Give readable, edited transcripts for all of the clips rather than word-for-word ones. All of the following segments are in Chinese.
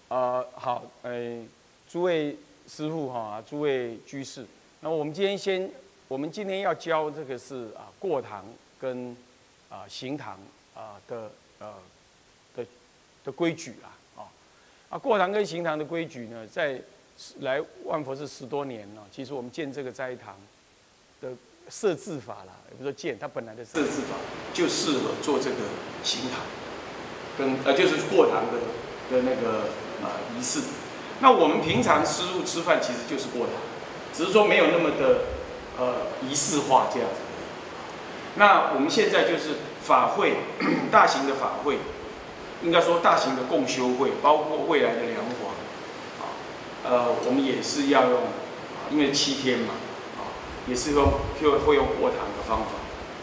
好，诸位师傅哈，诸位居士，那我们今天要教这个是过堂跟行堂的规矩啦，过堂跟行堂的规矩呢，在来万佛寺10多年了，其实我们建这个斋堂的设置法啦，也不是说建，它本来的设置法就适合做这个行堂，跟就是过堂的那个仪式。那我们平常师父吃饭其实就是过堂，只是说没有那么的仪式化这样子。那我们现在就是法会，大型的法会，应该说大型的共修会，包括未来的梁皇，我们也是要用，因为7天嘛，也是会用过堂的方法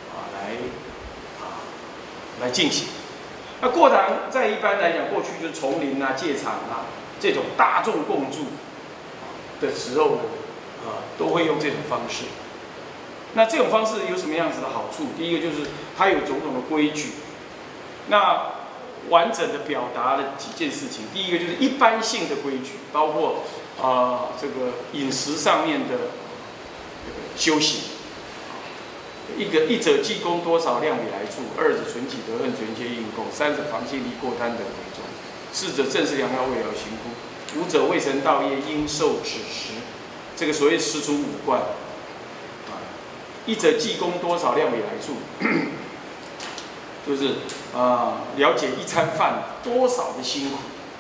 来进行。那过堂在一般来讲，过去就是丛林戒场这种大众共住的时候呢，都会用这种方式。那这种方式有什么样子的好处？第一个就是它有种种的规矩，那完整的表达了几件事情。第一个就是一般性的规矩，包括这个饮食上面的修行。一者济公，多少量比来处；二者存己得恨，全皆应供；三者防心离过贪等为中；四者正是良药，未了行乎；五者未成道业，应受止食。这个所谓10出5观，一者济公，多少量比来处，就是了解一餐饭多少的辛苦，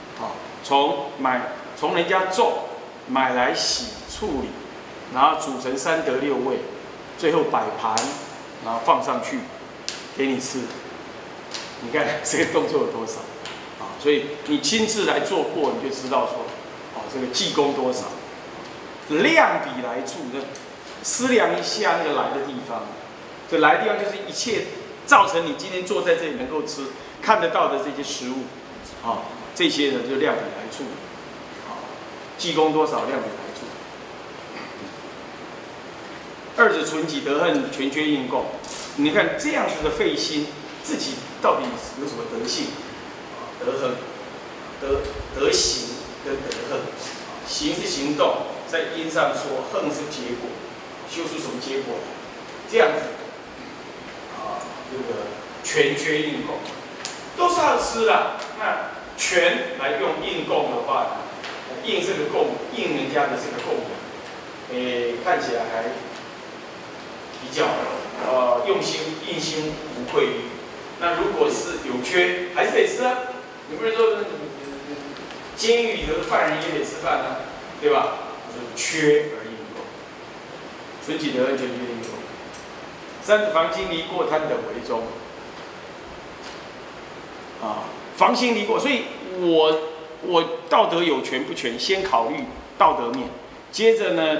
从人家种买来洗处理，然后煮成3德6味。最后摆盘，然后放上去给你吃。你看这个动作有多少所以你亲自来做过，你就知道说，这个济公多少，量比来处，思量一下那个来的地方，这来的地方就是一切造成你今天坐在这里能够吃看得到的这些食物，这些呢就量比来处，济公多少量比来处。二者存己得恨，全缺应供。你看这样子的费心，自己到底有什么德性？德恨、德行跟德恨。行是行动，在因上说；恨是结果，修出什么结果来？这样子，这个全缺应供，都是要吃啦。那全来用应供的话，应这个供，应人家的这个供养，看起来还比较用心应心无愧于。那如果是有缺，还是得吃啊。你不是说监狱里头的犯人也得吃饭啊，对吧？就是缺而应供，存己得恨，全缺应供。三者防心离过贪等为中。防心离过，所以我道德有权不权，先考虑道德面，接着呢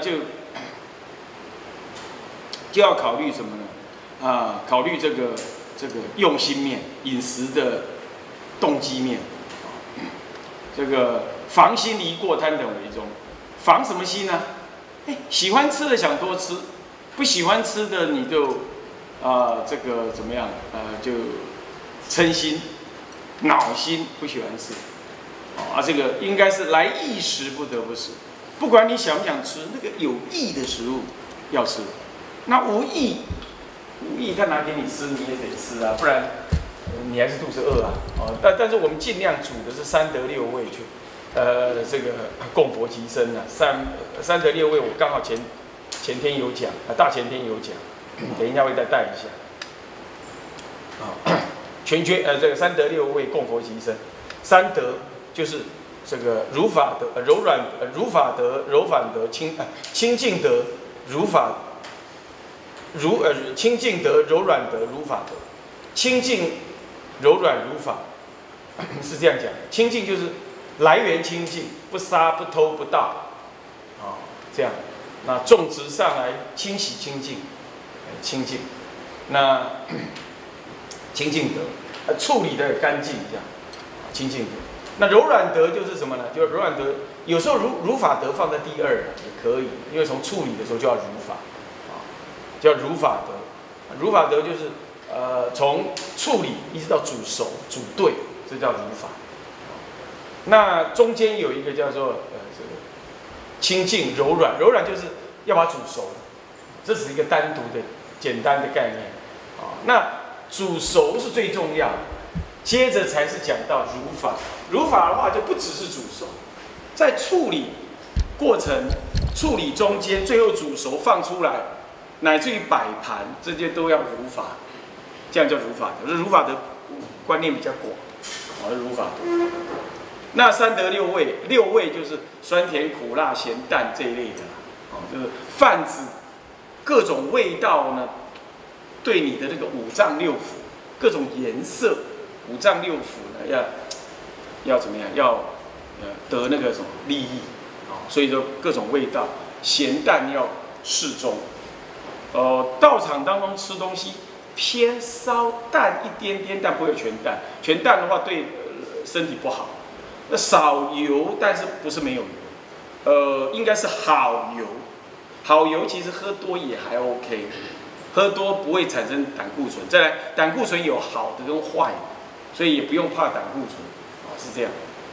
就要考虑什么呢？考虑这个用心面、饮食的动机面。这个防心离过贪等为中，防什么心呢？喜欢吃的想多吃，不喜欢吃的你就这个怎么样？就嗔心、恼心，不喜欢吃。这个应该是来意时不得不食，不管你想不想吃，那个有益的食物要吃。那无益他拿给你吃，你也得吃啊，不然你还是肚子饿啊。但是我们尽量煮的是3德6味去，这个供佛提升啊。三德6味我刚好前天有讲，大前天有讲，等一下会再带一下。全缺这个3德6味供佛提升，3德就是这个如法德、如法德、柔反德、清净德、清净德、柔软德、如法德。清净、柔软、如法，是这样讲。清净就是来源清净，不杀、不偷、不盗，这样。那种植上来清洗清净，清净。那清净德，处理的干净，这样清净德。那柔软德就是什么呢？就是柔软德，有时候如法德放在第2也可以，因为从处理的时候就要如法，叫如法德。如法德就是从处理一直到煮熟、煮对，这叫如法。 那中间有一个叫做这个清净柔软，柔软就是要把它煮熟，这只是一个单独的简单的概念啊。那煮熟是最重要，接着才是讲到如法。如法的话就不只是煮熟，在处理过程、处理中间，最后煮熟放出来，乃至于摆盘，这些都要如法，这样叫如法的。如法的观念比较广，好，如法的。那三得六味，六味就是酸甜苦辣咸淡这一类的啦，就是泛指各种味道呢，对你的那个五脏六腑各种颜色，五脏六腑呢要怎么样？要得那个什么利益啊，所以说各种味道咸淡要适中。道场当中吃东西偏稍淡一点点，但不会全淡，全淡的话对身体不好。那少油，但是不是没有油，应该是好油。好油其实喝多也还 OK， 喝多不会产生胆固醇。再来，胆固醇有好的跟坏的，所以也不用怕胆固醇，是这样。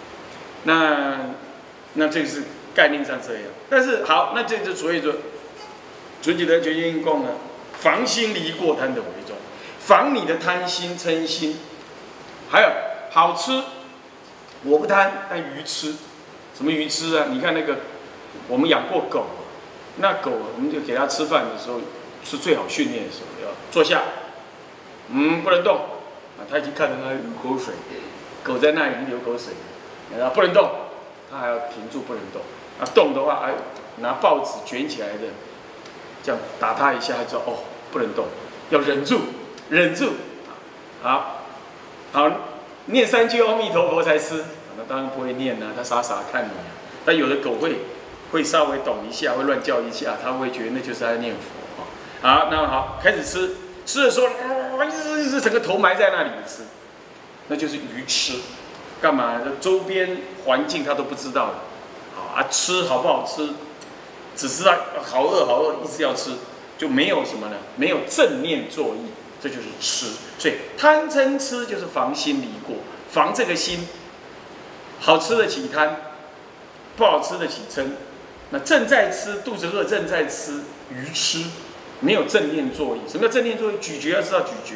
那这个是概念上这样。但是好，那这就所以说，纯己得决心应供呢，防心离过贪得为重，防你的贪心嗔心，还有好吃。我不贪，但鱼吃，什么鱼吃啊？你看那个，我们养过狗，那狗我们就给它吃饭的时候是最好训练的时候，要坐下，不能动，啊，它已经看到它流口水，狗在那里流口水，然后不能动，它还要停住不能动，啊，动的话，拿报纸卷起来的，这样打它一下，它就知道哦，不能动，要忍住，忍住，好，念3句阿弥陀佛才吃，那当然不会念啊，他傻傻看你啊。但有的狗会稍微懂一下，会乱叫一下，它会觉得那就是在念佛啊。好，那好，开始吃，吃的时候，整个头埋在那里吃，那就是愚痴。干嘛？周边环境他都不知道的，好啊，吃好不好吃，只知道好饿好饿，一直要吃，就没有什么呢？没有正念作意。这就是吃，所以贪嗔痴就是防心离过，防这个心，好吃得起贪，不好吃得起嗔。那正在吃，肚子饿正在吃，愚痴，没有正念作意。什么叫正念作意？咀嚼要知道咀嚼。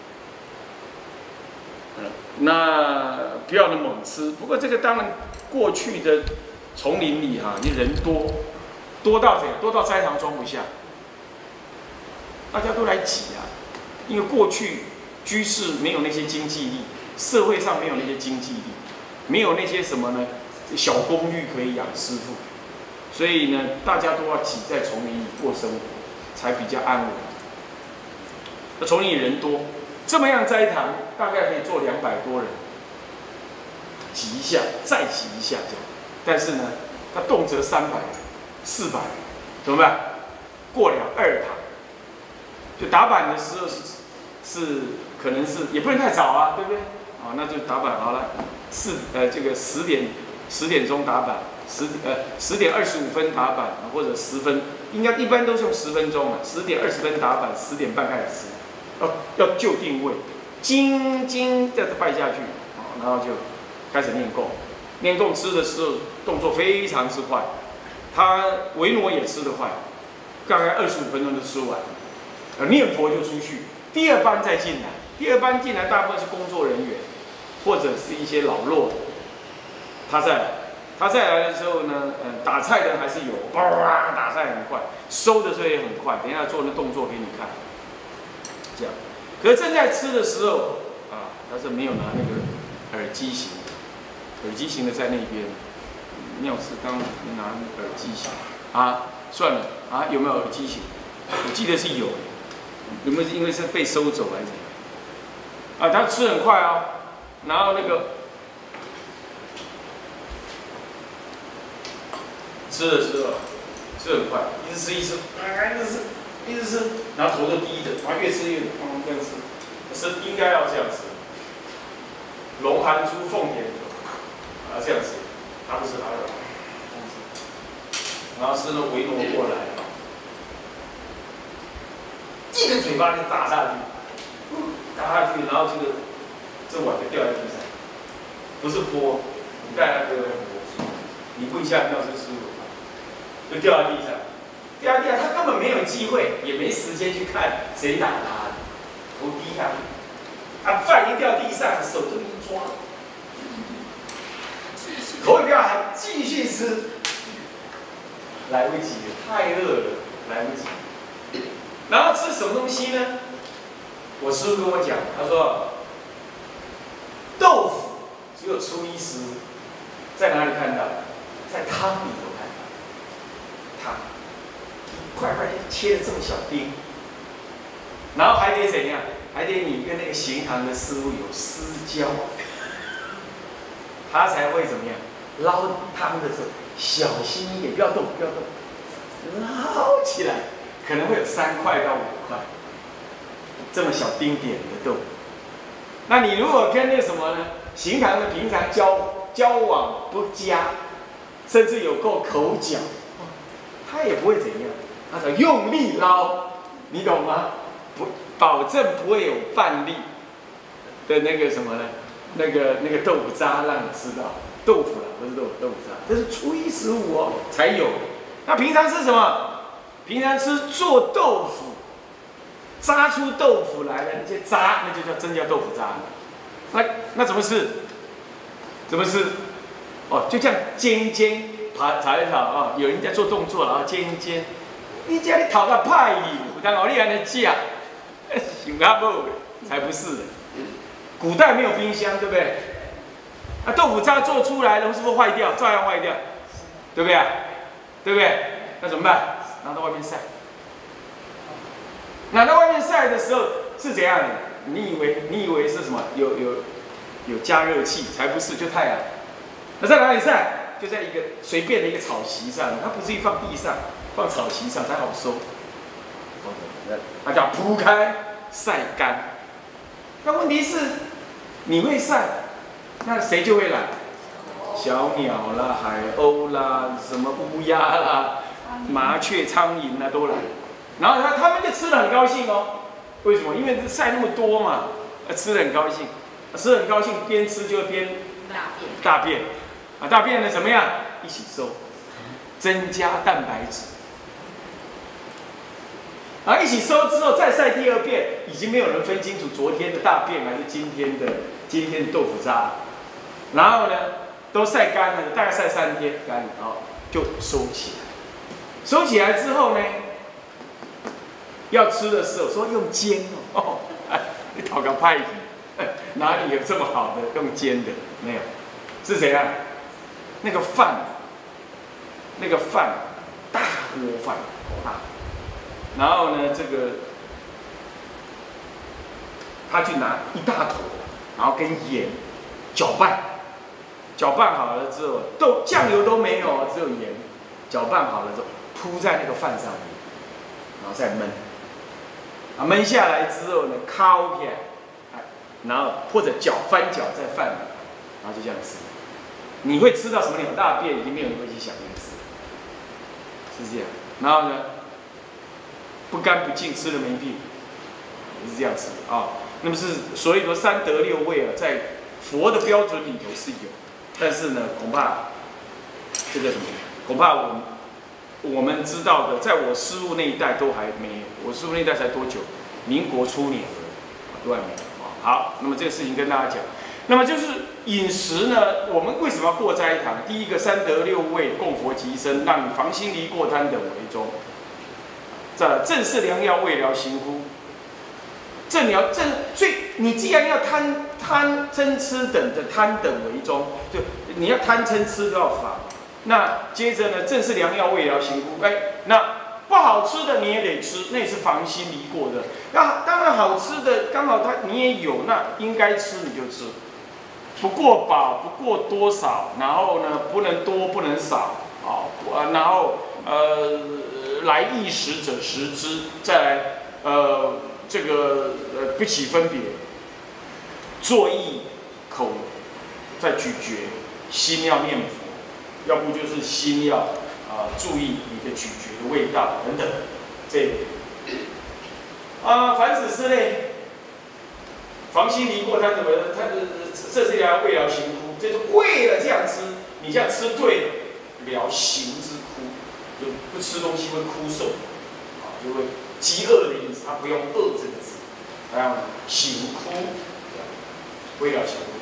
那不要那么猛吃。不过这个当然，过去的丛林里哈，你人多到怎样？多到斋堂装不下，大家都来挤啊。因为过去居士没有那些经济力，社会上没有那些经济力，没有那些什么呢？小公寓可以养师傅，所以呢，大家都要挤在丛林里过生活，才比较安稳。那丛林里人多，这么样斋堂大概可以坐200多人，挤一下，再挤一下这样。但是呢，他动辄300、400，怎么办？过了2堂。就打板的时候是可能是也不能太早啊，对不对？啊，那就打板好了，这个10点钟打板，10点25分打板，或者10分，一般都是用10分钟啊，10点20分打板，10点半开始吃，要就定位，精这样子拜下去，然后就开始念供，念供吃的时候动作非常之快，他维诺也吃得快，大概25分钟就吃完。念佛就出去，第2班再进来。第2班进来，大部分是工作人员，或者是一些老弱的。他再来的时候呢，打菜的还是有，打菜很快，收的时候也很快。等一下做那动作给你看，这样。可是正在吃的时候啊，他是没有拿那个耳机型的，耳机型的在那边。妙次刚拿耳机型啊，算了啊，有没有耳机型？我记得是有。有没有因为是被收走还是怎样？啊，他吃很快啊，然后那个吃的时候吃很快，一直吃，一直吃，然后头都低着，然后越吃越这样吃，是应该要这样吃。龙含珠凤点头，这样吃，他不是他的，然后是那维诺过来。一个嘴巴就打下去，然后这碗就掉在地上，不是泼， 古代那个，你问一下妙师师傅，就掉在地上，掉在地上，他根本没有机会，也没时间去看谁打他的，头低下去，啊，饭一掉地上，手就一抓，头也不要喊，继续吃，来不及了，太饿了，来不及。然后吃什么东西呢？我师傅跟我讲，他说，豆腐只有初一十五，在哪里看到？在汤里头看到，汤，一块块切的这么小丁，然后还得怎样？还得你跟那个行堂的师傅有私交，他才会怎么样？捞汤的时候小心一点，不要动，不要动，捞起来可能会有3块到5块，这么小丁点的豆腐。那你如果跟那个什么呢？行堂的平常交往不佳，甚至有够口角，他也不会怎样，他才用力捞，你懂吗？不，保证不会有饭粒的那个什么呢？那个豆腐渣让你吃到，豆腐啦，不是豆腐渣，这是初一十五哦才有的。那平常吃什么？平常吃做豆腐，渣出豆腐来的那些渣，那就真叫豆腐渣。那怎么吃？怎么吃？哦，就这样煎一煎，炒一炒啊、哦。有人在做动作了啊，煎一煎。你家里讨个派去，有当你安尼食，想阿无才不是的。古代没有冰箱，对不对？啊，豆腐渣做出来了，是不是坏掉？照样坏掉，对不对？对不对？那怎么办？拿到外面晒。拿到外面晒的时候是怎样的？你以为是什么？有加热器，才不是，就太阳。那在哪里晒？就在一个随便的一个草席上，它不是放地上，放草席上才好收。它叫铺开晒干。那问题是，你会晒，那谁就会来？小鸟啦、海鸥啦、什么乌鸦啦、麻雀、苍蝇啦都来，然后他们就吃得很高兴哦。为什么？因为晒那么多嘛，吃得很高兴，吃得很高兴，边吃就边大便，啊，大便呢怎么样？一起收，增加蛋白质。啊，一起收之后再晒第2遍，已经没有人分清楚昨天的大便还是今天的豆腐渣。然后呢，都晒干了，大概晒3天干了，然后就收起来。收起来之后呢，要吃的时候说用煎哦，你讨个派去，哪里有这么好的用煎的？没有，是怎样？那个饭，大锅饭，好大。然后呢，这个他去拿一大坨，然后跟盐搅拌好了之后，酱油都没有，只有盐。搅拌好了之后，铺在那个饭上面，然后再焖。啊，焖下来之后呢，烤起来，然后或者翻搅在饭里，然后就这样吃。你会吃到什么鸟大便，已经没有人会去想那个事，是这样。然后呢？不干不净，吃了没病，也是这样吃的啊。那么是所以说3德6味啊，在佛的标准里头是有，但是呢，恐怕这个什么，恐怕我们知道的，在我师父那一代都还没有。我师父那一代才多久？民国初年都还没有啊。好，那么这个事情跟大家讲。那么就是饮食呢，我们为什么要过斋堂？第一个3德6味，供佛及身，让你防心离过贪等为宗。正是良药，未疗行乎？所以你既然要贪嗔痴等的贪等为宗，就你要贪嗔痴都要防。那接着呢，正是良药，未疗行乎？那不好吃的你也得吃，那也是防心离过的。那当然好吃的刚好你也有，那应该吃你就吃，不过饱，不过多少，然后呢不能多不能少啊，然后来易食者食之，再来这个不起分别，坐意口再咀嚼，心要念佛，要不就是心要注意你的咀嚼的味道等等，这凡此之类，防心离过贪的为，这是要未疗行乎？就是为了这样样吃，你这样吃对了，了行之枯，就不吃东西会枯瘦，啊，就会饥饿的意思，他不用饿这个字，他要行枯，微了行枯。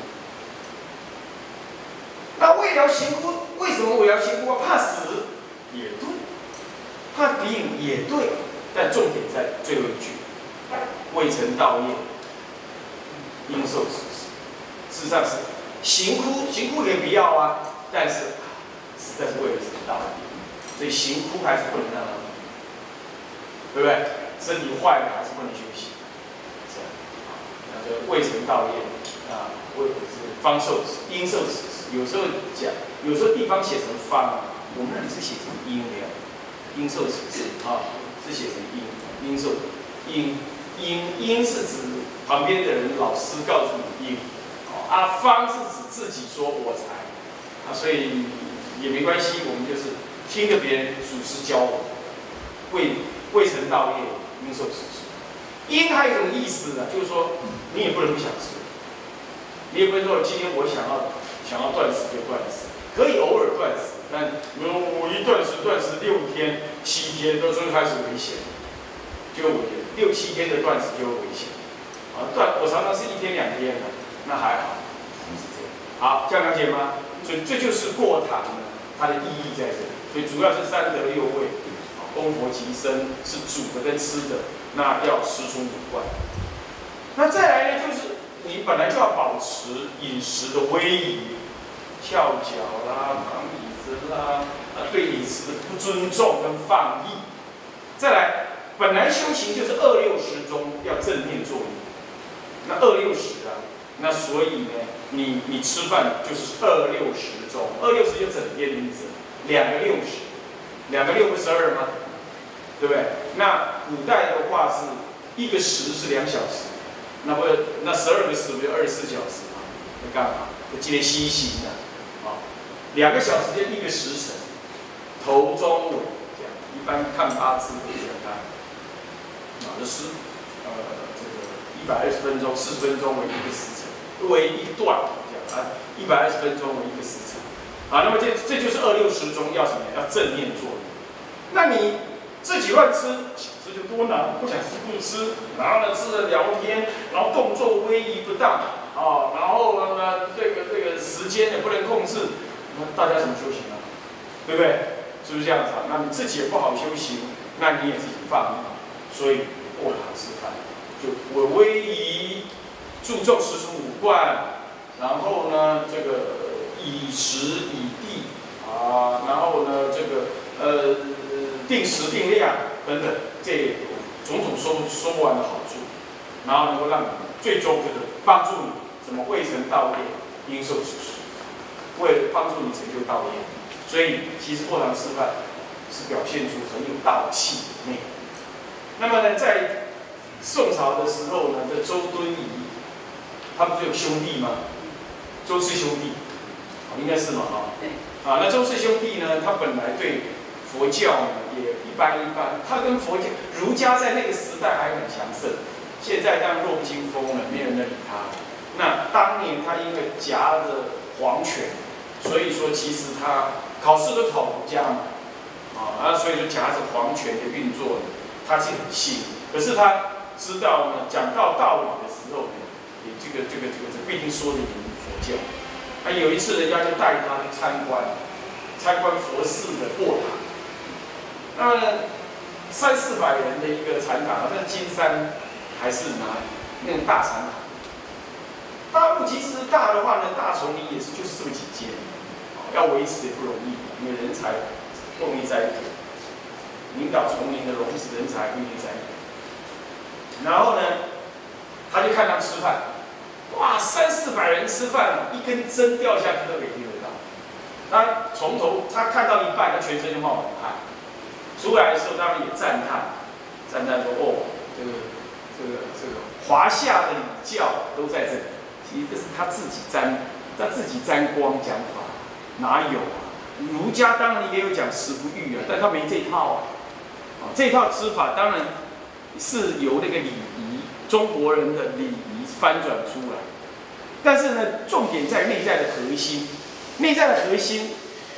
那未了行枯，为什么未了行枯啊？怕死也对，怕病也对，但重点在最后一句，未曾道业，应受此事。事实上是行枯，行枯可以不要啊，但是实在是为了成道业，所以行枯还是不能让他，对不对？身体坏了还是不能休息，是吧？那就未曾道业啊，为是方受应受此事。有时候讲，有时候地方写成方，我们那里是写成应的，应受此事啊，是写成应受应是指旁边的人老师告诉你应，啊方是指自己说我才，啊所以也没关系，我们就是听着别人祖师教我，未曾道业，应受此事。应还有一种意思呢，就是说你也不能不想吃，你也不能说今天我想要断食就断食，可以偶尔断食，但我一断食6天7天，到时候开始危险，就6、7天的断食就危险。啊，我常常是1天2天的，那还好，是这样。好，这样了解吗？所以这就是过堂呢，它的意义在这里。所以主要是3德6味，供佛及身是煮的跟吃的，那要吃出5贯。那再来呢，就是你本来就要保持饮食的威仪。翘脚啦，躺椅子啦，对饮食的不尊重跟放逸。再来，本来修行就是2、6时中要正念作意，那2、6时啊，那所以呢，你吃饭就是2、6时中，2、6时就整天的意思，2个6时，2个6不12吗？对不对？那古代的话是1个时是2小时，那12个时不就24小时吗？那干嘛？就今天西行啊。2个小时就1个时辰，头中尾这样，一般看八字都这样看，就是这个120分钟，40分钟为1个时辰，为一段这样啊，120分钟为1个时辰，啊，那么这就是2、6时中要什么？要正念作用。那你自己乱吃，这就多难，不想吃不吃，然后呢吃了聊天，然后动作威仪不当，啊，然后呢这个时间也不能控制。大家怎么修行啊？对不对？是不是这样子啊？那你自己也不好修行，那你也自己放逸，所以过堂吃饭就威仪，注重食出5贯，然后呢这个以时以地啊，然后呢这个定时定量等等，这种种说不完的好处，然后能够让你最终就是帮助你怎么未曾道业，应受此事。为了帮助你成就道业，所以其实过堂吃饭是表现出很有道气的内容。那么呢，在宋朝的时候呢，这周敦颐，他不是有兄弟吗？周氏兄弟，应该是嘛啊？啊，那周氏兄弟呢，他本来对佛教呢也一般，他跟佛教儒家在那个时代还很强盛，现在当然弱不禁风了，没人在理他。那当年他因为夹着皇权。所以说，其实他考试都考儒家嘛，所以说夹着皇权的运作，他是很信。可是他知道呢，讲到道理的时候呢，也这个不一定说得赢佛教。那有一次，人家就带他去参观佛寺的过堂。那么呢，300、400人的一个禅堂，好像金山还是哪里那种大禅堂。大陆其实大的话呢，大丛林也是就是这么几间，要维持也不容易，因为人才不容易栽培，领导丛林的人才不容易栽培。然后呢，他就看他们吃饭，哇，300、400人吃饭，一根针掉下去都可以听得到。他从头他看到一半，他全身就冒冷汗。出来的时候，当然也赞叹说：“哦，这个华夏的礼教都在这里。”其实这是他自己沾光讲法，哪有啊？儒家当然也有讲食不欲啊，但他没这套啊。这套吃法当然是由那个礼仪，中国人的礼仪翻转出来。但是呢，重点在内在的核心， 内在的核心，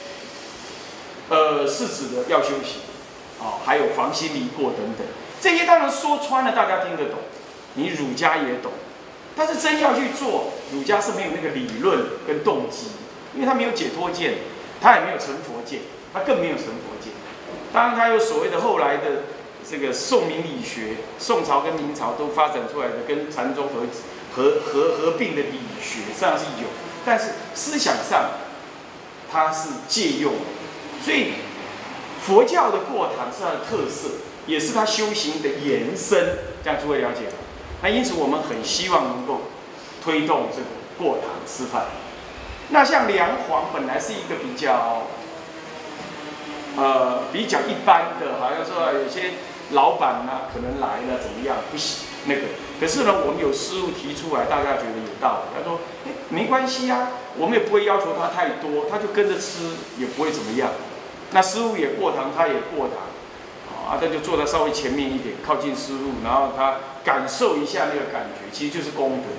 是指的要修行，还有防心离过等等，这些当然说穿了大家听得懂，你儒家也懂，但是真要去做，儒家是没有那个理论跟动机，因为他没有解脱见，他也没有成佛见，他更没有成佛见。当然，他有所谓的后来的这个宋明理学，宋朝跟明朝都发展出来的跟禅宗合并的理学，实际上是有，但是思想上它是借用，所以佛教的过堂是它的特色，也是它修行的延伸，这样诸位了解吗？那因此我们很希望能够推动这个过堂吃饭。那像梁皇本来是一个比较一般的，好像说有些老板啊可能来了怎么样不行那个，可是呢我们有师父提出来，大家觉得有道理，他说没关系啊，我们也不会要求他太多，他就跟着吃也不会怎么样。那师父也过堂，他也过堂，他就坐在稍微前面一点，靠近师父，然后他感受一下那个感觉，其实就是功德。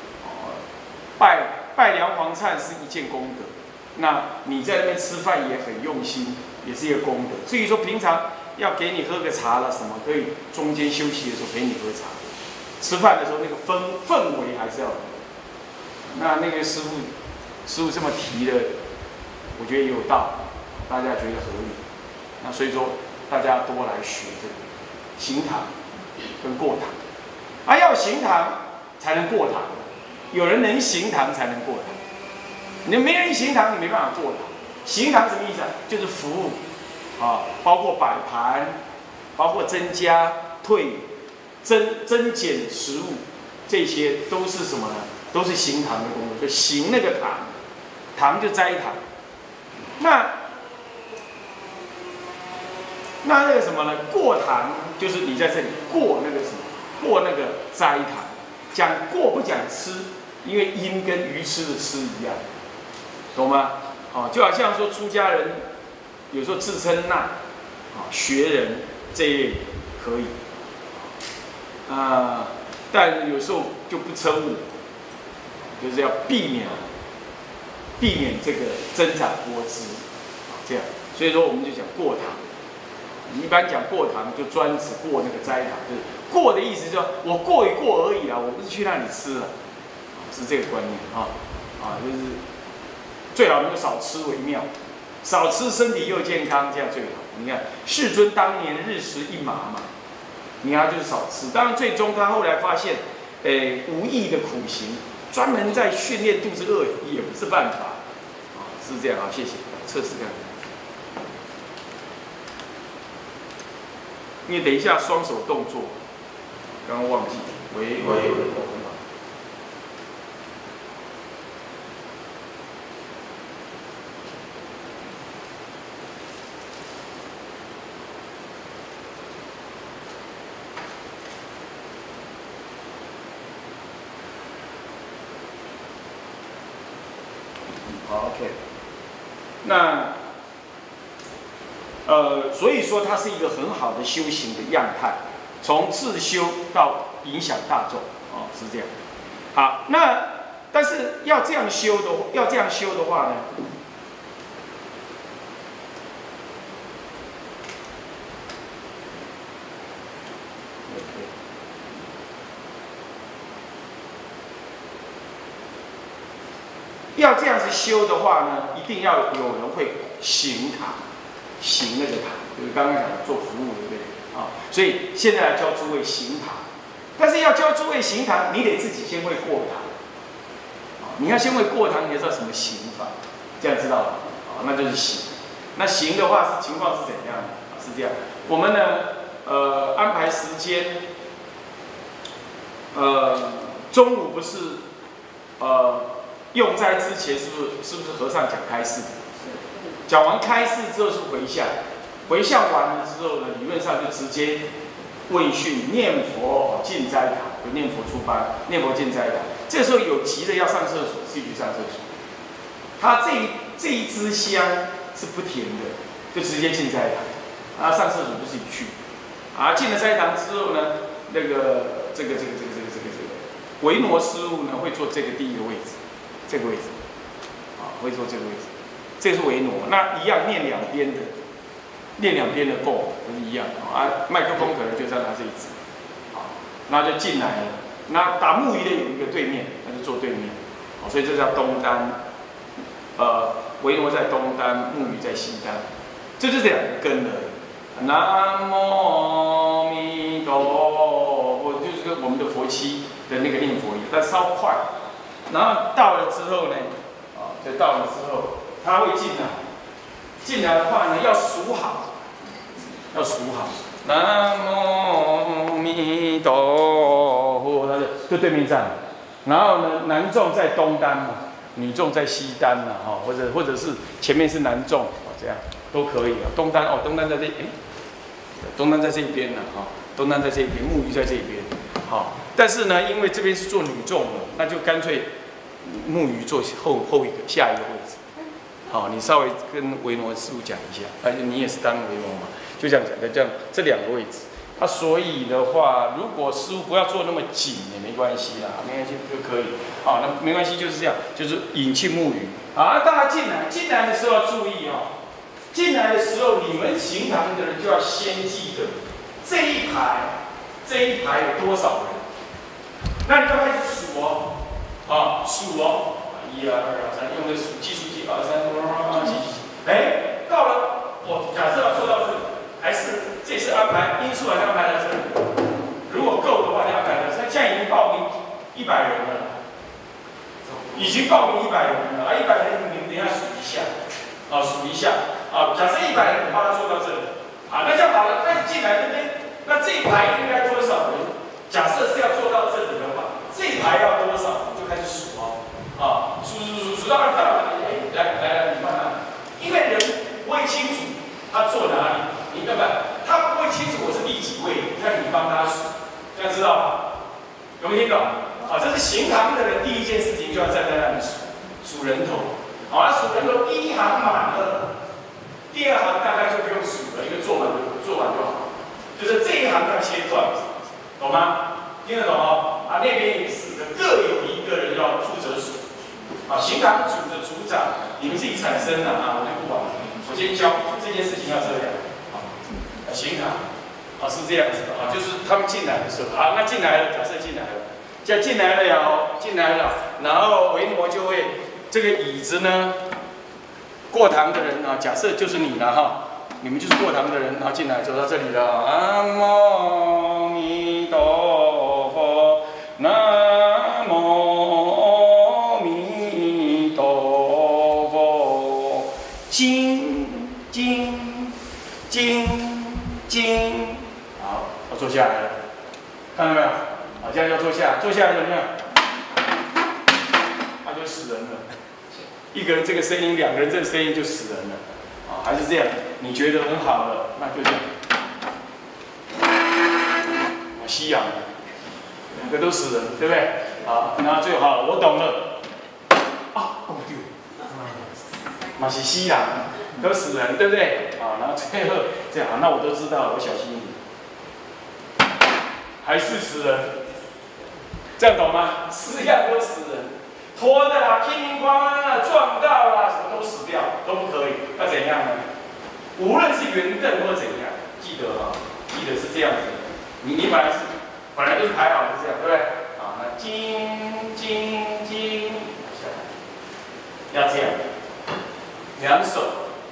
拜梁皇忏是一件功德，那你在那边吃饭也很用心，也是一个功德。至于说平常要给你喝个茶了什么，可以中间休息的时候陪你喝茶，吃饭的时候那个氛围还是要有。那个师父这么提的，我觉得也有道理，大家觉得合理。那所以说大家多来学这个行堂跟过堂，要行堂才能过堂。有人能行堂才能过堂，你没人行堂，你没办法过堂。行堂什么意思啊？就是服务，包括摆盘，包括增加、增减食物，这些都是什么呢？都是行堂的工作，就行那个堂，堂就斋堂。那个什么呢？过堂就是你在这里过那个什么，过那个斋堂。讲过不讲吃，因为因跟愚痴的痴一样，懂吗？就好像说出家人有时候自称那，学人这一类可以，但有时候就不称我，就是要避免这个增长多知，这样。所以说我们就讲过堂。一般讲过堂就专指过那个斋堂，就是过的意思，就是我过一过而已啦，我不是去那里吃了，是这个观念就是最好能够少吃为妙，少吃身体又健康，这样最好。你看世尊当年日食1麻嘛，你看他就是少吃，当然最终他后来发现，无益的苦行，专门在训练肚子饿也不是办法，是这样谢谢，测试看看。因为等一下双手动作，刚刚忘记，喂，好 ，OK， 那。所以说它是一个很好的修行的样态，从自修到影响大众，是这样。好，那但是要这样修的话呢，要这样子修的话呢，一定要有人会行堂。行那个堂，就是刚刚讲的做服务，对不对？所以现在来教诸位行堂，但是要教诸位行堂，你得自己先会过堂，你要先会过堂，你才知道什么行法，这样知道了，那就是行。那行的话情况是怎样的？是这样，我们呢，安排时间，中午不是，用斋之前是不是和尚讲开示？讲完开示之后是回向，回向完了之后呢，理论上就直接问讯念佛进斋堂，就念佛出班，念佛进斋堂。这时候有急的要上厕所，继续上厕所。他这一支香是不甜的，就直接进斋堂。上厕所就自己去。进了斋堂之后呢，这个维摩师父呢会坐这个第一个位置，这个位置。 会做这个位置，这个是维挪。那一样念两边的够不是一样啊？麦克风可能就在他这一支，好，那就进来了。那打木鱼的有一个对面，那就坐对面，所以这叫东单。维挪在东单，木鱼在西单，这就是两个根而已。南无阿弥陀佛，就是跟我们的佛七的那个念佛一样，但稍快。然后到了之后呢，就到了之后，他会进来。进来的话呢，要数好，南无阿弥陀佛，他就对面站。然后呢，男众在东单嘛，女众在西单嘛，或者是前面是男众，这样都可以啊。东单在这，东单在这边呢，东单在这边，木鱼在这边，但是呢，因为这边是做女众的，那就干脆木鱼做后一个下一个位置。好，你稍微跟维挪师傅讲一下，反正你也是当维挪嘛，就这样讲的，这样这两个位置。所以的话，如果师傅不要做那么紧也没关系啦，没关系就可以。那没关系，就是这样，就是引磬木鱼。大家进来的时候要注意进来的时候你们行堂的人就要先记得这一排有多少人，那你要开始数数1、2、3，用的计数机2、3，到了假设要做到这里，还是这次安排因素来安排到这里。如果够的话，就安排到这里。现在已经报名100人了，已经报名100人了100人你们等一下数一下，假设100人，我帮他做到这里，那这样好了，那你进来那边，那这一排应该多少人？假设是要做到这里的话，这一排要多少？你就开始数数到来，你慢慢，因为人不会清楚他坐哪里，你根本他不会清楚我是第几位，那你帮他数，这样知道吗？有没有听懂？这是行堂的人第一件事情就要站在那里数人头，数人头，第一行满了，第二行大概就不用数了，因为做完就好，就是这一行要切断，懂吗？听得懂那边也是的，各有一个人要负责数。行堂组的组长，你们自己产生的我就不管了。我先教这件事情要这样。行堂是这样子的就是他们进来的时候，那进来了，假设进来了，现在进来了，然后维挪就会这个椅子呢，过堂的人假设就是你了你们就是过堂的人，然后进来走到这里了，南无阿弥陀佛，南无阿弥陀佛，经，好，我坐下来了，看到没有？这样要坐下来怎么样？那就死人了。一个人这个声音，两个人这个声音就死人了。还是这样，你觉得很好了，那就这样。西洋，两个都死人，对不对？那最好我懂了。对，马是西洋，都死人，对不对？然后最后这样，那我都知道了，我小心一点。还是死人，这样懂吗？4样都死人。拖的啦、乒乒乓乓啦、撞到啦，什么都死掉，都不可以。那怎样呢？无论是圆凳或怎样，记得是这样子。你本来就是排好的是这样，对不对？那经，要这样，两手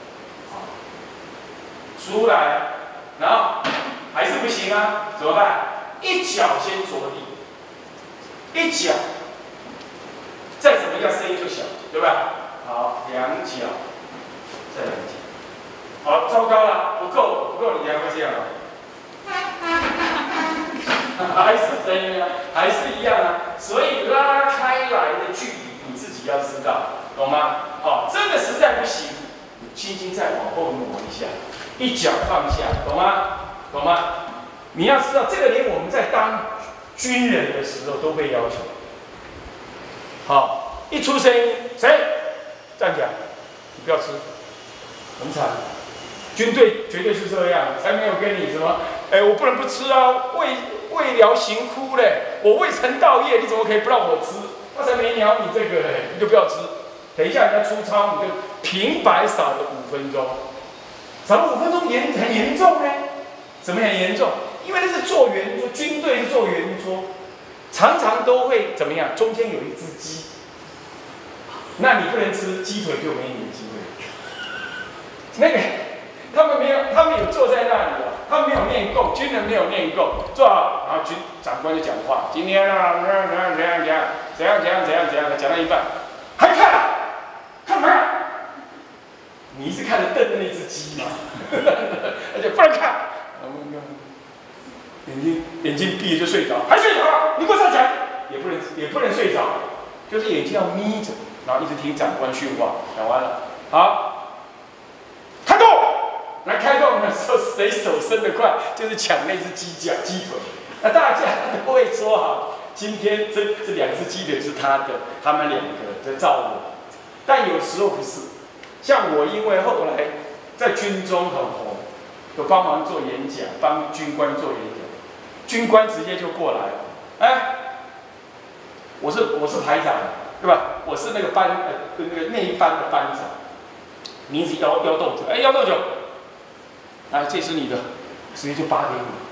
出来，然后还是不行怎么办？一脚先着地，一脚。再怎么样声音就小，对吧？好，两脚，再2脚。好，糟糕了，不够，你还会这样还是声音还是一样所以拉开来的距离你自己要知道，懂吗？真的实在不行，你轻轻再往后挪一下，一脚放下，懂吗？你要知道，这个连我们在当军人的时候都被要求。一出声音，谁站起来？你不要吃，很惨。军队绝对是这样，才没有跟你什么，我不能不吃为疗行哭嘞，我未曾道业，你怎么可以不让我吃？我才没鸟你这个嘞，你就不要吃， 等一下人家出操，你就平白少了5分钟，少了5分钟很严重呢。怎么很严重？因为那是做圆桌，军队是做圆桌，常常都会怎么样？中间有一只鸡，那你不能吃鸡腿就没你的机会。那个他们有坐在那里啊，他们没有念供，军人没有念供，坐好，然后长官就讲话，今天啊怎样，讲到一半，还看嘛？你一直看着瞪着那只鸡嘛，而且不能看，眼睛闭着就睡着，还睡着啊？你给我站起来，也不能睡着，就是眼睛要眯着，然后一直听长官训话，讲完了，好，开动！来开动的时候，谁手伸得快，就是抢那只鸡腿。那大家都会说好，今天这2只鸡腿是他的，他们2个在照我。但有时候不是，像我因为后来在军中很红，有帮忙做演讲，帮军官做演讲，军官直接就过来了，哎，我是排长，对吧？我是那个那一班的班长，名字姚栋九，哎，姚栋九。来，这是你的，直接就发给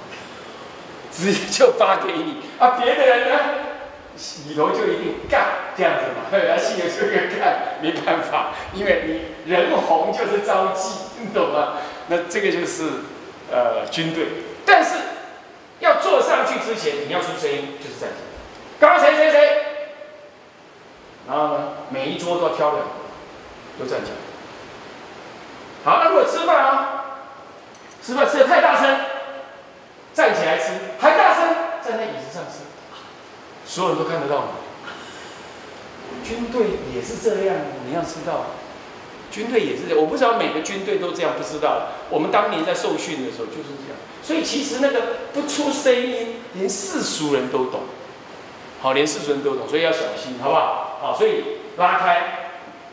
你，啊！别的人呢，里头就一定干这样子嘛，他心里就个干，没办法，因为你人红就是招忌，你懂吗？那这个就是军队，但是要坐上去之前，你要出声音，就是站起来。刚刚谁，然后呢，每一桌都要挑2个，都站起来。好，那如果吃饭啊？吃饭吃得太大声，站起来吃，还大声，站在椅子上吃，所有人都看得到你。军队也是这样，你要知道，军队也是这样。我不知道每个军队都这样，不知道。我们当年在受训的时候就是这样，所以其实那个不出声音，连世俗人都懂。好，连世俗人都懂，所以要小心，好不好？好，所以拉开，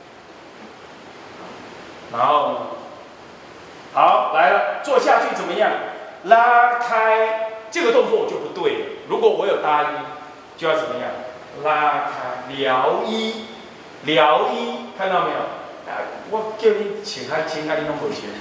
然后呢？好，来了，坐下去怎么样？拉开，这个动作我就不对了。如果我有大衣，就要怎么样？拉开，撩衣，看到没有？我叫你请开，你弄不钱，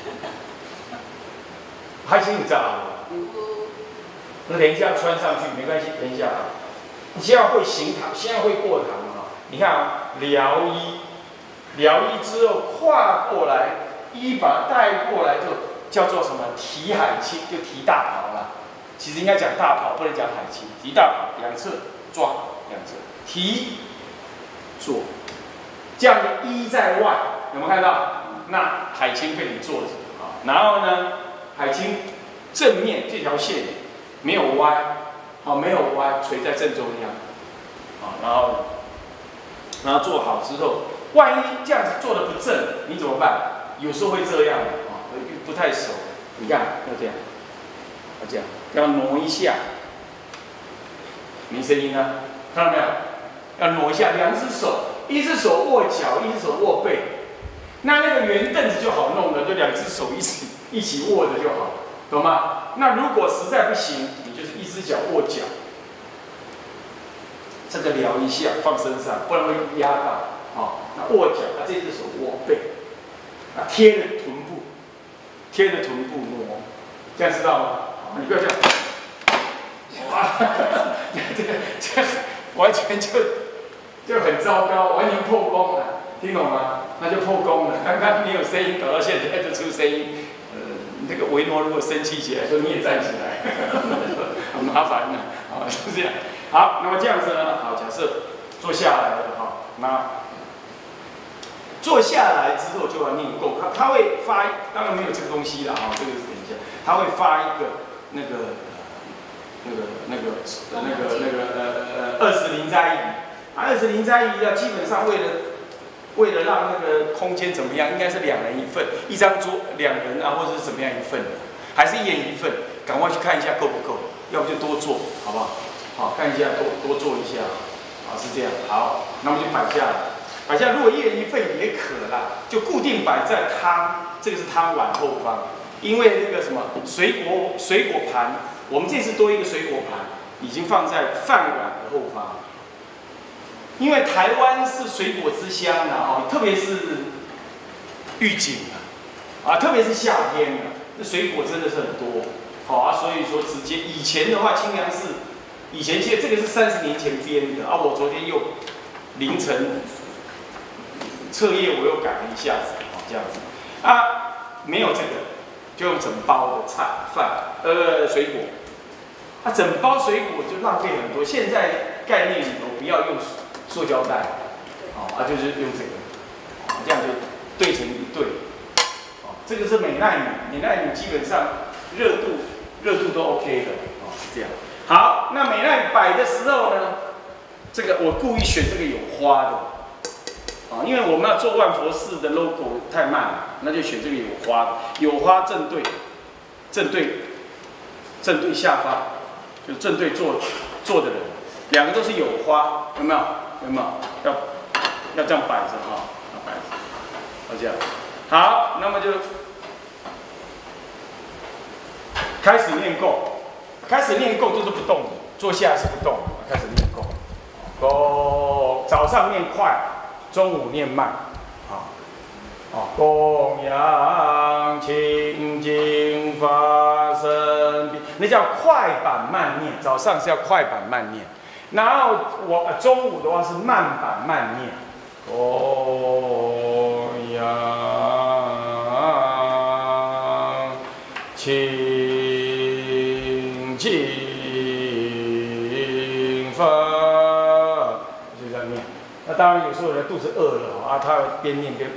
还请你照啊？那等一下穿上去没关系，等一下啊。你现在会行堂，现在会过堂啊。你看啊，撩衣之后跨过来。衣把它带过来就叫做什么？提海青，就提大袍啦。其实应该讲大袍，不能讲海青。提大袍，2侧抓，2侧提坐，这样的衣在外，有没有看到？那海青被你坐着啊。然后呢，海青正面这条线没有歪，好，没有歪，垂在正中央，啊，然后做好之后，万一这样子做的不正，你怎么办？有时候会这样啊，不太熟。你看，要这样，要挪一下，没声音啊，看到没有？要挪一下，2只手，一只手握脚，一只手握背。那个圆凳子就好弄了，就2只手一起握着就好，懂吗？那如果实在不行，你就是一只脚握脚，这个撩一下放身上，不然会压到。好，那握脚，这只手握背。贴着臀部摸，这样知道吗？好，你不要这样，哇，这完全就很糟糕，完全破功了，听懂吗？那就破功了。刚刚没有声音，搞到现在就出声音。这个维诺如果生气起来，说你也站起来，很麻烦的，啊，是这样。好，那么这样子呢？好，假设坐下来了哈，那。坐下来之后就要念供，他会发，当然没有这个东西了啊，这个是等一下，他会发一个20灵斋仪，20灵斋仪啊，基本上为了让那个空间怎么样，应该是2人1份，一张桌2人啊，或者是怎么样1份的，还是1人1份，赶快去看一下够不够，要不就多做，好不好？好，看一下多做一下，啊，是这样，好，那么就摆下来。摆下，如果1人1份也可啦，就固定摆在汤，这个是汤碗后方，因为那个什么水果盘，我们这次多一个水果盘，已经放在饭碗的后方。 因为台湾是水果之乡啊，哦，特别是玉井啊，特别是夏天啊，这水果真的是很多，好啊，所以说直接以前的话，清凉寺以前其实这个是30年前编的啊，我昨天又凌晨彻夜我又改了一下子，哦，这样子啊，没有这个，就用整包的水果。啊，整包水果就浪费很多。现在概念里头不要用塑胶袋，啊，就是用这个，这样就兑成一对。哦，这个是美奈米，美奈米基本上热度都 OK 的，哦，是这样。好，那美奈米摆的时候呢，这个我故意选这个有花的，啊，因为我们要做万佛寺的 logo 太慢了，那就选这个有花的，有花正对下方。就正对坐的人，两个都是有花，有没有？有没有？要这样摆着哈，摆着，好这样。好，那么就开始念供，就是不动的，坐下是不动的，开始念供。供，早上念快，中午念慢，供养清净法身彼，那叫快板慢念。早上是要快板慢念，然后中午的话是慢板慢念。供养清净法，就这样念。那当然有时候人肚子饿了啊，他边念边。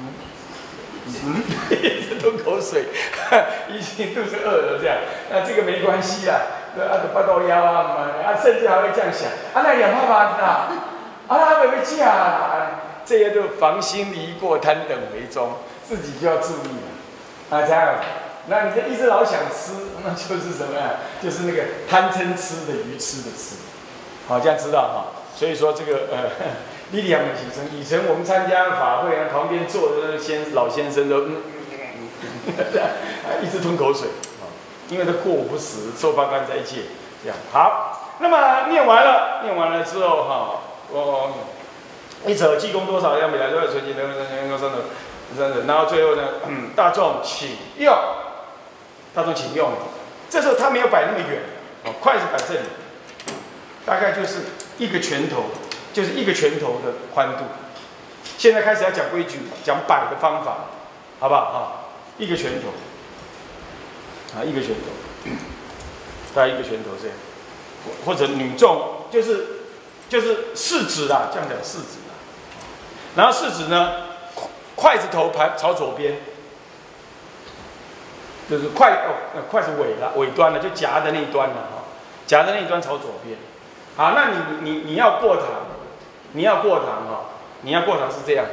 一直吞口水，已经肚子饿了这样，那这个没关系啦，就巴肚枵啊，甚至还会这样想，那2拍饭啦，还会吃啦，这些都防心离过贪等为宗，自己就要注意了，这样，那你就一直老想吃，那就是什么呀？就是那个贪嗔痴的愚痴的痴，好，这样知道哈。所以说这个力量的形成，以前我们参加法会啊，旁边坐的那个老先生都一直吞口水，因为他过午不食，受八关斋戒，这样好。那么念完了之后哈，一扯济公多少样，每来都要纯净的，真的，然后最后呢，大众请用，这时候他没有摆那么远，筷子摆这里，大概就是一个拳头。就是一个拳头的宽度。现在开始要讲规矩，讲摆的方法，好不好？一个拳头，一个拳头，大概一个拳头这样，或者女众就是四指啦，这样讲四指啦。然后四指呢，筷子头朝左边，就是筷子尾端了，就夹的那一端了哈，夹的那一端朝左边。好，那你要过堂。你要过堂是这样，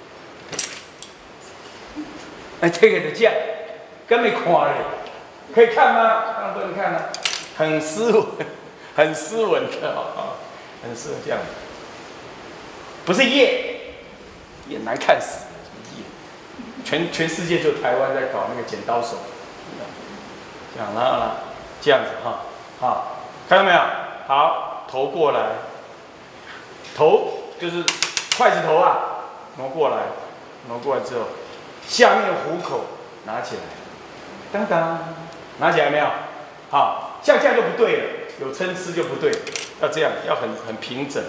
这个就这样，根本看嘞，可以看吗？当然不能看了，很斯文的很斯文这样，不是耶，也难看死了，什么耶？全世界就台湾在搞那个剪刀手，这样啦，这样子哈，好，看到没有？好，头过来。头就是筷子头啊，挪过来之后，下面虎口拿起来，当当，拿起来没有？好，像这样就不对了，有参差就不对，要这样，要很平整。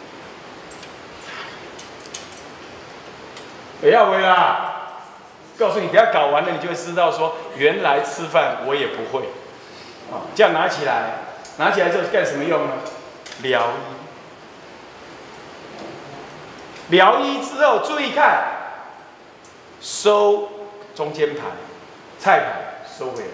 不要为啦，告诉你，等下搞完了，你就会知道说，原来吃饭我也不会。这样拿起来之后干什么用呢？疗医。疗医之后，注意看，收中间盘，菜盘收回来，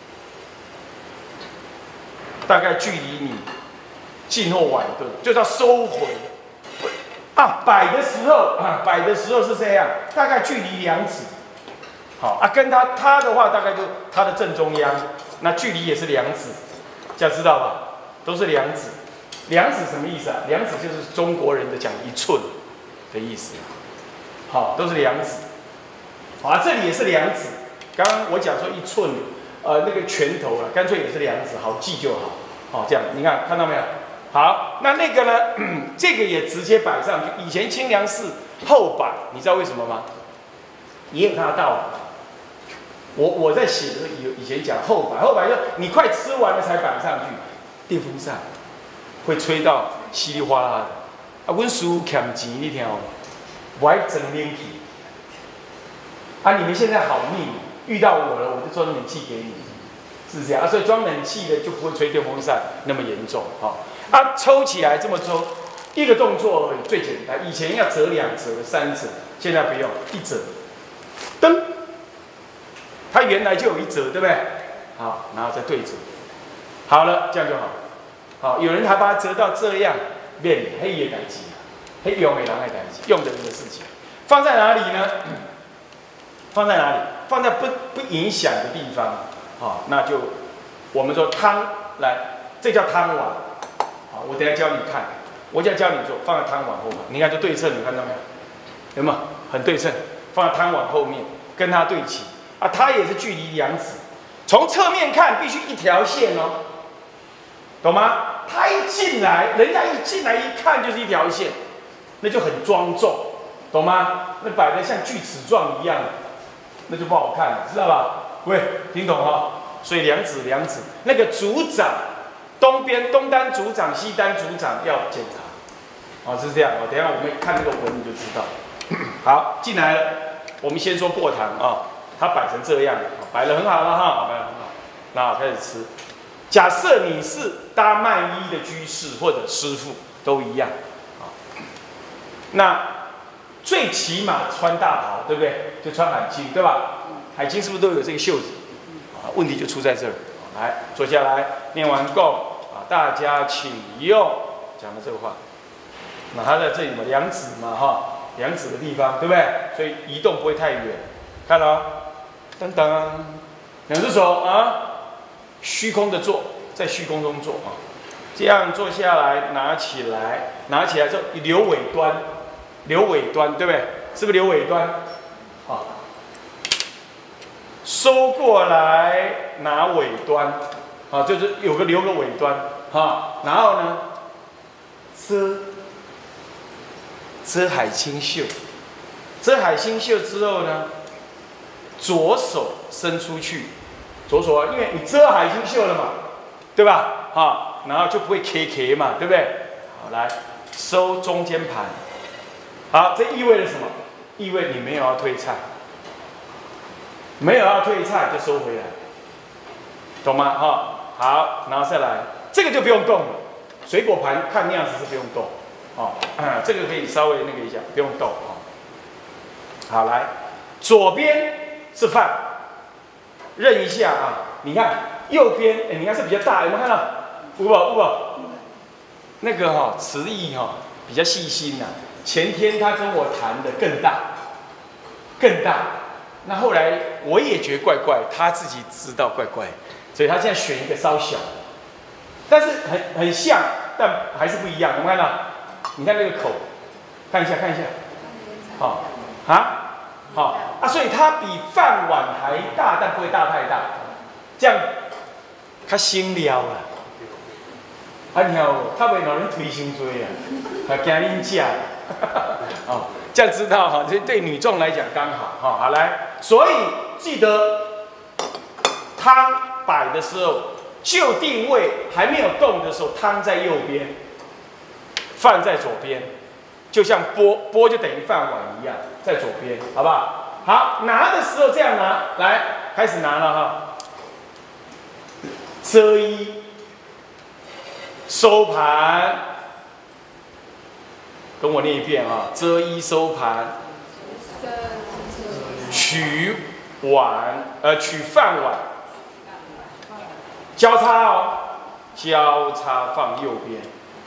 大概距离你静或晚顿，就叫收回。摆的时候是这样，大概距离2指。好跟他的话，大概就他的正中央，那距离也是2指，这样知道吧？都是2指。2指什么意思啊？2指就是中国人的讲1寸。的意思，好，都是2指，好，这里也是2指。刚刚我讲说1寸，那个拳头干脆也是2指，好记就好，好，这样你看到没有？好， 好，那个呢，这个也直接摆上去。以前清凉寺后摆，你知道为什么吗？也有它的道理。我在写的时候以前讲后摆，后摆就你快吃完了才摆上去，电风扇会吹到稀里哗啦的。啊，阮师傅欠钱，你听哦，不爱整冷气。啊，你们现在好命，遇到我了，我就装冷气给你，是这样啊。所以装冷气的就不会吹电风扇那么严重，哈。啊，抽起来这么抽，一个动作而已，最简单。以前要折2折、3折，现在不用，1折，噔。它原来就有1折，对不对？好，然后再对折，好了，这样就好。好，有人还把它折到这样，变黑也代志，黑用的人的代志，用的人的事情，放在哪里呢？放在哪里？放在不影响的地方。好，那就我们说汤来，这叫汤碗。好，我等一下教你看，我就要教你做，放在汤碗后面。你看这对称，你看到没有？有没有很对称？放在汤碗后面，跟它对齐。啊，它也是距离2指，从侧面看必须一条线哦，懂吗？他一进来，人家一进来一看就是一条线，那就很庄重，懂吗？那摆得像锯齿状一样，那就不好看了，知道吧？喂，听懂哈？所以2指，那个组长，东单组长、西单组长要检查，是这样。等一下我们看那个文你就知道。好，进来了，我们先说过堂啊。它摆成这样，摆得很好了哈，摆得很好。那开始吃。假设你是搭曼衣的居士或者师傅，都一样啊。那最起码穿大袍，对不对？就穿海青，对吧？海青是不是都有这个袖子？啊，问题就出在这儿。来，坐下来，念完供啊，大家请用。讲的这个话，那它在这里嘛，2指嘛哈，2指的地方，对不对？所以移动不会太远。看了、哦。等等，2只手啊，虚空的坐，在虚空中坐啊，这样坐下来，拿起来之后留尾端，对不对？是不是留尾端？啊，收过来拿尾端，啊，就是留个尾端，哈，然后呢，遮海青袖，遮海青袖之后呢？左手伸出去，左手啊，因为你遮海青袖了嘛，对吧？哈，然后就不会 K 嘛，对不对？好，来收中间盘。好，这意味着什么？意味你没有要退菜，没有要退菜就收回来，懂吗？哈，好，然后再来，这个就不用动了。水果盘看样子是不用动，哦，这个可以稍微那个一下，不用动哦。好，来，左边。是饭，认一下啊！你看右边，你看是比较大，有没有看到？有不？那个哈、词义哈、比较细心呐、前天他跟我谈的更大，那后来我也觉得怪怪，他自己知道怪怪，所以他现在选一个稍小，但是很像，但还是不一样。有没有看到？你看那个口，看一下，好啊。好啊，所以它比饭碗还大，但不会大太大，这样它心了啦。啊，然后它袂让人推伤多啊，还惊恁食。哦，这样知道哈，这对女众来讲刚好哈。好来，所以记得汤摆的时候，就定位还没有动的时候，汤在右边，饭在左边。就像钵就等于饭碗一样，在左边，好不好？好，拿的时候这样拿，来，开始拿了哈。遮衣，收盘，跟我念一遍啊，遮衣收盘，取饭碗，交叉哦，交叉放右边，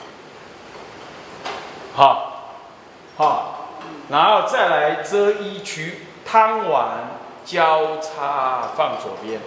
好。好，然后再来遮衣取汤碗，交叉放左边。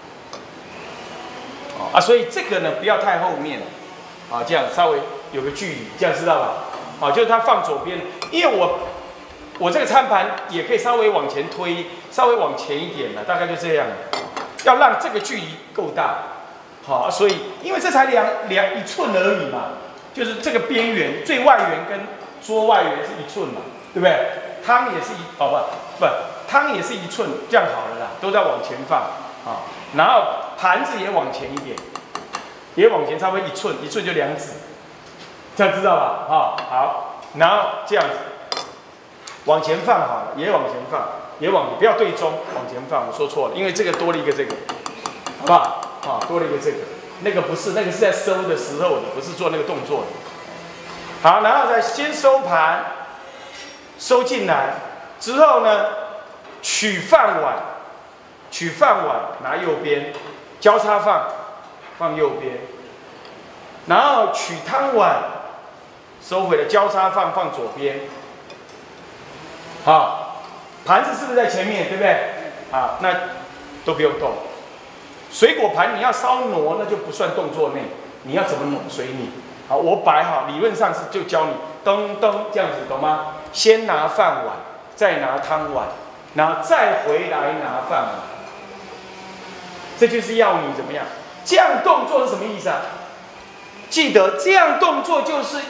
所以这个呢不要太后面，这样稍微有个距离，这样知道吧？就是它放左边，因为我这个餐盘也可以稍微往前推，稍微往前一点了，大概就这样，要让这个距离够大。好，所以因为这才1寸而已嘛。 就是这个边缘最外缘跟桌外缘是1寸嘛，对不对？汤也是不，汤也是1寸，这样好了啦，都在往前放啊。然后盘子也往前一点，也往前差不多1寸，1寸就2指，这样知道吧？好，然后这样子往前放好了，也往前放，也不要对中，往前放。我说错了，因为这个多了一个这个，好不好？多了一个这个，那个不是，那个是在收的时候的，不是做那个动作的。好，然后再先收盘，收进来之后呢，取饭碗拿右边，交叉放右边，然后取汤碗，收回来交叉放左边。好，盘子是不是在前面，对不对？好，那都不用动。水果盘你要稍挪，那就不算动作内，你要怎么挪随你。好，我摆好，理论上是就教你噔这样子，懂吗？先拿饭碗，再拿汤碗，然后再回来拿饭碗。这就是要你怎么样？这样动作是什么意思啊？记得这样动作就是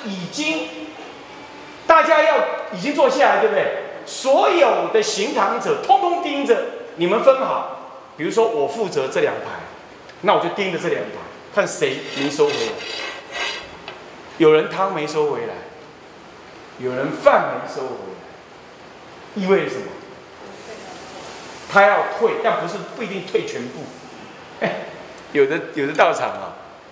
大家已经坐下来，对不对？所有的行堂者通通盯着你们分好。比如说我负责这2排，那我就盯着这2排，看谁没收回来。有人汤没收回来，有人饭没收回来，意味着什么？他要退，但不一定退全部。有的道场啊，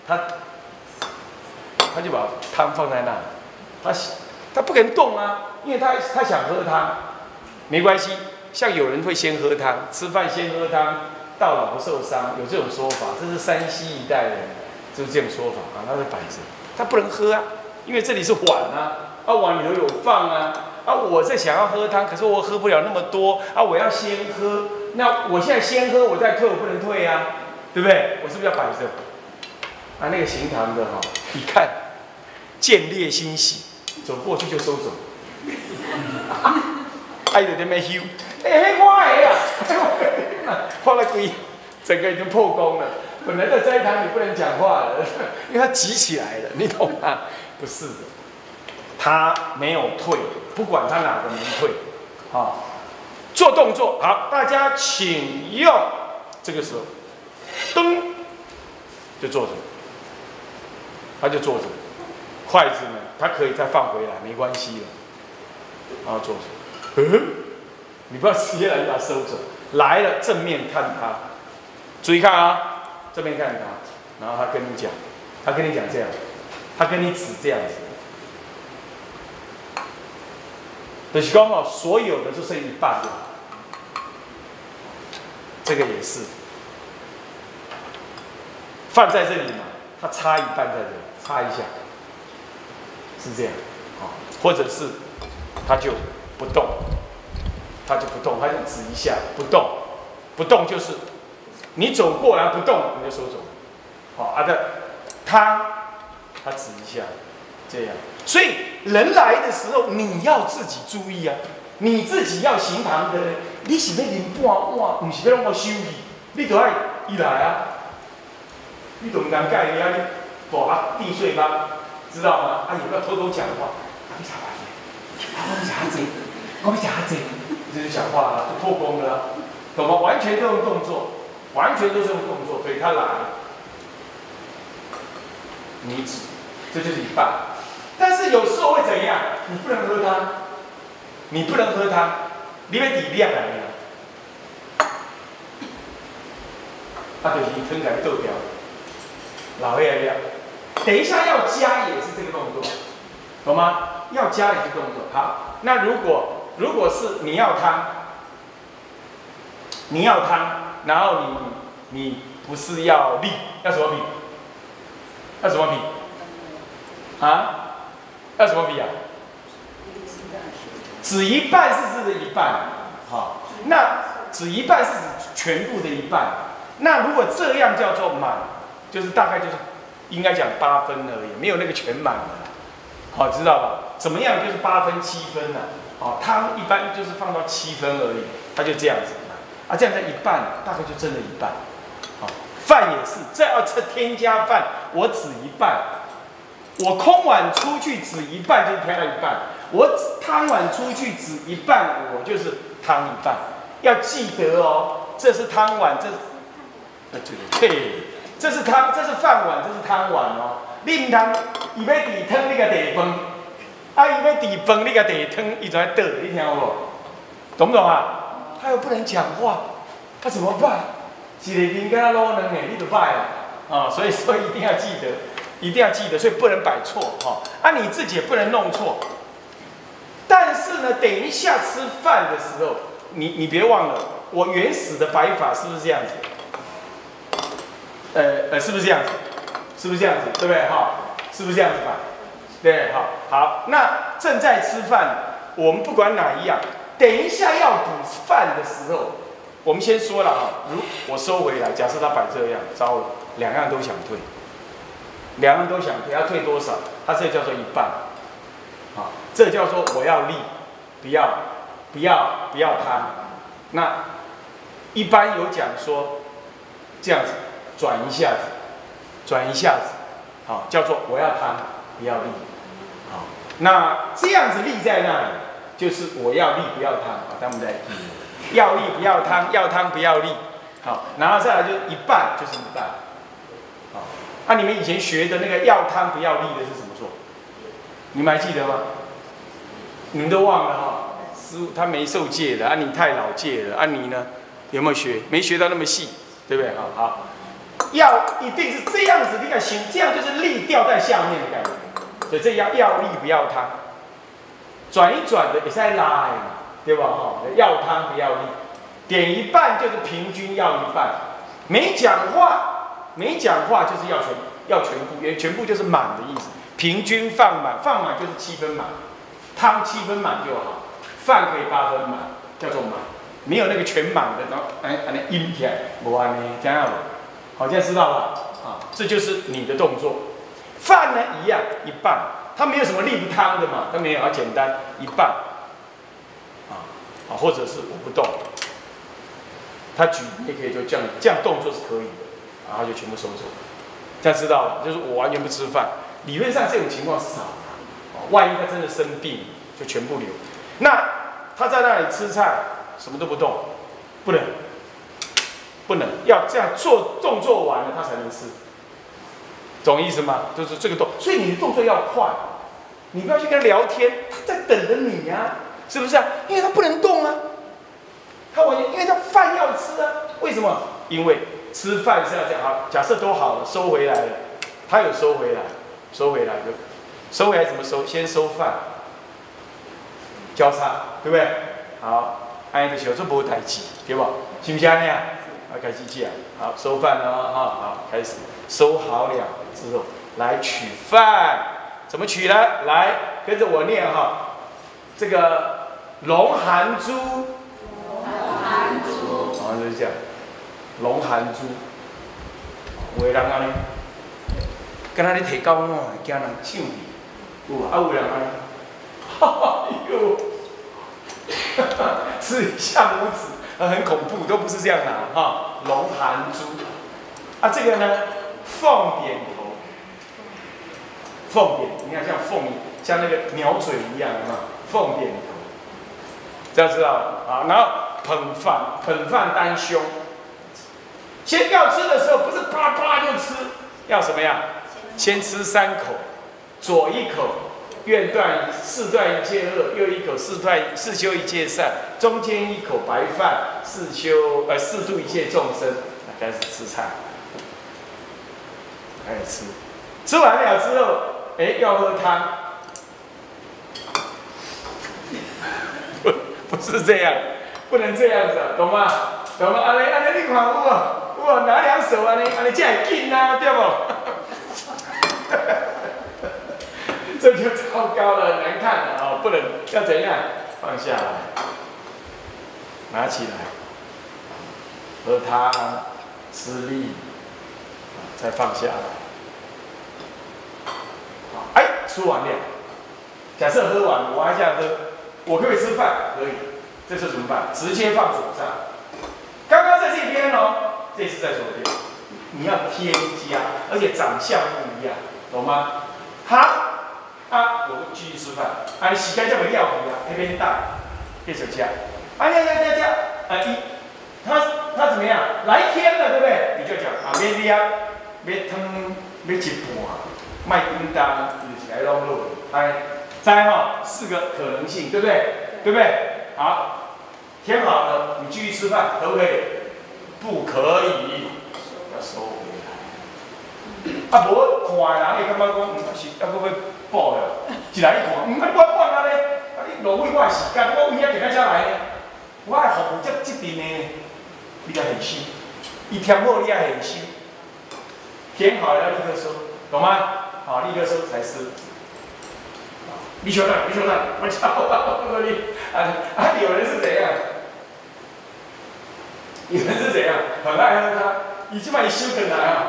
他就把汤放在那，他不肯动啊，因为他想喝汤，没关系。像有人会先喝汤，吃饭先喝汤，到老不受伤，有这种说法，这是山西一带人就是这种说法啊，他是摆着，他不能喝啊，因为这里是碗啊，碗里头有放啊，我这想要喝汤，可是我喝不了那么多啊，我要先喝，那我现在先喝，我再退，我不能退啊，对不对？我是不是要摆着？那个行堂的一看见猎欣喜，走过去就收走，就在那边咻。我的啊！花了鬼，整个已经破功了。本来在斋堂你不能讲话了，因为它挤起来了，你懂吗？不是的，他没有退，不管他哪个没退，做动作好，大家请用。这个时候，噔，就坐着，他就坐着，筷子呢，他可以再放回来，没关系了，然后坐着，你不要直接来把它收走，来了正面看他，注意看啊，正面看他，然后他跟你讲这样，他跟你指这样子，就是说所有的就剩一半了，这个也是，放在这里嘛，他插一半在这里，插一下，是这样，或者是他就不动。他就不动，他就指一下，不动，不动就是你走过来不动，你就收走。他指一下，这样。所以人来的时候，你要自己注意啊，你自己要行堂的，你是要啉半碗，不是要让我休息，你就要一来啊，你就唔能介意啊，你大地碎吧，知道吗？有没有偷偷讲话？你吃啥子？我要吃啥子？就是讲话了，就破功了，懂吗？完全都用动作，完全都是用动作，所以他来，你指，这就是一半。但是有时候会怎样？你不能喝汤，你要底量来了，就是吞改豆条，老爷料。等一下要加也是这个动作，懂吗？要加也是动作。好，那如果是你要汤，然后你不是要力，要什么比？要什么比？要什么比啊？指一半是指的一半，好，那指一半是指全部的一半。那如果这样叫做满，就是大概就是应该讲8分而已，没有那个全满的，好，知道吧？怎么样就是8分7分呢？汤一般就是放到7分而已，它就这样子这样的一半大概就真的一半。饭也是，这要添加饭，我指一半， 我空碗出去只一半就是挑到一半，我汤碗出去只一半，我就是汤一半。要记得哦，这是汤碗，对，这是汤，这是饭碗，这是汤碗哦。你唔通伊要递汤，你甲递饭，啊，伊要递饭，你甲递汤，伊就在倒，你听有无？懂不懂啊？他又不能讲话，他怎么办？一个面跟他捞两个，你就败了啊！所以一定要记得，一定要记得，所以不能摆错哈。啊，你自己也不能弄错。但是呢，等一下吃饭的时候，你别忘了，我原始的摆法是不是这样子？是不是这样子？是不是这样子？对不对？哈，是不是这样子吧？对，好。那正在吃饭，我们不管哪一样，等一下要补饭的时候，我们先说了哈，如我收回来，假设他摆这样，糟了，两样都想退，两样都想退，要退多少？他这叫做一半，啊，这叫做我要立，不要贪。那一般有讲说，这样子转一下子，好，叫做我要贪，不要立，好，那这样子立在那里，就是我要立，不要贪，啊，他们在要立不要贪，要贪不要立，好，然后再来就是一半，就是一半，好，那你们以前学的那个要贪不要立的是什么做？你们还记得吗？你们都忘了哈，师傅他没受戒的，啊，你太老戒了，啊，你呢有没有学？没学到那么细，对不对？好，要一定是这样子，你看行，这样就是力掉在下面的感觉，所以这要力不要贪，转一转的也是在拉的嘛，对吧？哈，要贪不要力，点一半就是平均要一半，没讲话就是要全部，全部就是满的意思，平均放满就是7分满，汤7分满就好，饭可以8分满，叫做满，没有那个全满的，然后那阴起来，无安尼，这样好，这样知道了啊，这就是你的动作。饭呢一样一半，它没有什么力不汤的嘛，它没有，它简单一半，或者是我不动，他举也可以就这样动作是可以的，然后就全部收走，这样知道了，就是我完全不吃饭。理论上这种情况少，万一他真的生病，就全部留。那他在那里吃菜，什么都不动，不能，要这样做动作完了他才能吃，懂意思吗？就是这个动，所以你的动作要快，你不要去跟他聊天，他在等着你呀，是不是啊？因为他不能动啊，因为他饭要吃啊，为什么？因为吃饭是要这样，好，假设都好了，收回来了，他有收回来怎么收？先收饭，交叉，对不对？好，按个小做无代志，对不？是不是安尼啊？开始讲，好，收饭了哈，好，开始收好了之后，来取饭，怎么取呢？来，跟着我念哈，这个龙含珠，好，就是这样，龙含珠，有的人安尼，敢若咧摕狗碗，惊人抢去，有啊，有人安尼，哎呦，吃一下拇指。很恐怖，都不是这样拿哈。龙含珠，啊，这个呢，凤点头，凤点，你看像凤，像那个鸟嘴一样嘛，凤点头，这样知道了啊。然后捧饭单胸，先要吃的时候不是啪啪就吃，要什么样？先吃3口，左1口。愿断4断一切恶，右1口4修一切善，中间1口白饭4度一切众生。开始吃菜，开始吃，吃完了之后，要喝汤，不是这样，不能这样子，懂吗？懂吗？安尼你看有无？拿2手安尼才会紧啊，对不？这就糟糕了，难看了啊！不能要怎样？放下来，拿起来，喝汤，吃力，再放下来。好，吃完了。假设喝完，我还想喝，我可不可以吃饭？可以。这次怎么办？直接放手上。刚刚在这边哦，这次在左边。你要添加，而且长相不一样，懂吗？ 好，啊，我继续吃饭。啊，你时间这么要皮啊，那边大，继续吃。啊呀，他怎么样？来天了，对不对？你就讲啊，免料，免汤，免一半，卖叮当，就是来弄落。哎，再哈4个可能性，对不对？对不对？好，填好了，你继续吃饭，可不可以？不可以，要收回来。啊，无看的人会感觉讲，是要搁要补了，一来一看，我补啊咧，啊你浪费我的时间，我为遐行到遮来呢，我的服务才这边呢，你要现心，伊填好你要现心，填好了要立刻收，懂吗？好，立刻收才是。你晓得，我教你啊，有人是怎样？有人是怎样？很爱喝它，伊即摆伊收回来啊。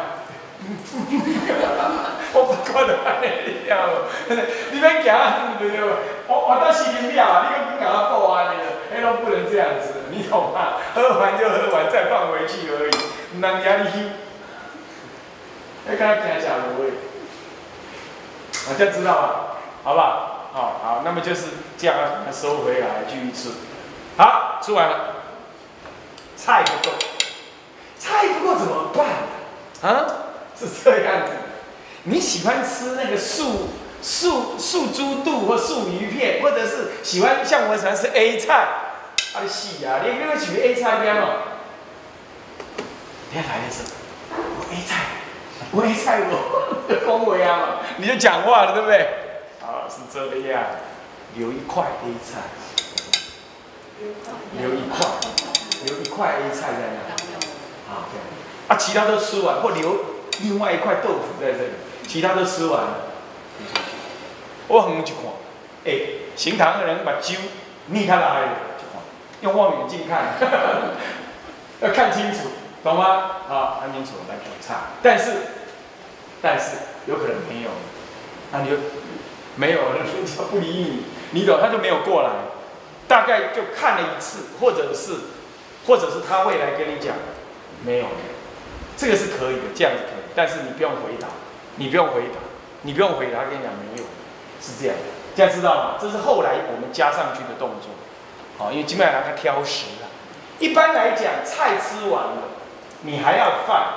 我不可能安尼了，你免行啊，对不对？我到死人了，你又不给他报安尼了，那都不能这样子，你懂吗？喝完就喝完，再放回去而已，唔能压你休。要跟他讲小芦苇，大家知道吧？好不好？好，那么就是这样，把它收回来，继续吃。好，吃完了，菜不够怎么办？啊？是这样子，你喜欢吃那个素猪肚或素鱼片，或者是喜欢像我喜欢吃 A 菜，啊你死啊！你会取 A 菜边哦？等下来的时候，我 A 菜我恭维啊嘛，你就讲话了，对不对？好，是这样，留一块 A 菜，留一块 A 菜在那，好这样，啊其他都吃完或留。另外一块豆腐在这里，其他都吃完了。我远一看，行堂的人把酒逆开来了，用望远镜看，要看清楚，懂吗？好，看清楚来煮菜。但是有可能没有，那你就没有了，人家不理你，你懂？他就没有过来，大概就看了一次，或者是他会来跟你讲，没有了。这个是可以的，这样子可以，但是你不用回答，跟你讲没有，是这样，这样知道吗？这是后来我们加上去的动作，好，因为基本上他挑食了。一般来讲，菜吃完了，你还要饭，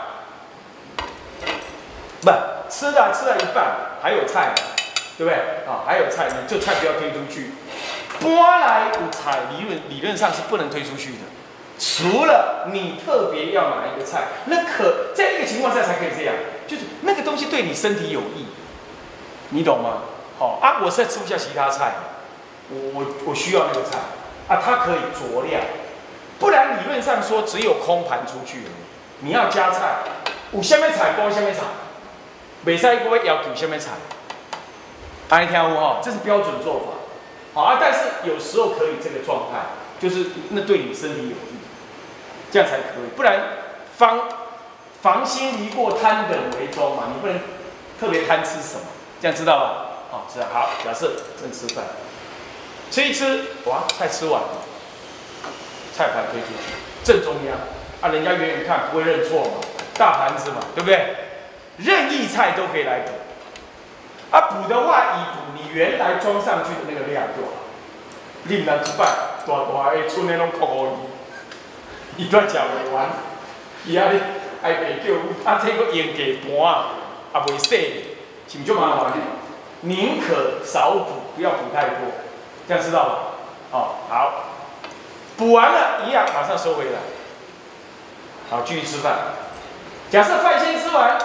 不吃了一半，还有菜，对不对？啊，还有菜，你这菜不要推出去，搬来有菜，理论上是不能推出去的。除了你特别要哪一个菜，在那个情况下才可以这样，就是那个东西对你身体有益，你懂吗？好啊，我实在吃不下其他菜，我需要那个菜啊，它可以酌量，不然理论上说只有空盘出去而已。你要加菜，有什么菜包什么菜，袂使我要求什么菜，安尼听有哈？这是标准做法，好啊，但是有时候可以这个状态，就是那对你身体有益。这样才可以，不然防心离过贪本为宗嘛，你不能特别贪吃什么，这样知道吧？哦，是好。假设正吃饭，吃一吃，哇，菜吃完了，菜盘推出去，正中央啊，人家远远看不会认错嘛，大盘子嘛，对不对？任意菜都可以来补，啊，补的话以补你原来装上去的那个量就好，令人一摆大的剩的拢扣互伊。伊都食袂完，伊啊你爱袂叫，啊这个用价盘啊，也袂洗，是不就麻烦？宁可少补，不要补太多，这样知道吧？哦，好，补完了一样马上收回来，好，继续吃饭。假设饭先吃完，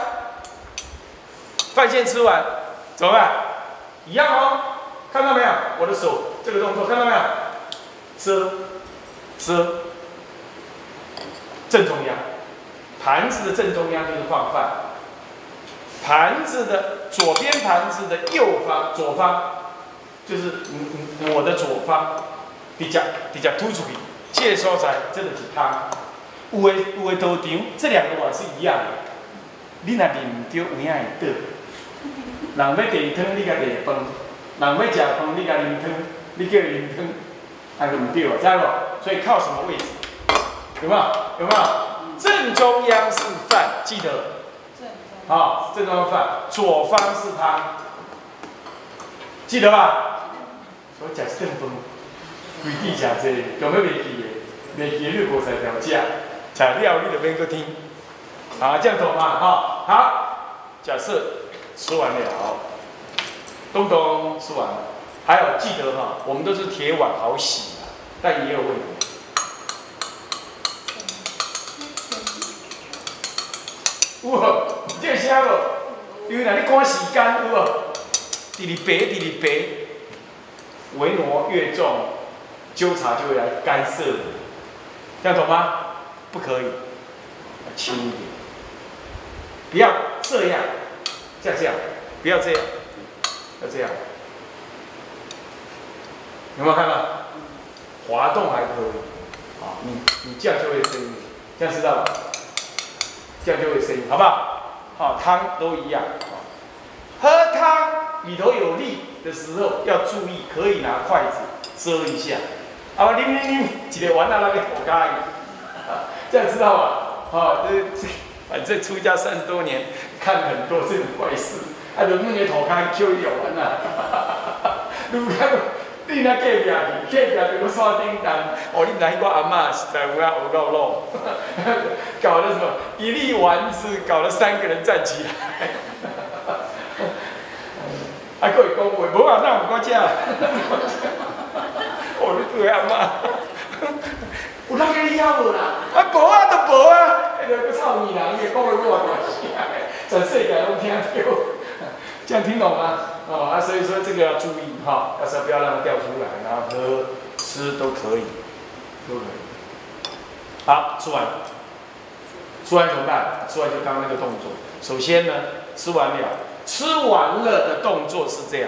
怎么办？一样哦，看到没有？我的手这个动作看到没有？吃。正中央，盘子的正中央就是放饭。盘子的左边盘子的左方，就是我的左方，直接吐出去。这个所在，这就是汤。有的道场，这两个碗是一样的。你若认唔对，有影会倒。人要地汤，你甲地饭；人要食饭，你甲啉汤，你叫啉汤，还是唔对啊？知道不？所以靠什么位置？有没有？正中央是饭，记得。好，正中央饭，左方是汤， 记得吧？所以食顿饭，规矩食济，有咩袂记的？袂记你无才调食，食了你就免搁听。啊，这样懂吗？好，假设吃完了，东东吃完了，还有记得我们都是铁碗好洗啊，但也有问题。有无？这个啥无？因为若你赶时间有无？第二杯，微挪越重，纠察就会来干涉你，这样懂吗？不可以，要轻一点，不要这样，这样，不要这样，要这样，有没有看到？滑动还可以，啊，你这样就会声音，这样知道吧？这样就会声音，好不好？好，汤都一样。喝汤里头有粒的时候要注意，可以拿筷子遮一下。啊，啉，一个碗啊那个火咖，这样知道吧？好，反正出家30多年，看很多这种怪事。啊，就那个土咖捡一条碗啊，如果你那隔壁就个山顶东，哦，你来我阿嬷实在有学到咯，搞了什么一粒丸子，搞了3个人站起来。啊，佫会讲话，无啊，哪有我食？哦，你对阿嬷，有人给你晓无啦？啊，无啊，都无啊，迄个臭耳人，伊讲话我大声，全世界拢听到。这样听懂吗？所以说这个要注意要是不要让它掉出来，然后喝、吃都可以，好，吃完怎么办？吃完就刚刚那个动作。首先呢，吃完了的动作是这样，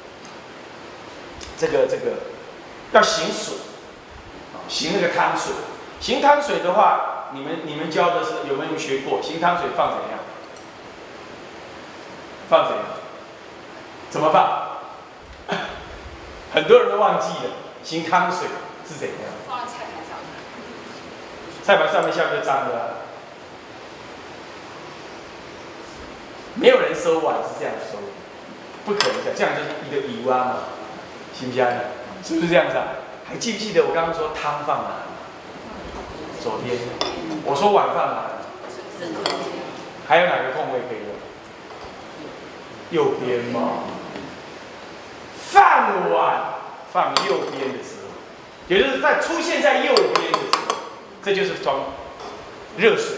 这个要行水，行那个汤水。行汤水的话，你们教的是有没有学过？行汤水放怎样？放怎样？怎么放？很多人都忘记了，行汤水是怎样？ 放在菜盘上。 菜盘上面下面就脏了。没有人收碗是这样收的，不可能的，这样就是一个油啊嘛，行不行？是不是这样子啊？还记不记得我刚刚说汤放哪？左边。我说碗放哪？还有哪个空位可以用？右边嘛。饭碗放右边的时候，也就是在出现在右边的时候，这就是装热水。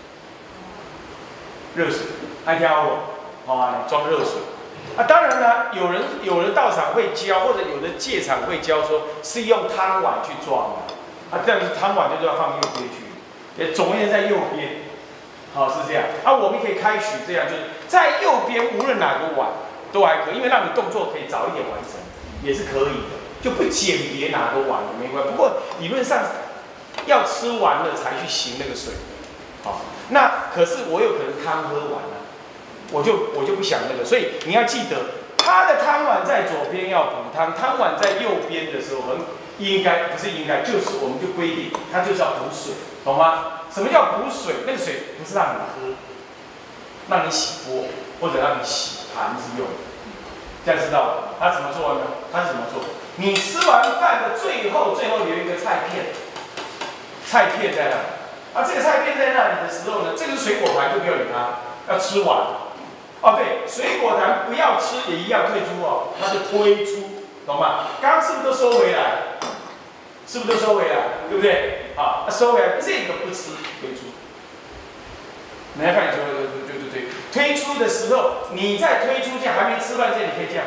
热水，还听我？装热水。当然了，有的道场会教，或者有的戒场会教说是用汤碗去装的。这样子汤碗就是要放右边去，总而言之在右边。是这样。我们可以开许这样，就是在右边，无论哪个碗都还可以，因为让你动作可以早一点完成，也是可以的，就不简别哪个碗也没关系。不过理论上要吃完了才去行那个水。那可是我有可能汤喝完了，我就不想那个，所以你要记得，他的汤碗在左边要补汤，汤碗在右边的时候，应该不是应该，就是我们就规定，它就是要补水，懂吗？什么叫补水？那个水不是让你喝，让你洗锅或者让你洗盘子用，这样知道了？他怎么做呢？他是怎么做？你吃完饭的最后有一个菜片，菜片在那。这个菜片在那里的时候呢，这个水果盘就不要理它，要吃完。对，水果盘不要吃也一样退出它就推出，懂吗？刚刚是不是都收回来？是不是都收回来？对不对？收回来，这个不吃，推出。你来看，对，推出的时候，你在推出前还没吃饭前，你可以这样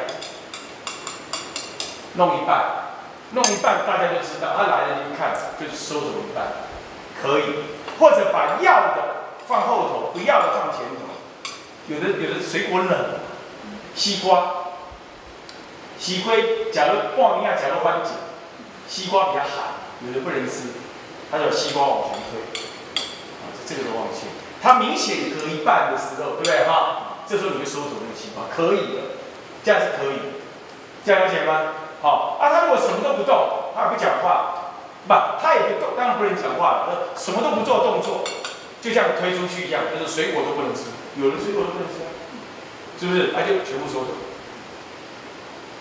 弄一半，大家就知道，他来了你看，就是收走一半，可以。或者把要的放后头，不要的放前头。有的水果冷，西瓜，西瓜假如半年假如番茄，西瓜比较寒，有的不能吃，他就西瓜往前推，这个都忘记了。它明显隔一半的时候，对不对这时候你就收走那个西瓜，可以的，这样是可以的，这样了解吗？他如果什么都不动，他也不讲话。他也不动，当然不能讲话了。什么都不做动作，就像推出去一样，就是水果都不能吃，有的水果都不能吃，是不是？就全部收走。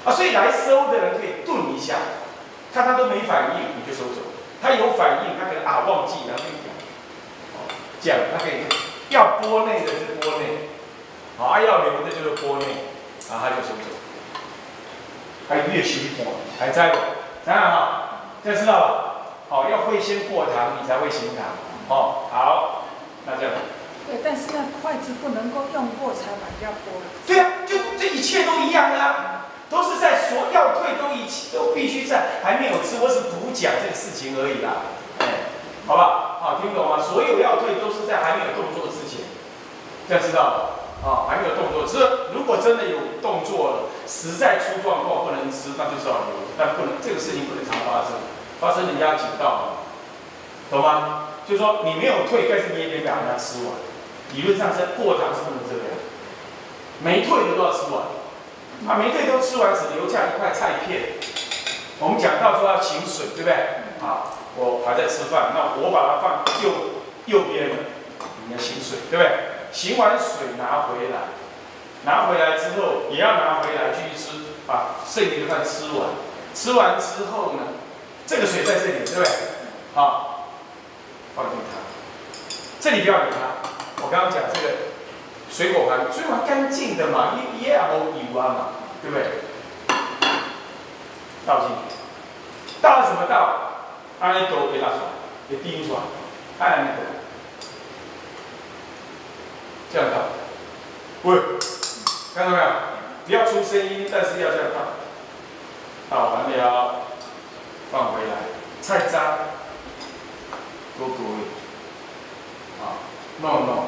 啊，所以来收的人可以顿一下，看他都没反应，你就收走。他有反应，他可能忘记，然后就讲，这样他可以要拨内的就拨内，要留的就是拨内，然后他就收走。还越修一点，还在不？当然哈，这样知道吧？要会先过堂，你才会行堂。好，那这样。 对，但是那筷子不能够用过才把要拨了。 对呀，就这一切都一样的啊，都是在说要退都必须在还没有吃，我只补讲这个事情而已啦。好吧，听懂吗？所有要退都是在还没有动作之前，这样知道吧？还没有动作，只是如果真的有动作了，实在出状况不能吃，那就是要留，但不能这个事情不能常发生，发生人家警告，懂吗？就是说你没有退，但是你也得把人家吃完。理论上是过堂是不能这样，没退的都要吃完，没退都吃完，只留下一块菜片。我们讲到说要请水，对不对？我还在吃饭，那我把它放右边了，你要醒水，对不对？醒完水拿回来，拿回来之后也要拿回来继续吃，把剩余的饭吃完。吃完之后呢，这个水在这里，对不对？放进它，这里不要理它。我刚刚讲这个水果盘干净的嘛，也没油啊嘛，对不对？倒进去，倒怎么倒？按那倒给它出来，给滴出来，按那倒，这样倒。喂，看到没有？不要出声音，但是要这样倒。倒完了，放回来，菜渣多多一点，弄，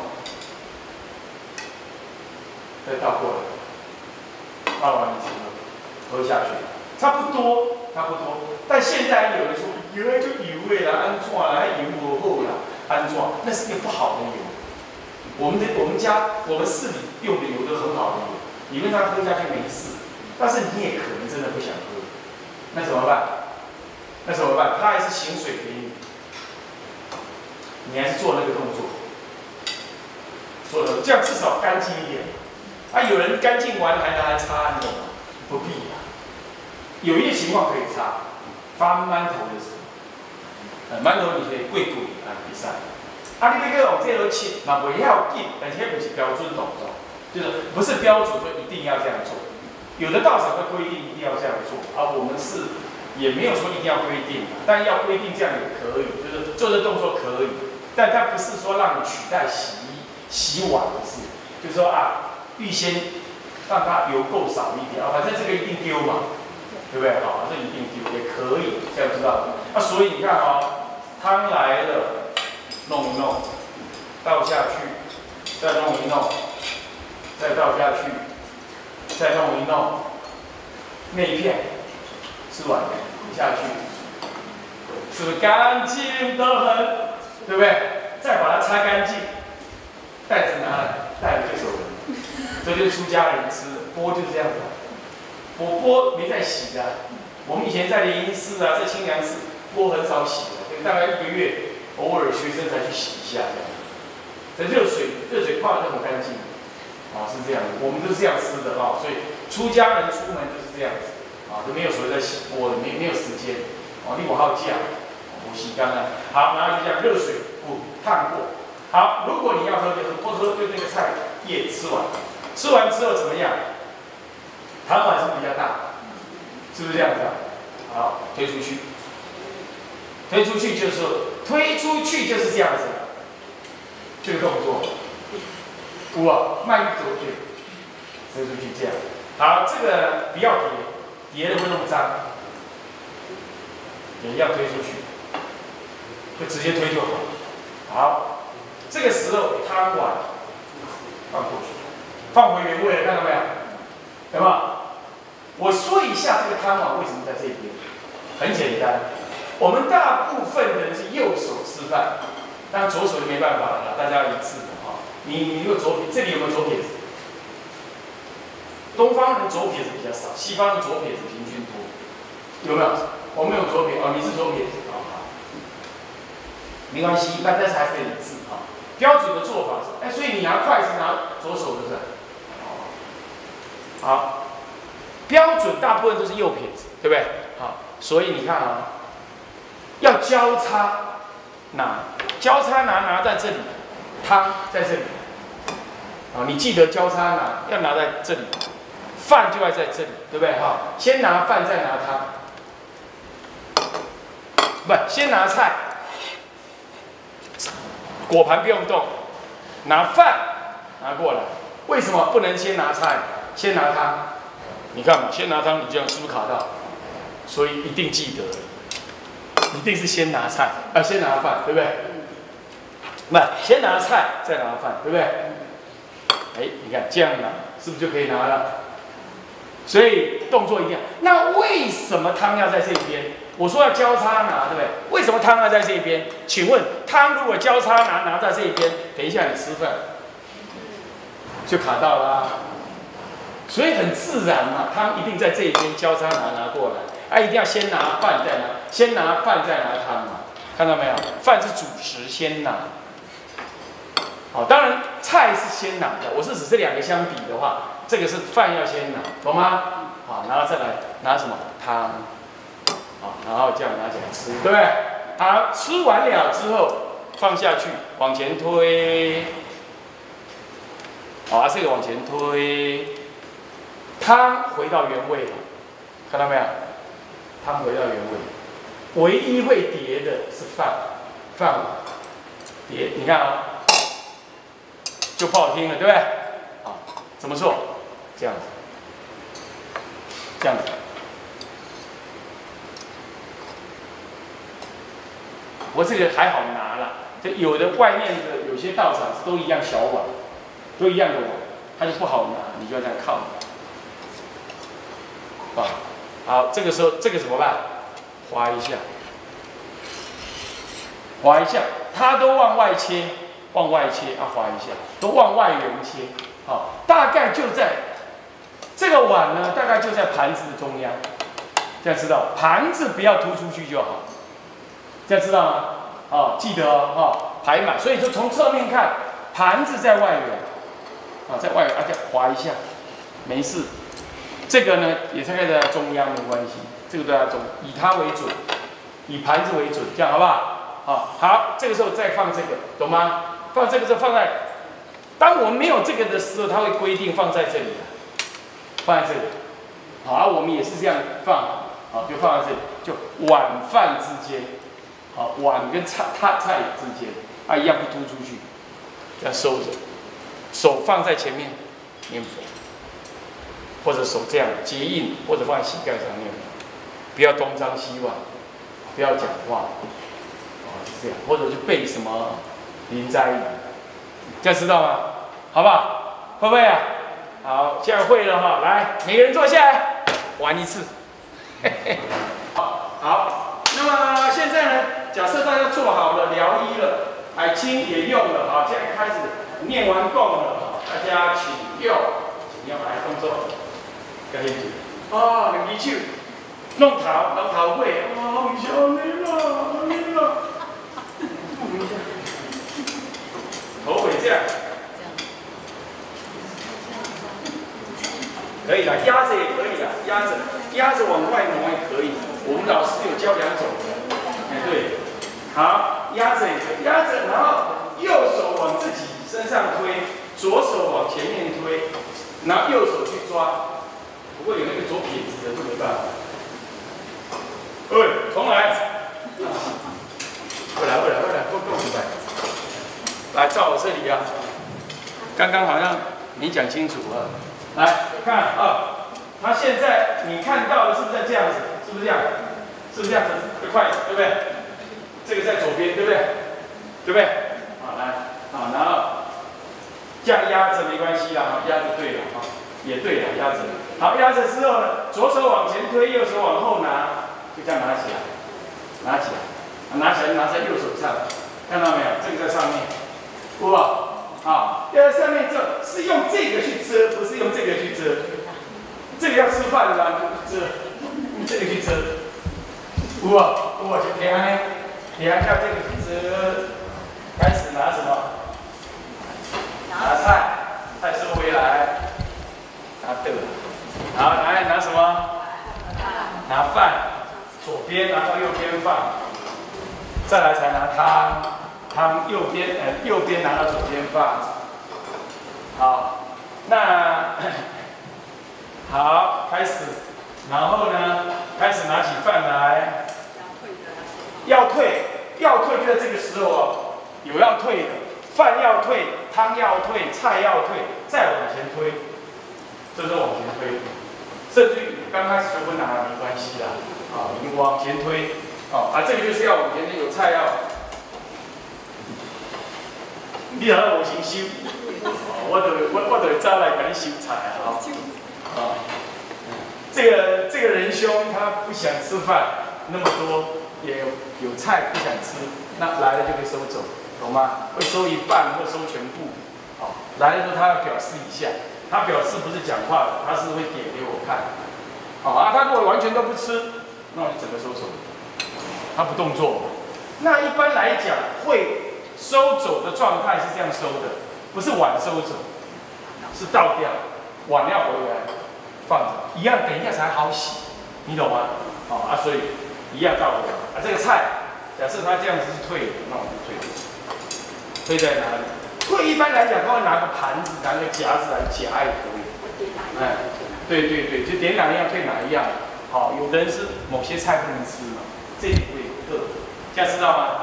再倒过来，倒完之后喝下去，差不多。但现在有人说，原来就油味啦，安怎啦，还油不好啦，安怎？那是个不好的油。我们市里用的油都很好的油，理论上喝下去没事，但是你也可能真的不想喝，那怎么办？他还是醒水给你，你还是做那个动作，这样至少干净一点。有人干净完还拿来擦，你懂吗？不必呀。有一些情况可以擦，发馒头的时候，馒头你可以跪比赛。你那个往这头切，不要紧，但是不是标准动作，就是不是标准说一定要这样做。有的道场会规定一定要这样做，我们是也没有说一定要规定，但要规定这样也可以，就是做这动作可以，但它不是说让你取代洗碗的事，就是说预先让它油够少一点，反正这个一定丢嘛。对不对？这一定丢也可以，这样知道。所以你看汤来了，弄一弄，倒下去，再弄一弄，再倒下去，再弄一弄，那一片吃完下去，是不是干净得很？对不对？再把它擦干净，袋子拿来，带着就走了。这就是出家人吃，钵就是这样子。钵没在洗的，我们以前在莲因寺在清凉寺，钵很少洗的，大概1个月，偶尔学生才去洗一下这样。这热水泡的很干净，是这样的，我们都是这样吃的所以出家人出门就是这样子，都没有所谓的洗钵的，没有时间，你我好讲，我洗干了，好，然后就这样热水烫过，好，如果你要喝就喝，不喝就那个菜叶吃完，吃完之后怎么样？汤碗是比较大，是不是这样子好，推出去，推出去就是这样子，这个动作，慢一走就推出去这样。好，这个不要叠的会弄脏，也要推出去，就直接推就好。好，这个时候汤碗放过去，放回原位了，看到没有？有没有？我说一下这个汤碗为什么在这边，很简单，我们大部分人是右手吃饭，但左手就没办法了，大家一致的你如果左撇，这里有没有左撇子？东方人左撇子比较少，西方人左撇子平均多，有没有？我们有左撇你是左撇子没关系，但是还是一致标准的做法是，所以你拿筷子拿左手的是，好。 标准大部分都是右撇子，对不对？好，所以你看啊，要交叉拿，交叉拿在这里，汤在这里。啊，你记得交叉拿要拿在这里，饭就要在这里，对不对？哈，先拿饭再拿汤，不，先拿菜，果盘不用动，拿饭拿过来。为什么不能先拿菜，先拿汤？你看嘛，先拿汤，你这样是不是卡到？所以一定记得，一定是先拿菜，先拿饭，对不对？不，先拿菜再拿饭，对不对？哎，你看这样拿，是不是就可以拿了？所以动作一定要。那为什么汤要在这边？我说要交叉拿，对不对？为什么汤要在这边？请问汤如果交叉拿在这边，等一下你吃饭就卡到了啊。所以很自然嘛，汤一定在这边交叉拿过来，一定要先拿饭再拿，先拿饭再拿汤嘛，看到没有？饭是主食，先拿。好，当然菜是先拿的，我是指这两个相比的话，这个是饭要先拿，懂吗？好，然后再来拿什么汤，好，然后这样拿起来吃，对不对？好，吃完了之后放下去，往前推，好，这个往前推。汤回到原位了，看到没有？汤回到原位，唯一会叠的是饭碗叠，你看啊，就不好听了，对不对？好，怎么做？这样子，这样子。不过这个还好拿了，这有的外面的有些道场都一样小碗，都一样的碗，它就不好拿，你就要这样靠。好，这个时候这个怎么办？划一下，划一下，它都往外切，往外切啊，划一下，都往外缘切。好，大概就在这个碗呢，大概就在盘子的中央，这样知道，盘子不要凸出去就好，这样知道吗？哦，记得哦，排满，所以就从侧面看，盘子在外缘，在外缘，这样划一下，没事。这个呢，也大概在中央没关系，这个都要中，以它为准，以盘子为准，这样好不好？好，这个时候再放这个，懂吗？放这个就放在，当我们没有这个的时候，它会规定放在这里，放在这里。好，我们也是这样放，好，就放在这里，就碗饭之间，好，碗跟菜之间，一样不突出去，这样收着，手放在前面念佛。或者手这样结印，或者放在膝盖上面，不要东张西望，不要讲话，是这样，或者就背什么临斋语，这样知道吗？好不好？会不会啊？好，现在会了哈，来，每个人坐下来，玩一次。好，那么现在呢，假设大家做好了疗医了，海清也用了，好，现在开始念完供了，大家请用，来动作。很举手，弄头尾，唔想你啦，头尾这样，可以了，压着也可以了，压着往外挪也可以。我们老师有教2种的，对，好，压着也可以，压着，然后右手往自己身上推，左手往前面推，然后右手去抓。不过有那个左撇子的就没办法。重来。过来，够明白。来，照我这里啊。刚刚好像没讲清楚啊。来看啊，他现在你看到的是不是这样子？是不是这样？是不是这样子？这筷子对不对？这个在左边对不对？对不对？好，来，好，然后这样压着没关系啦，压着对了啊，也对了，压着。好，压着之后呢，左手往前推，右手往后拿，就这样拿起来，拿起来拿在右手上，看到没有？这个在上面，哇，好，要在上面这是用这个去遮，不是用这个去遮。这个要吃饭的啦，遮，用这个去遮。哇，就这样呢，这样靠这个去遮，开始拿什么？拿菜，菜收回来，拿豆。好，来拿什么？ 再来才拿汤，汤右边拿到左边放。好，那好开始，然后呢，开始拿起饭来。要退就在这个时候哦，有要退的，饭要退，汤要退，菜要退，再往前推，这时候往前推，甚至于刚开始就不拿没关系啦，啊，你往前推，哦，这个就是要往前推，有菜要，你好像无先收，我就招来给你收菜啊，啊，这个仁兄他不想吃饭那么多。也有菜不想吃，那来了就会收走，懂吗？会收一半或收全部。好，来的时候他要表示一下，他表示不是讲话的，他是会点给我看。好他如果完全都不吃，那我就整个收走。他不动作。那一般来讲，会收走的状态是这样收的，不是碗收走，是倒掉，碗要回来放着，一样等一下才好洗，你懂吗？所以。一样倒回来这个菜，假设它这样子是退的，那我就退。退在哪里？退一般来讲，他会拿个盘子、拿个夹子来夹也可以。对，就点哪一样退哪一样。好，有的人是某些菜不能吃嘛，这里会有特，这样知道吗？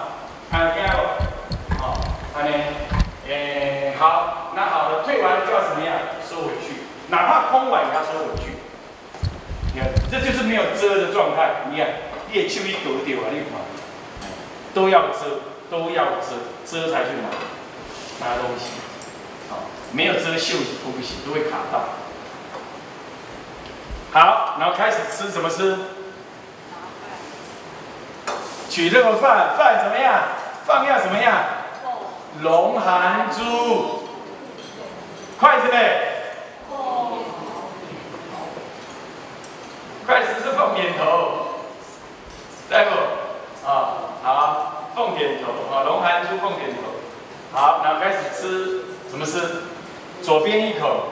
好，那好了，退完了就要怎么样？收回去，哪怕空碗也要收回去。你看，这就是没有遮的状态。你看。叶手一割掉啊，你看，都要遮，遮才去拿东西。好，没有遮袖子不行，都会卡到。好，然后开始吃，怎么吃？取这个饭怎么样？饭要怎么样？龙含珠。筷子呢？筷子是放扁头。来不？好，凤点头，龙含珠凤点头。好，然后开始吃，怎么吃？左边一口，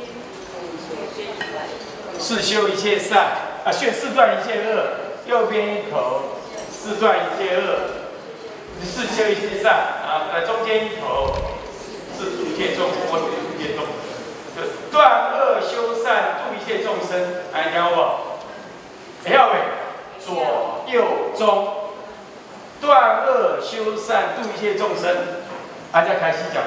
四修一切善，四断一切恶。右边一口，四断一切恶，四修一切善。中间一口，四度一切众生，我度一切众生，断恶修善，度一切众生。听有无？会晓未？左右中，断恶修善，度一切众生。大家开始讲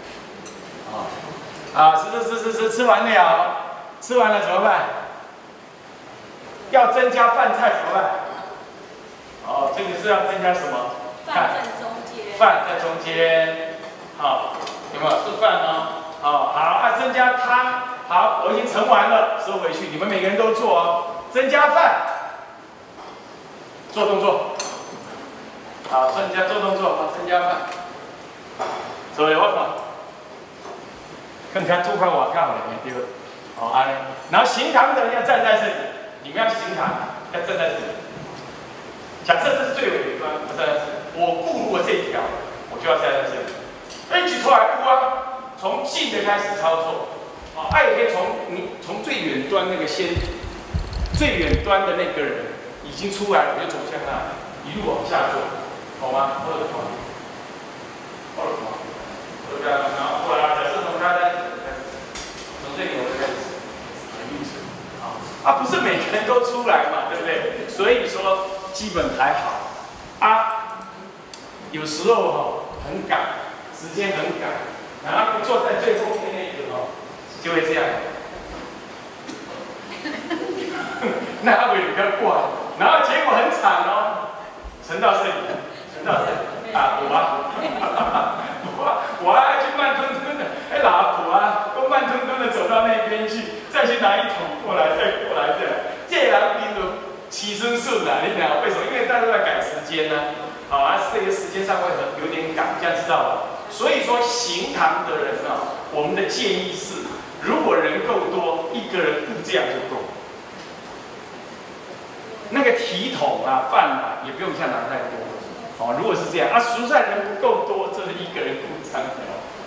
吃完了，吃完了怎么办？要增加饭菜怎么办？这个是要增加什么？ 饭在中间。 饭在中间。好，有没有是饭呢？好，增加汤。好，我已经盛完了，收回去。你们每个人都做哦。增加饭。做动作，好，做动作，好，增加饭。所以我讲，更加突发我靠了，对不对？然后行堂的人要站在这里，你们要行堂，要站在这里。假设这是最尾端，我站在这里，我步入了这一条，我就要站在这里。一起出来步啊，从近的开始操作，也可以从最远端那个最远端的那个人。已经出来了，我就走向那，一路往下做，好吗？或者什么？然后过来，假设从他开始，从这里我就开始，运程，不是每个人都出来嘛，对不对？所以说基本还好，有时候很赶，时间很赶，然后坐在最后面那个就会这样。那他会比较怪，然后结果很惨哦，沉到这里，我还去慢吞吞的，老婆都慢吞吞的走到那边去，再去拿一桶过来，再过来，这人你都起身顺了，你讲为什么？因为大家都在赶时间呢，这个时间上会有点赶，这样知道吧？所以说行堂的人我们的建议是，如果人够多，一个人顾这样就够。那个提桶饭也不用像拿太多。如果是这样熟菜人不够多，真的一个人顾3条。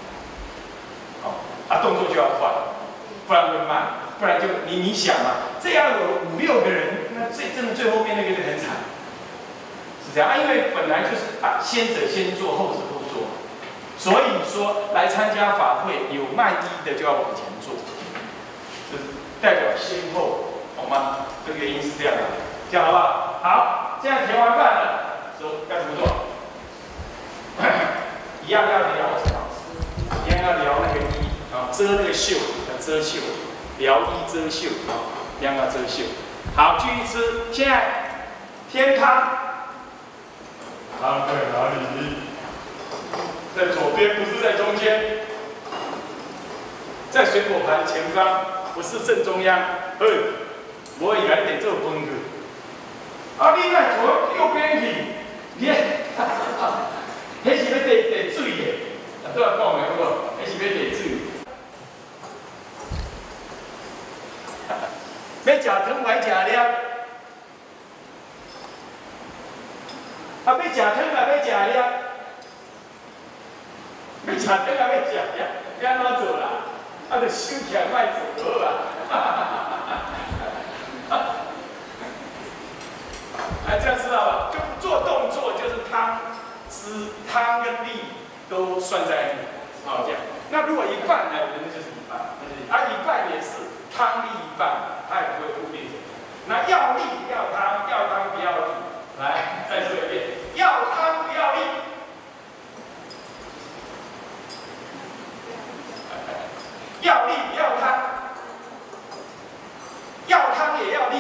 动作就要快，不然会慢，不然就你想嘛，这样有5、6个人，那真的最后面那个就很惨，是这样，因为本来就是先者先做，后者后做，所以说来参加法会有慢依的就要往前做，这代表先后，懂吗？这个原因是这样的，这样好不好？好，现在填完饭了，说要怎么做？一样要聊什么？一样要聊那个衣啊，遮那个袖，要遮袖，聊衣遮袖啊，一样要遮袖。好，继续吃。现在添汤。汤在哪里？在左边，不是在中间。在水果盘前方，不是正中央。我以为得做崩的。啊，你那左右边去，你，那是要得水的。对啊，讲的好不好？那是要得水。要吃汤还吃了？要吃汤要吃了？要吃汤要吃了？要安怎做啦？就收起来卖做啊！这样知道吧？就做动作就是汤跟力都算在这样。那如果一半呢？那就是一半，一半也是汤力一半，它也不会固定。那要力要汤，要汤不要力。来，再说一遍，要汤不要力。要力不要汤，要汤也要力。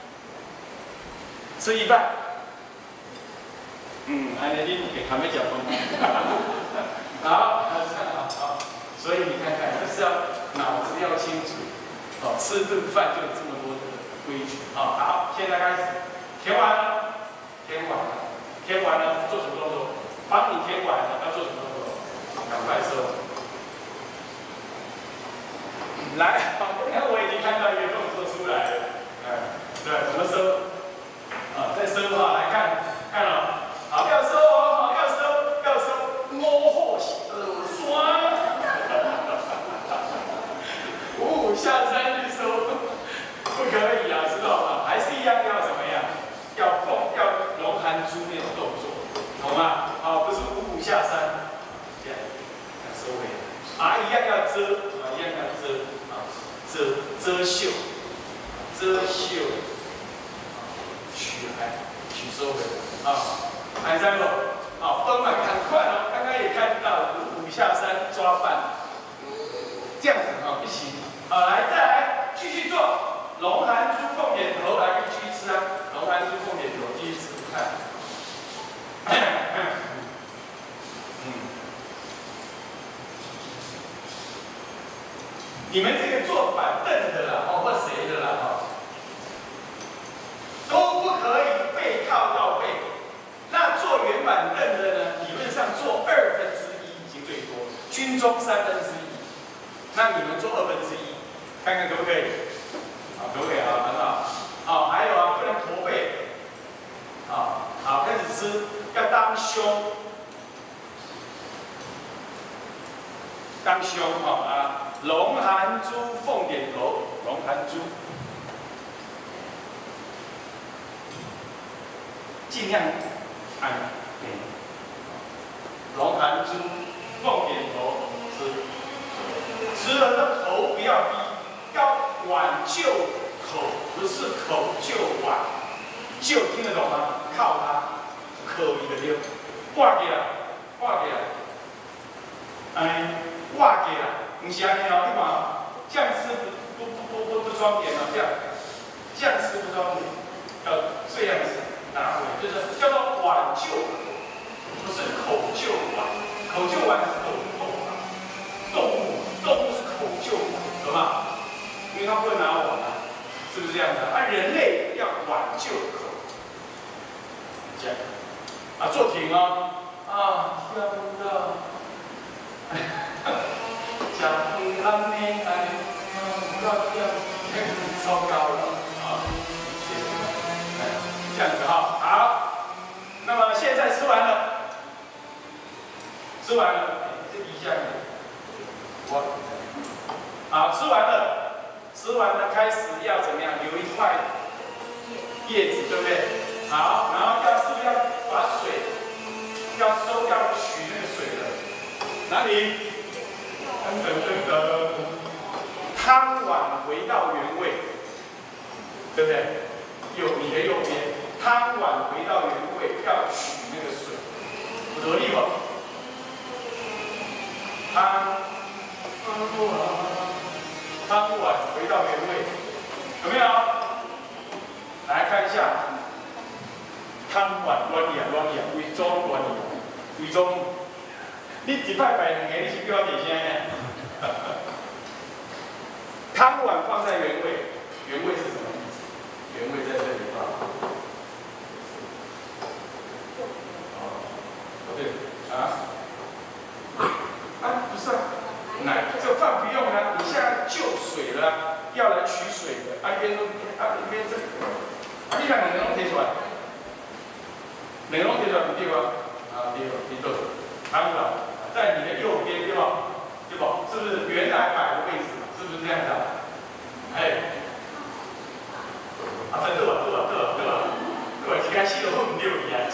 吃一半。安尼你给他们讲分。好，好，所以你看看，就是要脑子要清楚。吃顿饭就有这么多的规矩。好，现在开始，填完了，填完了，做什么动作？帮你填完了，要做什么动作？赶快收。来，我已经看到一个动作出来了。对，怎么收？再收哈，来看哦，好，要收哦，要收，摸后酸，五下山去收，不可以啊，知道吗？还是一样要怎么样？要龙含珠那种动作，懂吗？不是五下山，这样收回来，一样要遮，一样要遮，遮袖，取收回来还在不？崩满赶快哦！刚刚也看到了五下山抓饭，这样子一起来再来继续做龙含珠凤点头，来继续吃啊！龙含珠凤点头，继续吃看。你们这个坐板凳的啦，或谁的啦，都不可以背靠到背。那坐圆板凳的呢，理论上坐1/2已经最多，军中1/3。那你们坐1/2，看看可不可以？可不可以啊？很好。还有不能驼背。好，开始吃，要当胸。龙含珠凤点头，龙含珠，尽量按龙含珠凤点头吃了的头不要低，要挽就口，不是口就挽，就听得懂吗？靠它，可以的溜，挂起来，画给了，不是安尼哦，你看，这样吃不装点哦，这样吃不装点，要这样子拿回来，就是叫做挽就口，不是口就挽，口就挽是动物是口就挽，懂吗？因为它不会拿碗啊，是不是这样子？人类要挽就口，这样坐挺哦，听不到。假不安宁安，不要这样，糟糕了这样子好。那么现在吃完了，这一下吃完了开始要怎么样？留一块叶子，对不对？好，然后是不是要把水要取那个水的哪里？等等等等，汤碗回到原位，对不对？你的右边，汤碗回到原位，要取那个水，有得力不？汤碗回到原位，有没有？来看一下，汤碗乱呀，为中乱呀，为中。你一摆摆两个，你是叫我点先呢？汤碗放在原位，原位是什么意思？原位在这里放。对啊。不是啊，这饭不用了，你现在就水了，要来取水的，一边这个，你两个拢提出来，两个拢提出来不对吧？对，汤碗在你的右边对吧？对吧？是不是原来摆的位置？是不是这样子啊？对吧？一开始都混唔对伊啊，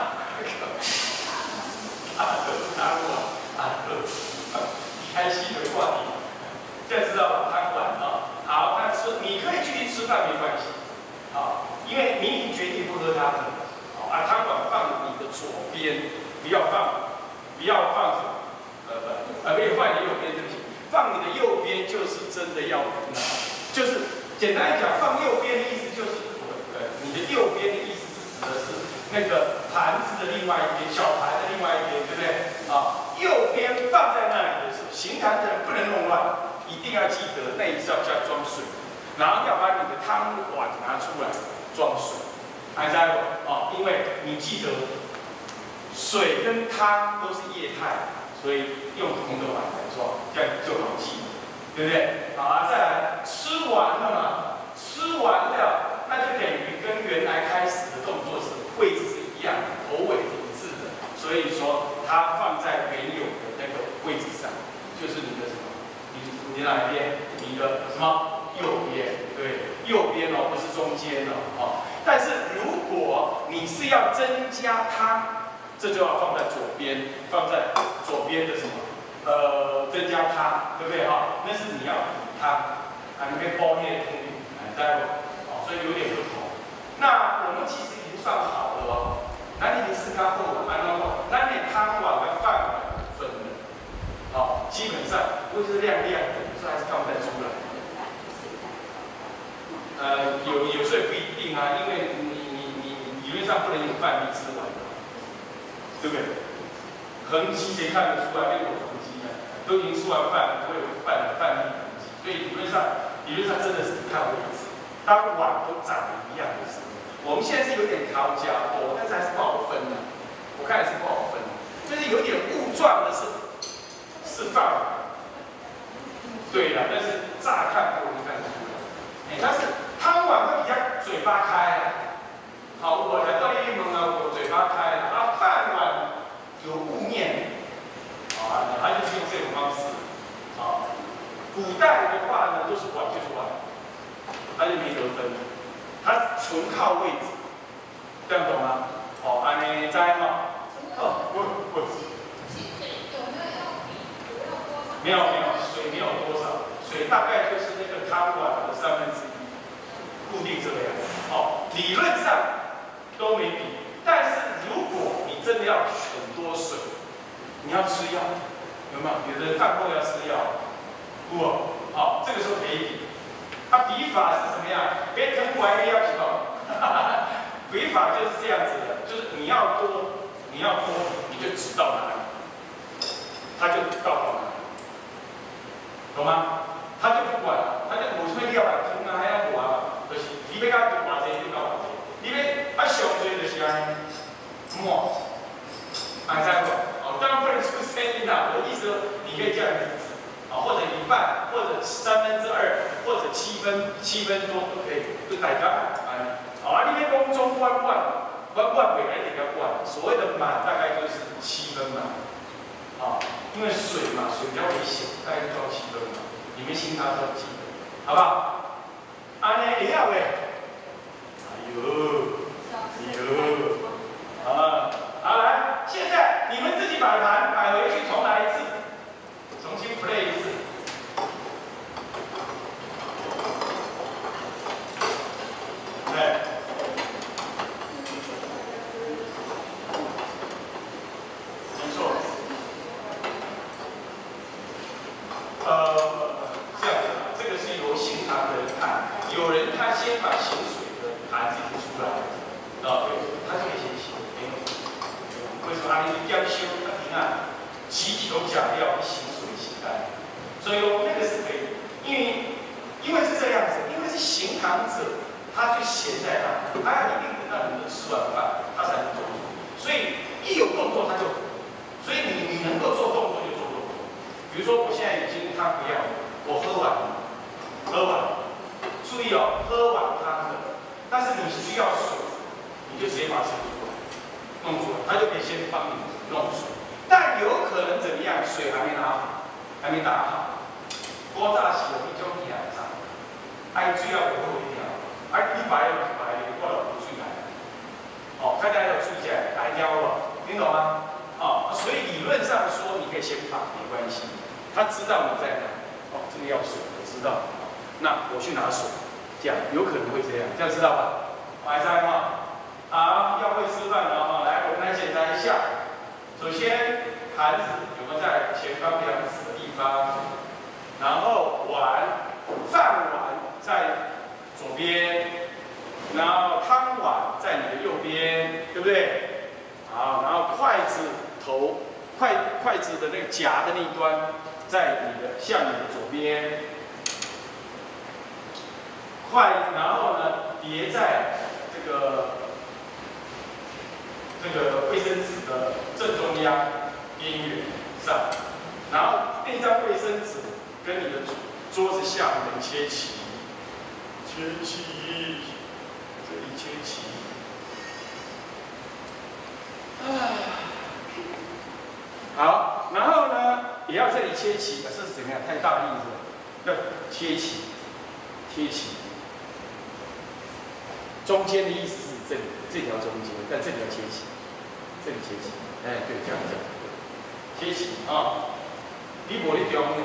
开心的话题，现在知道吧？汤碗啊，好，那你可以继续吃饭没关系，啊，因为明明决定不喝汤的，汤碗放你的左边，不要放什么，没有放你的右边，对不起，放你的右边就是真的要拿，就是简单讲，放右边的意思就是，你的右边的意思是指的是那个盘子的另外一边，小盘的另外一边，对不对？右边放在那里的时候，行坛的人不能弄乱，一定要记得那一是要加装水，然后要把你的汤碗拿出来装水，还在因为你记得水跟汤都是液态，所以用同一个碗来装，这样就好记，对不对？好，再来吃完了嘛，吃完了那就等于跟原来开始的动作是位置是一样的，头尾一致的，所以说它放在原有的那个位置上，就是你的什么？你哪一边？你的什么？右边，对，右边不是中间但是如果你是要增加汤，这就要放在左边，放在左边的什么？增加汤，对不对那是你要补汤，那边包那些通知不？所以有点不同。那我们其实已经算好了咱已经是较好，咱的汤碗跟饭碗分了，基本上都是亮亮的，有时候还是看不太出来。有时候也不一定因为你理论上不能用饭粒吃完的，对不对？横积谁看得出来？没有横积都已经吃完饭，不会有饭粒横积，所以理论上真的是看位置。当碗都长得一样的时候，我们现在是有点kau加坡，但是还是不好分的。我看还是不好分，就是有点雾状的是饭碗，对了，但是乍看不容易看得出来。但是汤碗会比较嘴巴开好，我来到一门我嘴巴开饭碗有雾面它就是用这种方式古代的话呢，都是碗就是碗。它就没得分，它纯靠位置，这样懂吗？安尼知没有，水没有多少，水大概就是那个汤碗的1/3，固定这个样子。理论上都没比，但是如果你真的要很多水，你要吃药，有没有？有的人饭后要吃药，这个时候可以比。比法是什么样？别跟我一样比法就是这样子的，就是你要多，你就指到哪里，他就到哪里，懂吗？他就不管了，他就无什么料来吞还要活就是你要甲多偌济就到偌济，你要上济就是安尼，满，知不？当然不能出声音啦，我的意思说你可以这样子。或者1半，或者2/3，或者7分多都可以，就大家你别讲中弯，本来得要弯，所谓的满大概就是7分满，因为水嘛，水比较危险，大概就到7分满，你们心他都记得，好不好？安尼会晓未？哎呦， 你们自己摆盘，摆回去重来一次，重新 play 一次。哎，没错。这样子，这个是由行堂的人看，有人他先把行水的盘子提出来，对，他就可以先写。为什么阿你要修他平安，集体都讲要行水行单，所以说那个是可以，因为是这样子，因为是行堂者，他就闲在那，他要一定等到你们吃完饭，他才能做，所以一有动作他就，所以你能够做动作就做动作，比如说我现在已经汤不要了，我喝完了，注意哦，喝完汤了，但是你需要水，你就直接把水弄出来，他就可以先帮你弄水。但有可能怎么样？水还没拿好，还没打好，锅炸时有一种气来上，水要不好一条，你摆了就摆，你过了不水来。大家要注意一下，挑了，听懂吗？所以理论上说，你可以先把没关系，他知道你在哪。这个要水，我知道。那我去拿水，这样有可能会这样，这样知道吧？晚上好，要会吃饭了来，我们来检查一下。首先，盘子有没有在前方量尺的地方？然后饭碗在左边，然后汤碗在你的右边，对不对？好，然后筷子的那个夹的那一端，向你的左边。然后呢，叠在这个卫生纸的正中央边缘上，然后那张卫生纸跟你的桌子下面切齐，这里切齐。好，然后呢，也要这里切齐，这是怎么样？太大力是吧？要切齐。中间的意思是这条中间，但这里要切齐，这里切齐，对，这样，切齐你无你中呢，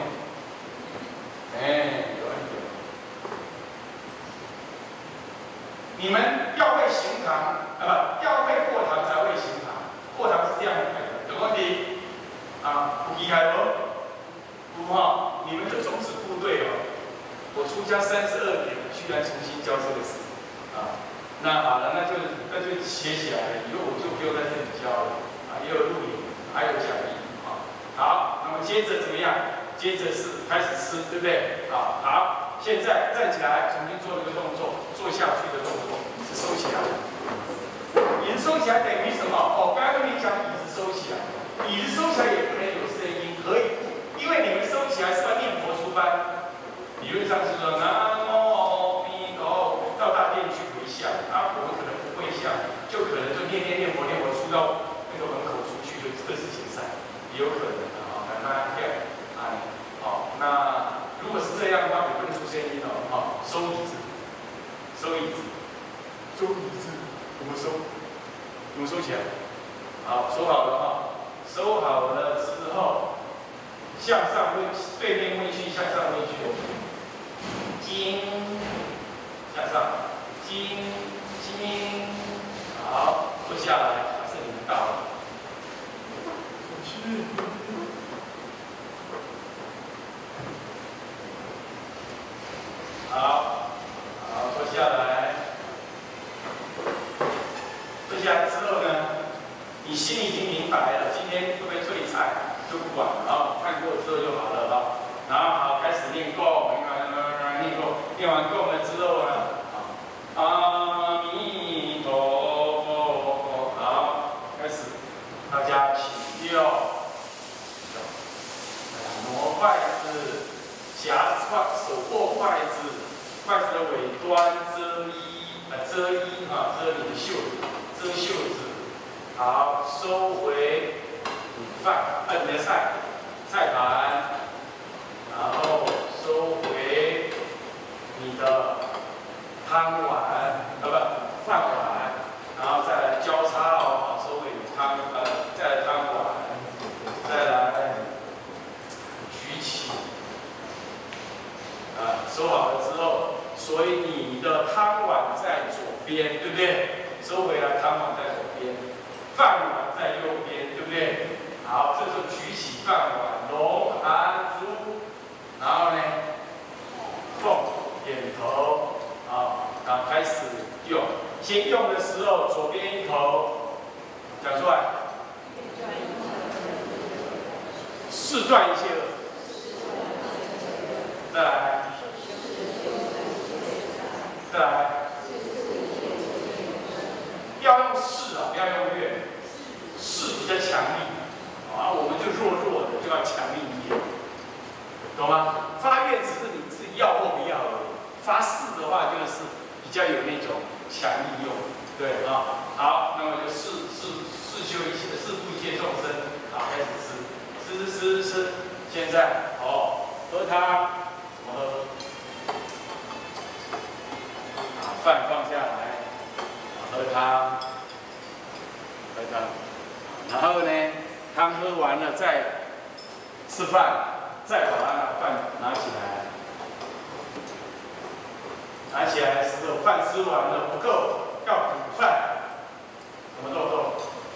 你们要会行堂，要会过堂才会行堂，过堂是这样排的，有问题？有厉害不？你们就种子部队我出家32年，居然重新教这个事那好了，那就写起来了，以后我就不用在这里教了也有录影，还有讲义好，那么接着怎么样？接着是开始吃，对不对？好，现在站起来，重新做这个动作，做下去的动作，椅子收起来。椅子收起来等于什么？刚刚跟你讲椅子收起来，椅子收起来也不能有声音，可以，因为你们收起来是要念佛出班，理论上是说南无阿弥陀佛，到大殿去回向，我们可能不会向，就可能就念佛出到那个门口出去，就各自解散，也有可能那如果是这样的话，也不能出声音收椅子，怎么收起来？好，收好了收好了之后，向上对面问讯，向上问讯，经，向上，经，好，坐下来，假设你们到了，好，坐下来。坐下来之后呢，你心里已经明白了，今天会不会退菜就不管了看过之后就好了然后好，开始念供，念完供了之后呢，阿弥陀佛，好，开始，大家起立挪筷子，手握筷子，筷子的尾端遮你的袖子，遮袖子。好，收回你的菜盘，然后收回你的汤碗，饭碗，然后再来交叉收回你再来汤碗。 收好了之后，所以你的汤碗在左边，对不对？收回来，汤碗在左边，饭碗在右边，对不对？好，这时候举起饭碗，龙含珠，然后呢，凤点头，啊，然后开始用。先用的时候，左边一口，讲出来，试断一切恶，再来，再来，要用试啊，不要用愿，试比较强力，啊，我们就弱弱的，就要强力一点，懂吗？发愿只是你自己要或不要而已，发誓的话就是比较有那种强力用，对啊。好，那么就试修一切，试度一切众生，好，开始吃。现在喝汤，怎么喝？饭放下来，喝汤，然后呢，汤喝完了再吃饭，再把它饭拿起来。拿起来的时候，饭吃完了不够，要补饭。什么动作？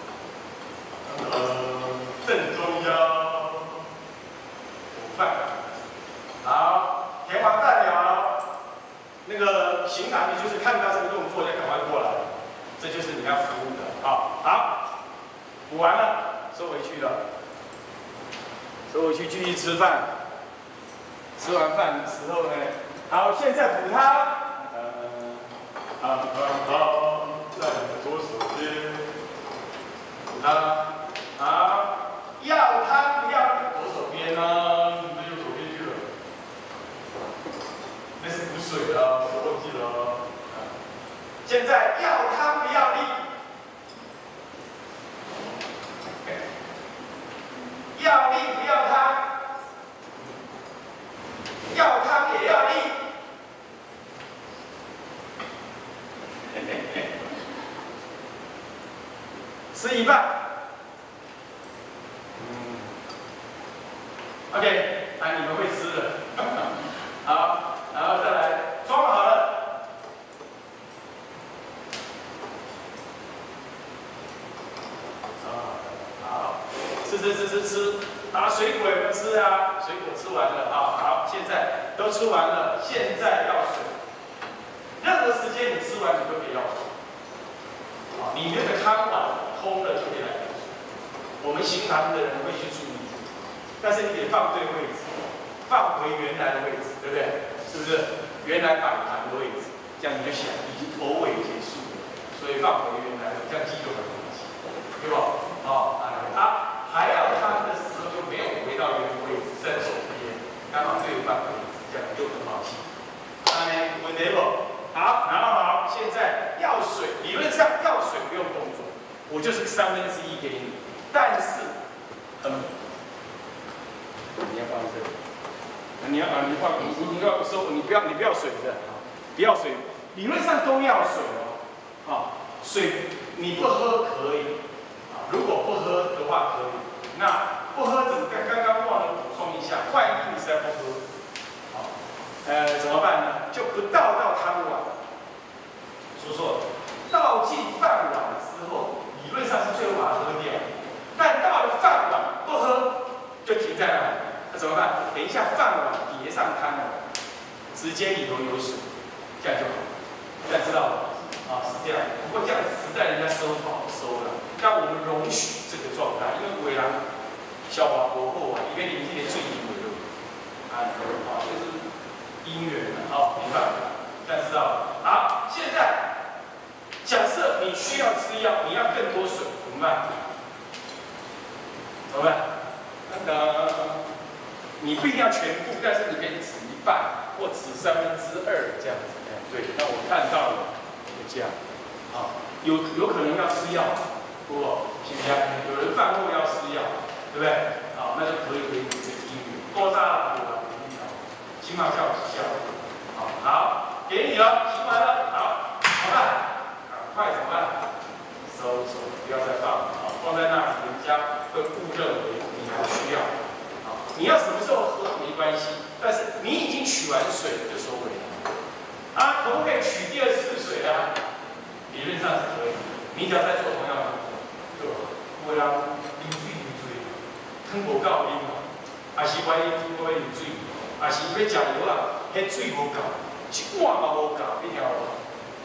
正中央补饭。好，填完饭了，那个行囊你就是看到这个动作，要赶快过来，这就是你要服务的。好，补完了，收回去了，收回去继续吃饭。吃完饭的时候呢，好，现在补汤。汤在你的左手边，补汤。好，要汤不要左手边呢？你的右手边去了，那是补水啊，我忘记了。现在要汤不要力？要力不要汤？要汤也要力。吃一半。OK， 你们会吃的。好，然后再来装好了。好，吃。啊，水果有没有吃啊？水果吃完了啊。好，现在都吃完了，现在要水。任何时间你吃完，你都可以要水。你那个汤碗空了就可以来补水。我们行堂的人会去注意，但是你得放对位置，放回原来的位置，对不对？是不是？原来摆盘的位置，这样你就想已经头尾结束了，所以放回原来的，这样记就很容易记，对吧？还要汤的时候就没有回到原位置，在手边，刚好对半位置，这样就很好记。问题不？好，然后好，现在要水，理论上要水不用动作，我就是1/3给你，但是你要放这里，你要收，你不要水的，不要水，理论上都要水哦，水你不喝可以，如果不喝的话可以，那不喝怎么刚刚忘了补充一下，万一你实在不喝。怎么办呢？就不倒到汤碗，说错了，倒进饭碗之后，理论上是最后把它喝掉，但到了饭碗不喝，就停在那里，那怎么办？等一下饭碗叠上汤碗，直接里头有水，这样就好，大家知道了是这样。不过这样实在人家收不好收了，但我们容许这个状态，因为为人消化过后因为你这里最硬的就是因缘了没办法，大家知道了。好，现在假设你需要吃药，你要更多水，怎么办？你不一定要全部，但是你可以指一半或指2/3这样子。对，那我看到了，就这样。有可能要吃药，不，行不行？有人饭后要吃药，对不对？那就可以这个因缘，多大了？起码效好，给你了，行完了，好，怎么办？赶快怎么办？收，不要再放，放在那里，人家会误认为你还需要。你要什么时候喝没关系，但是你已经取完。 完水就收尾了。啊，可不可以取第二次水啊？理论上是可以，你只要再做同样的动作，对吧？有人啉水，汤无够啉嘛，还是怀疑汤无啉水，还是要食药啊，迄水无够，一碗嘛无够，你听有无？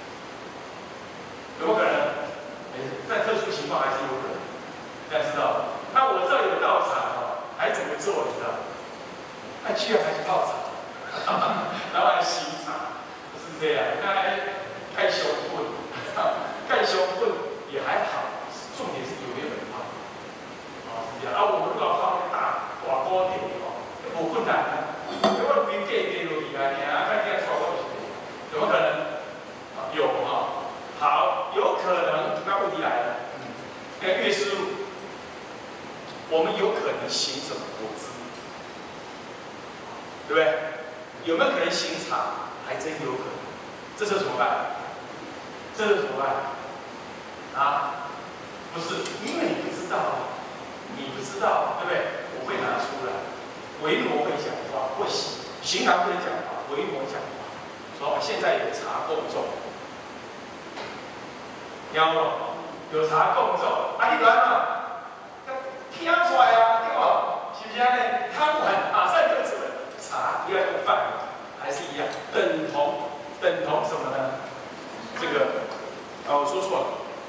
有没有可能？在特殊情况还是有可能，大家知道。那我这有道场哦，还怎么做？你知道？那居然还是泡茶，然后还洗茶，不是这样。那盖胸棍，盖胸棍也还好，重点是有没有人泡。啊，是这样。啊，我们如果泡那大锅底哦，无困难啊。如果冰给落去啊，看这样刷过去，有没有可能？有哈。好，有可能。那问题来了，那岳师傅，我们有可能行什么果汁？对不对？有没有可能行茶？还真有可能。这时候怎么办？这时候怎么办？啊，不是，因为你不知道，你不知道，对不对？我会拿出来，维摩会讲话，或行堂不能讲话，维摩讲话，说现在有茶供众。有有茶供众，啊，你来嘛，听出来啊，对不？是不是安尼？汤碗马上就出来，茶不要用饭，还是一样，等同什么呢？这个，我说错了，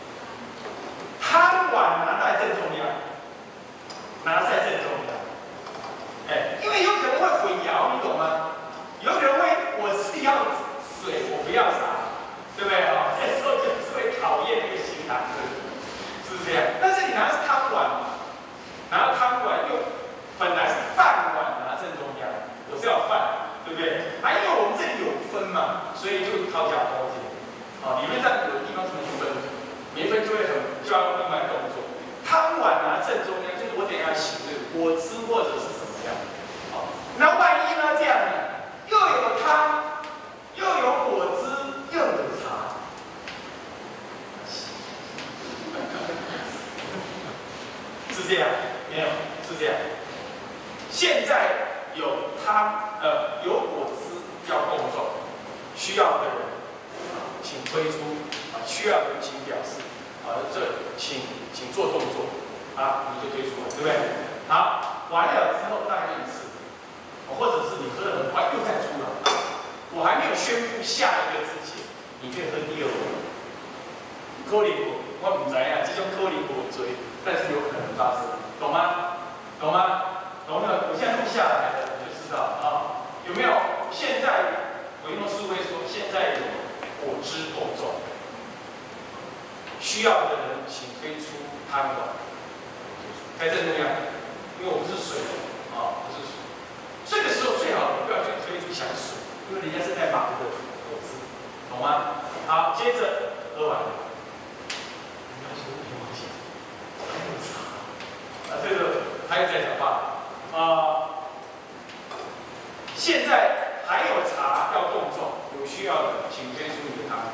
汤碗拿在正中央，拿在正中央，因为有可能会混淆，你懂吗？有可能会，我是要水，我不要茶，对不对啊？这时候就是会考验那个行堂，是不是这样？但是你拿的是汤碗，拿汤碗又本来是饭碗拿正中央，我是要饭，对不对？还有我们这里有分嘛，所以就讨价还价。理论上有的地方是没分，没分就会就要用另外动作。汤碗拿正中央，就是我等一下洗这个果汁或者是什么样。那万一呢这样呢？又有汤，又有果汁，又有茶。是这样？没有，是这样。现在有汤，有果汁要供众，需要的人请推出，需要的人请表示，请做动作，你就推出来，对不对？好，完了之后大概一次，或者是你喝得很快又再出来，我还没有宣布下一个之前，你可以喝第二杯。可能我唔知啊，这种可能无追，但是有可能发生，懂吗？懂吗？懂了，我现在录下来了，你就知道啊。有没有？现在维摩师会说，现在有果汁供众，需要的人请推出汤碗，在正中央，因为我不是水不是水。这个时候最好不要去推出像水，因为人家是在忙的果汁，懂吗？好，接着喝完了。这个还有在讲话现在还有茶要供众，有需要的请推出你的汤。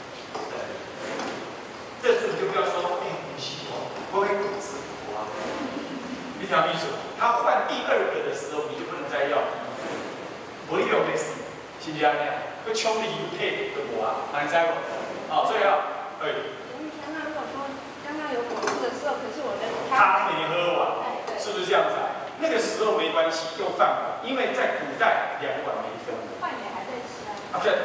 这时候你就不要说，你洗头，我给果汁，你听意思？他换第二个的时候，你就不能再要。我一样没事，是不是这样？会冲你一配的我你知不？所以那如果说刚刚有果汁的时候，可是我的汤没喝完，是不是这样子？那个时候没关系，用饭碗，因为在古代2碗没分。 饭也还在吃啊。 对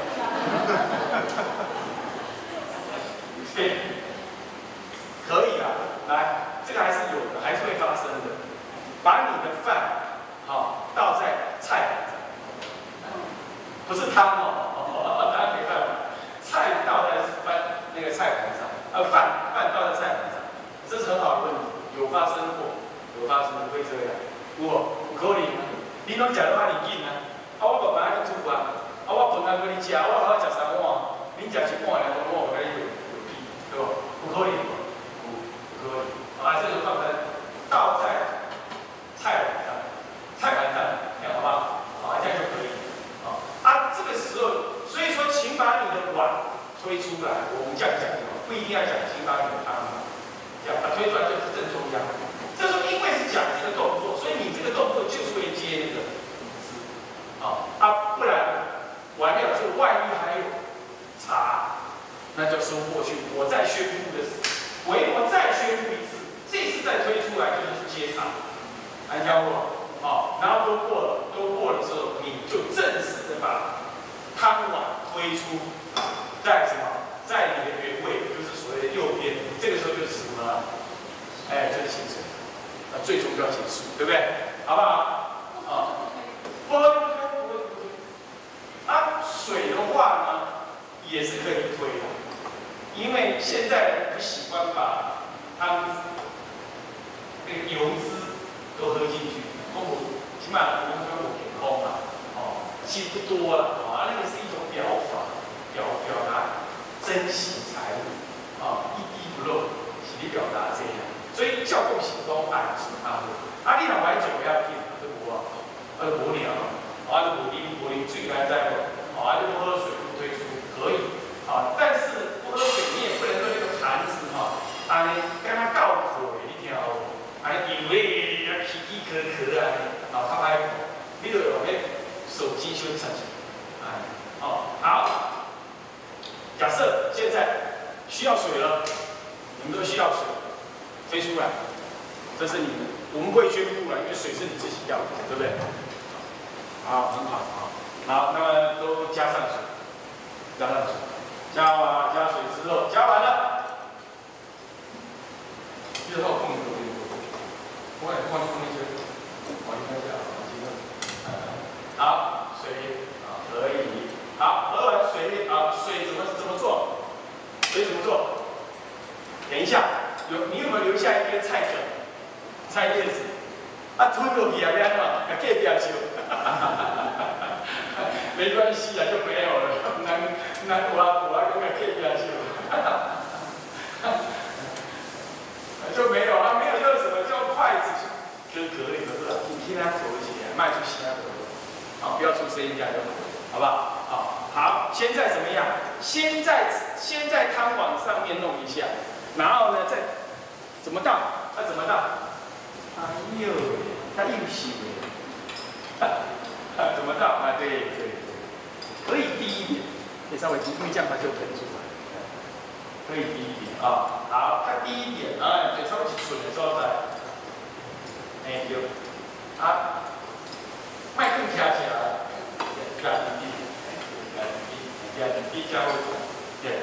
对，可以啦。来，这个还是有的，还是会发生的。把你的饭倒在菜盘上，不是汤大家可以看菜倒在那个菜盘上，饭倒在菜盘上，这是很好的问题，有发生过，会这样。有可能，你拢食到遐尼紧我慢慢去煮我分开给你吃，我好食3碗，你食1碗2碗，我给你有比，对吧？有可能，有可能。这个放在倒在菜盘上，这样好不好？这样就可以。这个时候，所以说，请把你的碗推出来。我们这样讲不一定要讲，请把你的汤这样把推出来就是正中央。这时候因为是讲这个动作，所以你这个动作就是会接那个汁不都过了之后，你就正式的把汤碗推出，在什么，在你的原位，就是所谓的右边，这个时候就是什么？哎，就是清水，最终就要结束，对不对？好不好？啊，不喝。啊，水的话呢，也是可以推的，因为现在人不喜欢把汤那个油脂都喝进去，起码我们跟我给空嘛，哦，其实不多了啊，那个是一种表法，表达珍惜财物啊，一滴不漏，是你表达这样，所以教供行动按住他喝，啊，你若买酒要紧，都无啊，无聊，啊，都无啉水干在无，啊，就不喝水不推出可以，啊，但是不喝水你也不能说那个坛子哈，啊，你跟他倒口的，你听好无？啊，以为要起起壳壳啊，啊，他还你就用那手机修上去，哎，哦，好，假设现在需要水了，你们都需要水，推出来，这是你们，我们会宣布了，因为水是你自己要的，对不对？好，很好，好，好，那么都加上水，加上水，加水之后，加完了，之后控制。我也放松一些，我应该这样，好，水啊可以，好，喝完水啊，水怎么做？水怎么做？等一下，你有没有留下一根菜梗、菜叶子？啊，吞落去啊，变嘛，隔壁烧，没关系啊，就没有了，难我跟隔壁烧，就没有啊，没有就是什么叫筷子跟格里的是吧？你听他口起来，迈出其他口，啊，不要出声音这样就好，好不好？好，先在怎么样？先在汤碗上面弄一下，然后呢，再怎么倒？怎么倒？哎呦，他又洗了，怎么倒？啊，对，可以低一点，可以稍微低，因为这样它就喷出来。可以低一点啊，好，它低一点啊，对，稍微水的时候再，哎有，啊，麦克加起来，加低加会对，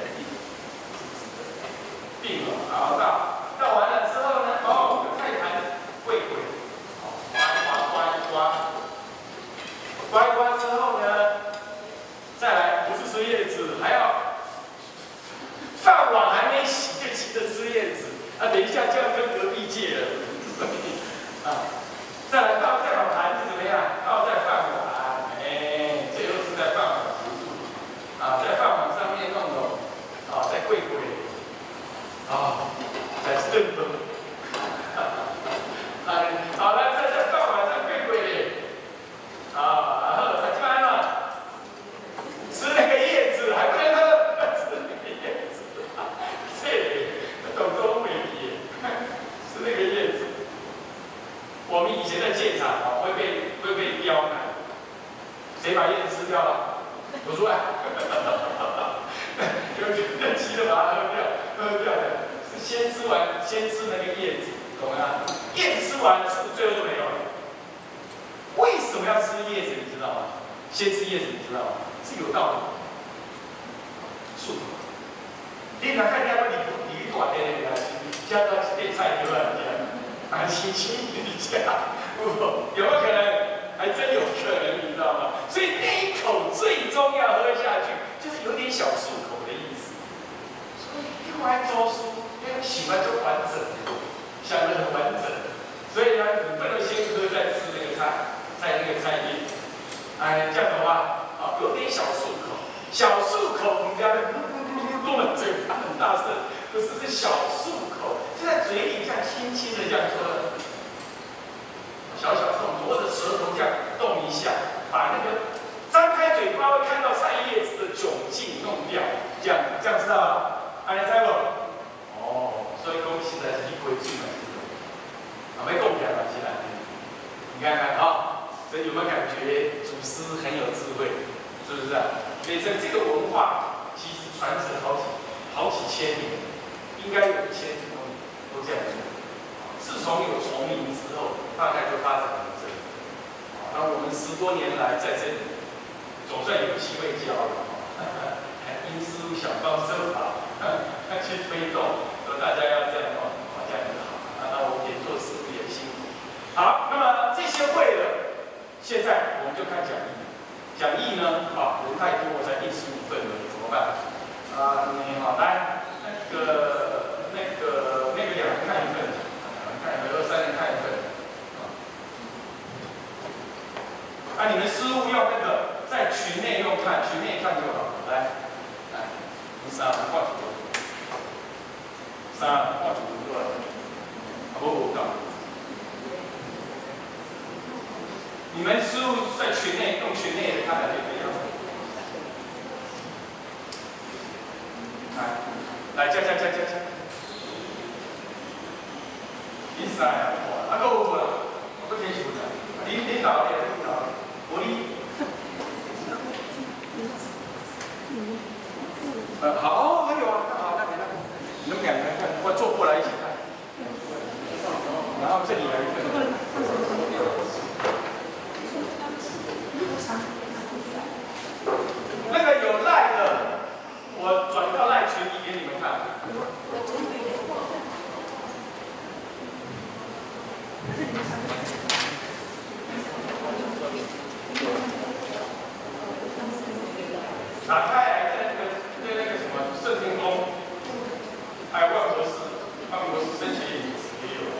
定了，好倒完了之后呢，哦，菜坛会，哦，刮一刮之后呢，再来不是吃叶子，还要。饭碗还没洗就急着吃叶子，啊，等一下就要跟隔壁借了，啊，再把盘子怎么样？倒在饭碗，哎，最后是在饭碗辅助，啊，在饭碗上面弄，啊，再跪，啊，再顺风，啊，好了，在饭碗上跪，啊，然后他干了，吃那个叶子还不能喝。懂中美体，是那个叶子。我们以前在建厂啊，会被刁难，谁把叶子吃掉了？我出来，就急着把它喝掉的，是先吃那个叶子，懂吗？叶子吃完了，是不是最后就没有了？为什么要吃叶子？你知道吗？先吃叶子，你知道吗？是有道理的。漱口。你哪看见你大点的啦，加到一碟菜就来讲，啊，轻轻一下，有没有可能？还真有可能，你知道吗？所以那一口最终要喝下去，就是有点小漱口的意思。所以又爱做书，因为喜欢就完整，想得很完整。所以呢，你不能先喝再吃那个菜，在那个菜叶。哎，这样的话，啊，有点小漱口，小漱口，我们家的。动了嘴巴很大声，不是小漱口，就在嘴里这样轻轻的这样说，小动作，或者舌头这样动一下，把那个张开嘴巴会看到菜叶子的窘境弄掉，这样知道吧？大家知不？哦，所以恭喜的是一规矩嘛，啊，没共感了，起来，你看看啊，所以有没有感觉祖师很有智慧，是不是啊？所以在这个文化。其实传承好几千年，应该有1000多年都这样做。自从有崇明之后，大概就发展到这里。那我们10多年来在这里，总算有机会教了。殷师傅想方设法去推动，说大家要这样这样就好。那我们也做师傅也辛苦。好，那么这些会了，现在我们就看讲义。讲义呢，人太多，我才第15份而已，怎么办？你好，来那个2人看1份，2人看1份，3人看1份。你们师傅要那个在群内用看，群内看就好。来，3人挂几个？3人挂几个？不，你们师傅在群内用群内的看来就可以了。来，加。你3啊，够不啦？不天数的，你搞的，我好，还有啊，好，那你们2个人看，我坐过来一起看，然后这里来一份。那个有赖的，我转到赖群里给你们看。打开来，在那个什么圣天宫，还有万国寺升旗也有。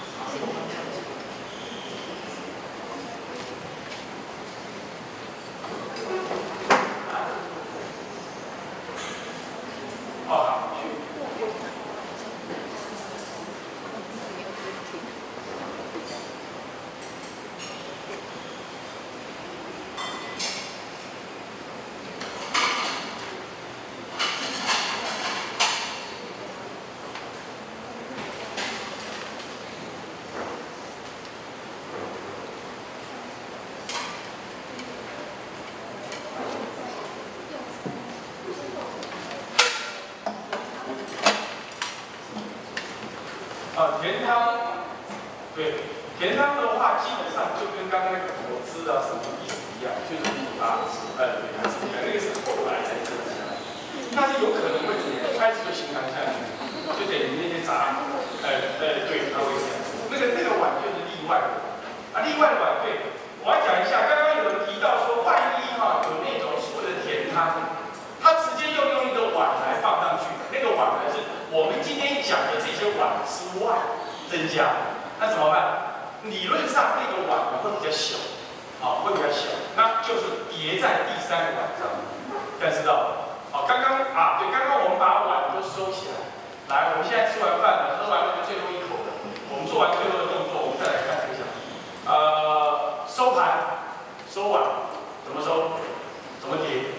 甜汤，对，甜汤的话，基本上就跟刚刚那个果汁什么意思一样，就是对，还是一样，那个是后来才增加，但是有可能会怎么样？一开始就形成下去，就等于那些杂，对，它会这样。那个碗就是例外的，例外的碗，对，我要讲一下，刚刚有人提到说，万一有那种所谓的甜汤，他直接用一个碗来放上去，那个碗呢是我们今天讲的这些碗之外增加，那怎么办？理论上那个碗会比较小，会比较小，那就是叠在第3个碗上面，大家知道吗？刚刚对，刚刚我们把碗都收起来，来，我们现在吃完饭了，喝完那个最后一口了，我们做完最后的动作，我们再来看这个讲义。收盘、收碗怎么收？怎么叠？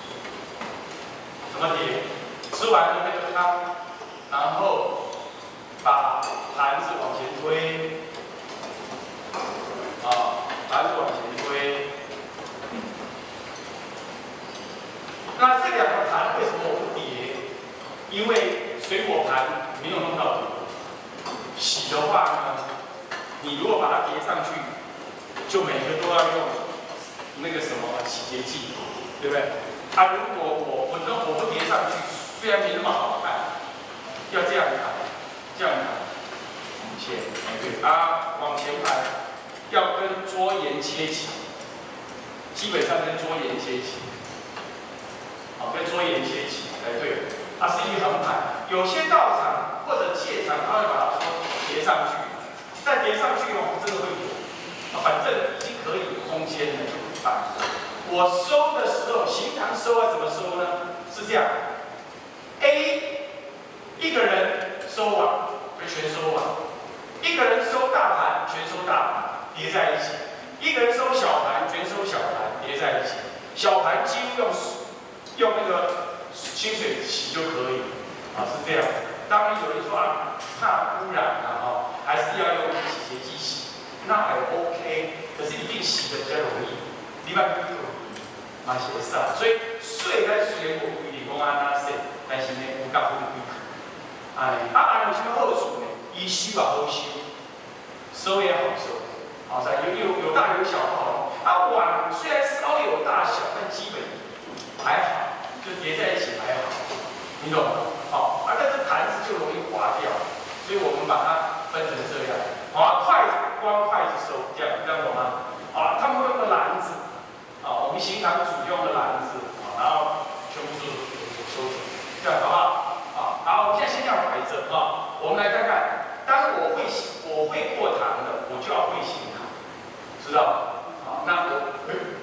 吃完的那个汤，然后把盘子往前推，盘子往前推。那这2个盘为什么我不叠？因为水果盘没有弄到底。洗的话呢，你如果把它叠上去，就每个都要用那个什么洗洁剂，对不对？如果我不叠上去，虽然没那么好看，要这样抬，往前，对，往前排，要跟桌沿切齐，基本上跟桌沿切齐，跟桌沿切齐，对，是一横排。有些道场或者戒场，他会把它叠上去，再叠上去真的会有，反正已经可以有空间了，就不办。我收的时候，行堂收怎么收呢？是这样 ：A 一个人收碗，全收碗；一个人收大盘，全收大盘，叠在一起；一个人收小盘，全收小盘，叠在一起。小盘几乎用那个清水洗就可以，是这样。当然有人说怕污染还是要用洗洁剂洗，那还 OK， 可是一定洗的比较容易。你把这个嘛是会扫，所以水在虽然无规定讲安那洗，但是呢有甲分开。有什么好处呢？伊收也好收，收也好收，有大有小不好。 它碗虽然稍有大小，但基本还好，就叠在一起还好，你懂吗？好，但是盘子就容易滑掉，所以我们把它分成这样。好，筷子光筷子收，这样懂吗？好，他们会用个篮子，啊，我们行堂主用的篮子，啊，然后全部收起，这样好不好？啊，好，我们现在先这样摆着啊，我们来看看，当我会过堂的，我就要会行堂，知道吗？好，那我。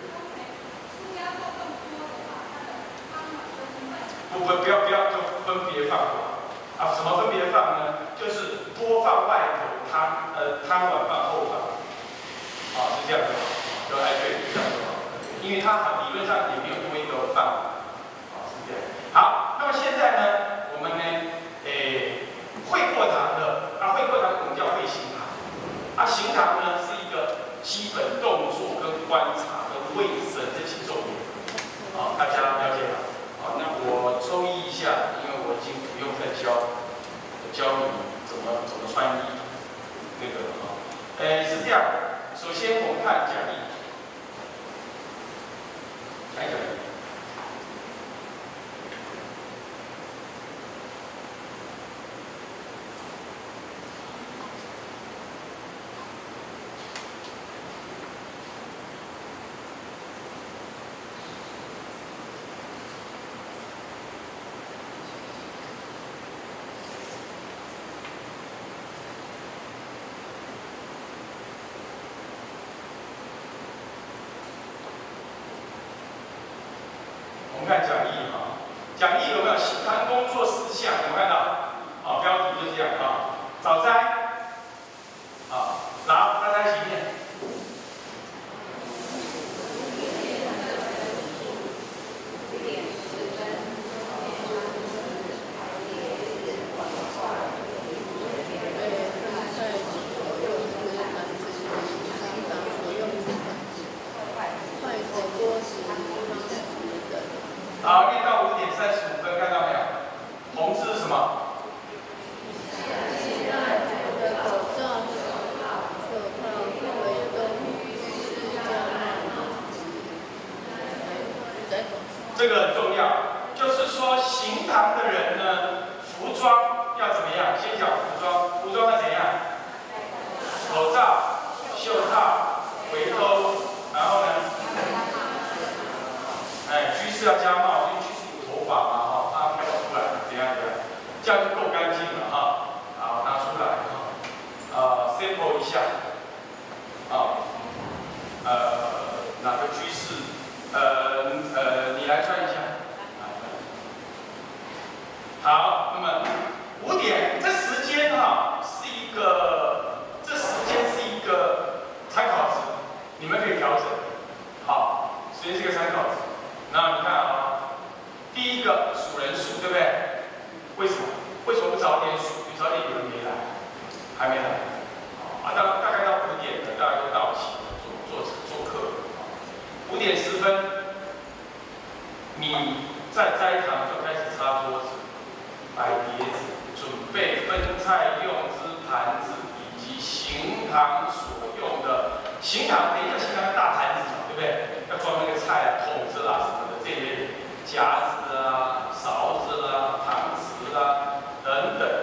不要就分别放啊？什么分别放呢？就是锅放外头，汤碗放后方，啊，是这样子，对，对，这样子，因为它理论上也没有多一个范围，啊，是这样。好，那么现在呢，我们呢，会过堂的，会过堂我们叫会行堂，行堂呢是一个基本动作跟观察跟卫生这几重点，啊，大家了解吗？好，那我抽一下，因为我已经不用再教你怎么穿衣，那个啊，是这样。首先我们看讲义，看讲义。我们看讲义啊，讲义有没有行堂工作事项？有没有看到？啊，标题就这样啊，早斋啊，然后大家一起念。好，念到5点35分，看到没有？红字是什么？这个很重要，就是说行堂的人呢，服装要怎么样？先讲服装，服装要怎样？口罩、袖套、围兜，然后呢？居士要加帽，因为居士有头发嘛，哈，它飘出来，怎样？这样就够干净了哈。好，拿出来哈，sample 一下，哪个居士？你来穿一下。好，那么5点，这时间是一个参考值，你们可以调整。好，时间是个参考值。那你看啊，第一个数人数，对不对？为什么不早点数？因为早点有人没来，还没来。大概到5点了，大家都到齐了，做课。5点10分，你在斋堂就开始擦桌子、摆碟子，准备分菜用之盘子以及行堂所用的行堂，等一下行堂大盘子嘛，对不对？要装那个菜啊、桶子啊什么的，这类夹子啊、勺子啊、汤匙啊等等。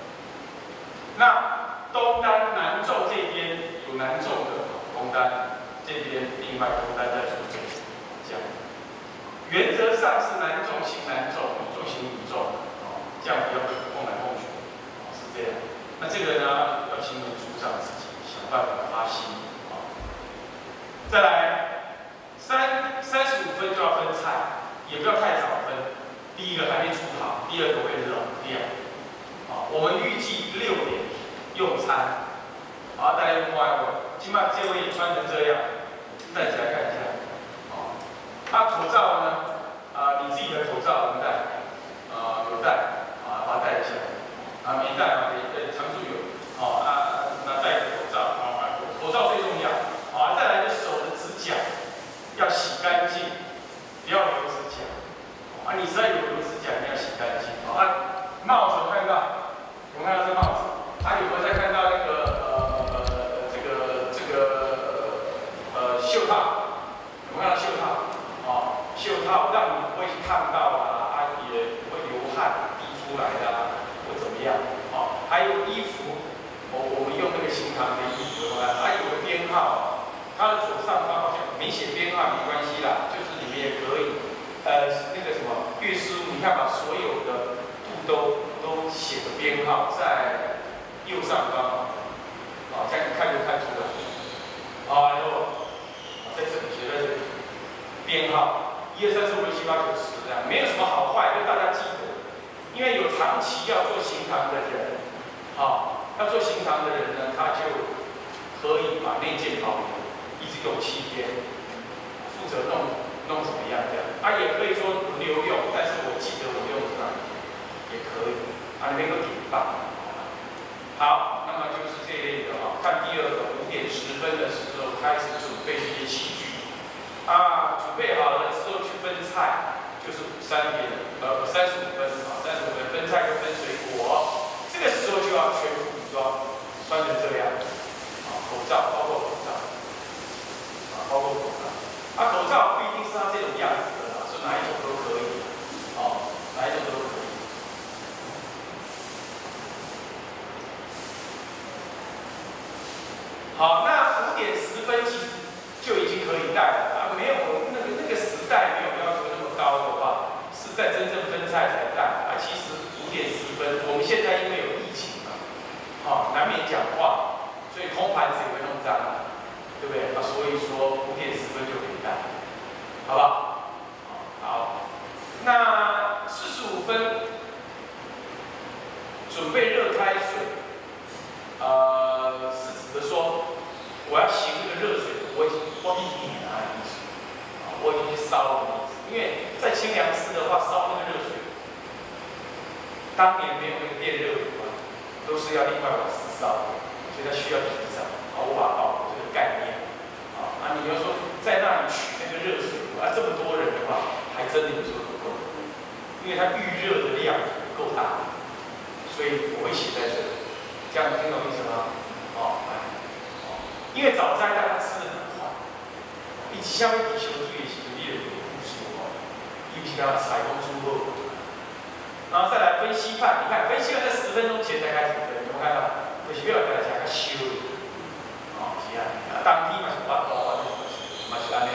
那东单南众这边有南众的东单，这边另外东单在准备，这样。原则上是南众行南众，女众行女众，这样不要碰来碰去，是这样。那这个呢，要请你组长自己想办法发心啊。再来，35分就要分菜，也不要太早分。第一个还没煮好，第二个会冷掉。我们预计6点用餐。好，大家用过来过，起码这位也穿成这样，戴起来看一下。口罩呢？你自己的口罩有没有戴？有戴，把它戴一下。没戴常驻有。那戴个口罩，口罩最重要。再来就手的指甲要洗干净，不要留指甲。你实在有留指甲，你要洗干净。帽子有看到？有看到这帽子？有没有再看到那个袖套？ 写编号没关系啦，就是你们也可以，那个什么乐书，你看把所有的度都写个编号在右上方，这样一看就看出来。然后在这里写在这里，编号1、2、3、4、5、6、7、8、9、10这样，没有什么好坏，就大家记得。因为有长期要做行堂的人，要做行堂的人呢，他就可以把内建好一直用7天，负责弄怎么样这样。也可以说轮流用，但是我记得我用是哪一天，也可以。那边有顶棒。好，那么就是这一类的看第二个5点10分的时候开始准备这些器具。准备好了之后去分菜，就是35分35分分菜跟分水果。这个时候就要全副武装，穿成这样，口罩包括口罩，包括口罩。口罩不一定是它这种样子的啦，是哪一种都可以，哪一种都可以。好，那5点10分其实就已经可以戴了没有那个时代没有要求那么高的话，是在真正分菜才戴其实5点10分，我们现在因为有疫情嘛，难免讲话，所以通盘子也会弄脏对不对？所以说5点10分就可以戴，好不好？好，那45分准备热开水，是指的说我要洗那个热水，我已经碾了意思，我已经去烧了意思，因为在清凉寺的话烧那个热水，当年没有那个电热炉都是要另外瓦斯烧的，所以它需要提早毫瓦爆这个概念。你要说在那里取那个热水壶这么多人的话，还真的有时候不够，因为它预热的量够大，所以我会写在这里。这样听懂意思吗？因为早斋大家吃的很快，以及下面地球最是有点故事尤其他采风出后，然后再来分稀饭，你看分稀饭在10分钟前才开始分，有没有看到？就是要大家修的，是啊，当天嘛是8刀嘛是安尼。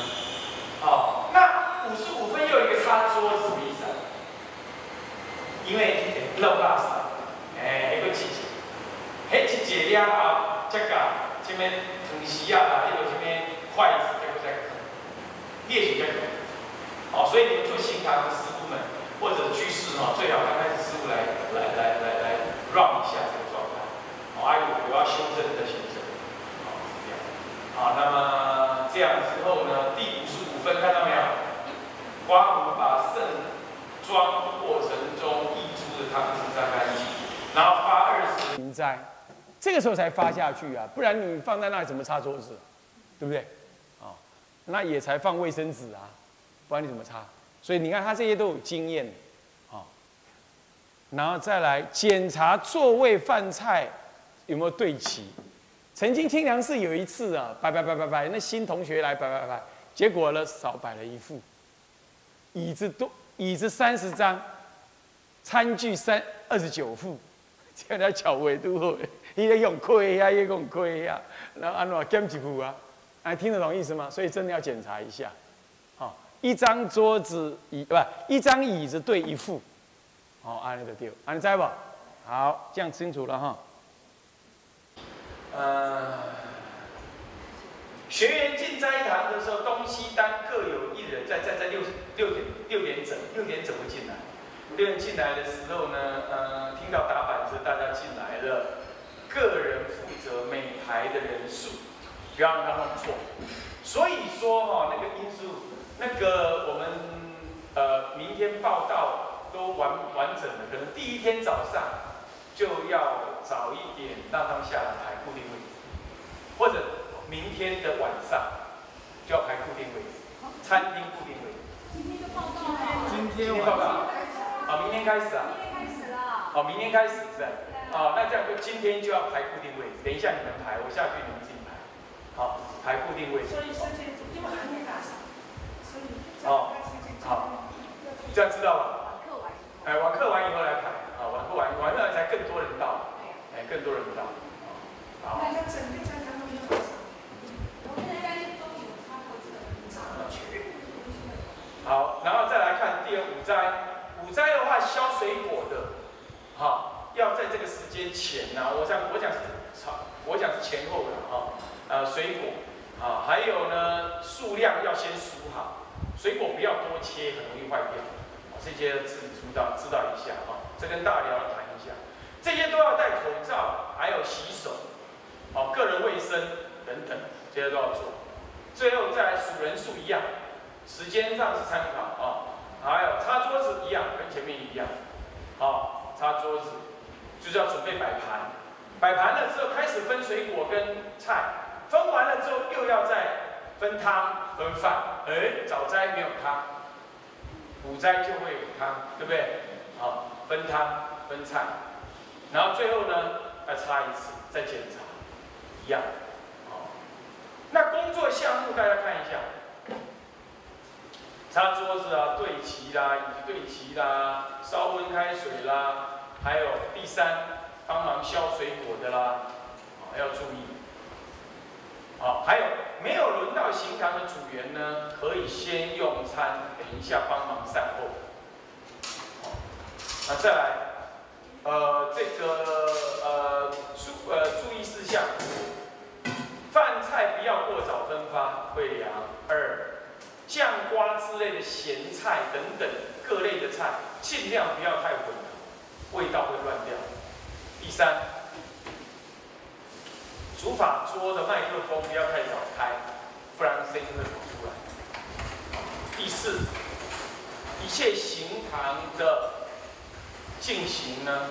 那55分又有一个擦桌子什么意思因为漏垃圾，那个一节了这个这边汤匙那个这边筷子这个在列举在所以你们做行堂的师傅们或者居士最好刚开始师傅来 run 一下这个状态，有要修正的修正，是这样。那么这样之后呢，第55分看到没有？刮胡把盛装过程中溢出的汤汁沾干净，然后发20灵斋，这个时候才发下去不然你放在那里怎么擦桌子，对不对？那也才放卫生纸不然你怎么擦？所以你看他这些都有经验然后再来检查座位饭菜有没有对齐。曾经清凉寺有一次摆，那新同学来摆，结果呢少摆了一副，椅子30张，餐具29副，这样巧尾都好，伊在用亏呀，也用亏呀，然后安怎减一副听得懂意思吗？所以真的要检查一下，一张桌子一张椅子对一副，安尼就对，安尼知不？好，这样清楚了哈。学员进斋堂的时候，东西单各有1人，在6点整会进来。6点进来的时候呢，听到打板子，大家进来了，个人负责每排的人数，不要让他弄错。所以说那个因素，那个我们明天报道都完整的，可能第1天早上就要早一点让他们下来排固定位置，或者明天的晚上就要排固定位置，餐厅固定位置。 今天就报道了。 今天报道。明天开始明天开始是那这样就今天就要排固定位置。等一下你们排，我下去你们自己排。排固定位置。 所以事情因为还没打扫，所以好，这样知道了。晚课完以后来排晚课完才更多人到，更多人到。好。 那整个餐堂都没有打扫。 我们人家中午差不多。 还有呢，数量要先数好，水果不要多切，很容易坏掉。这些自己知道一下啊，这跟大家谈一下。这些都要戴口罩，还有洗手，个人卫生等等，这些都要做。最后再来数人数一样，时间上是参考啊，还有擦桌子一样，跟前面一样，擦桌子就是要准备摆盘，摆盘了之后开始分水果跟菜，分完了之后又要再分汤分饭，早斋没有汤，午斋就会有汤，对不对？分汤分菜，然后最后呢再擦一次，再检查，一样。那工作项目大家看一下，擦桌子啊、对齐啦、以及对齐啦、烧温开水啦，还有第三帮忙削水果的啦，要注意。还有没有轮到行堂的组员呢，可以先用餐，等一下帮忙善后。那再来，注意事项。饭菜不要过早分发，会凉。酱瓜之类的咸菜等等各类的菜，尽量不要太混合，味道会乱掉。第三，主法桌的麦克风不要太早开，不然声音会跑出来。第四，一切行堂的进行呢，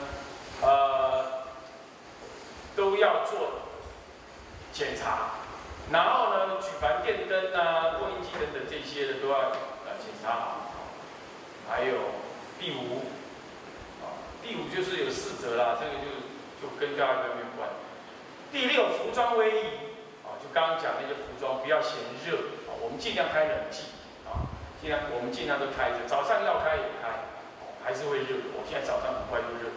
都要做检查，然后呢，举凡电灯啊、扩音机等等这些的都要检查好。还有第五，就是有4则啦，这个就跟大家没有关。第6，服装威仪就刚刚讲那些服装不要嫌热我们尽量开冷气我们尽量都开着，早上要开也开，还是会热。我现在早上很快就热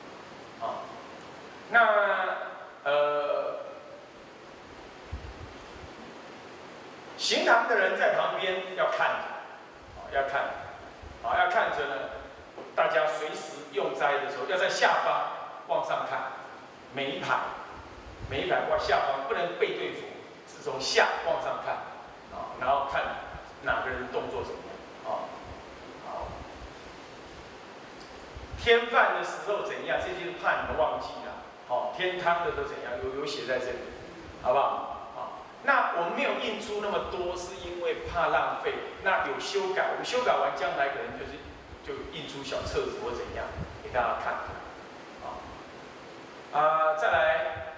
行堂的人在旁边要看着，要看着呢。大家随时用斋的时候，要在下方往上看，每一排往下方，不能背对佛，是从下往上看然后看哪个人动作怎么样好。添饭的时候怎样？这些怕你们忘记了添汤的都怎样？有写在这里，好不好？那我们没有印出那么多，是因为怕浪费。那有修改，我们修改完将来可能就印出小册子或怎样给大家看。再来，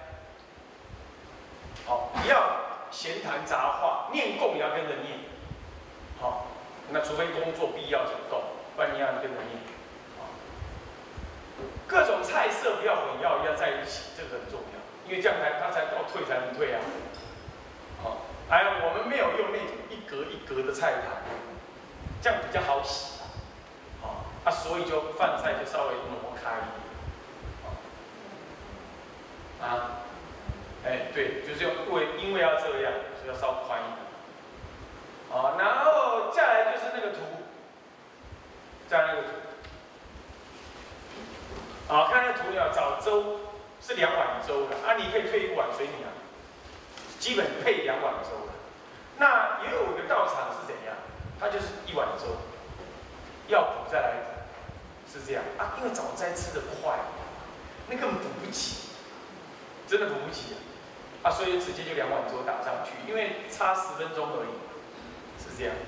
不要闲谈杂话，念供也要跟着念。那除非工作必要走动，不然你要跟着念。各种菜色不要混淆，要在一起，这个很重要，因为这样他才到退才能退啊。还有我们没有用那种一格一格的菜盘，这样比较好洗所以就饭菜就稍微挪开一点对，就是因为要这样，所以要稍宽一点然后再来就是那个图，看那个图要找粥是2碗粥的你可以配1碗随你基本配2碗粥的。那也有一个道场是怎样？它就是1碗粥，要补再来补，是这样因为早斋吃得快，那根本补不起，真的补不起所以直接就2碗粥打上去，因为差10分钟而已，是这样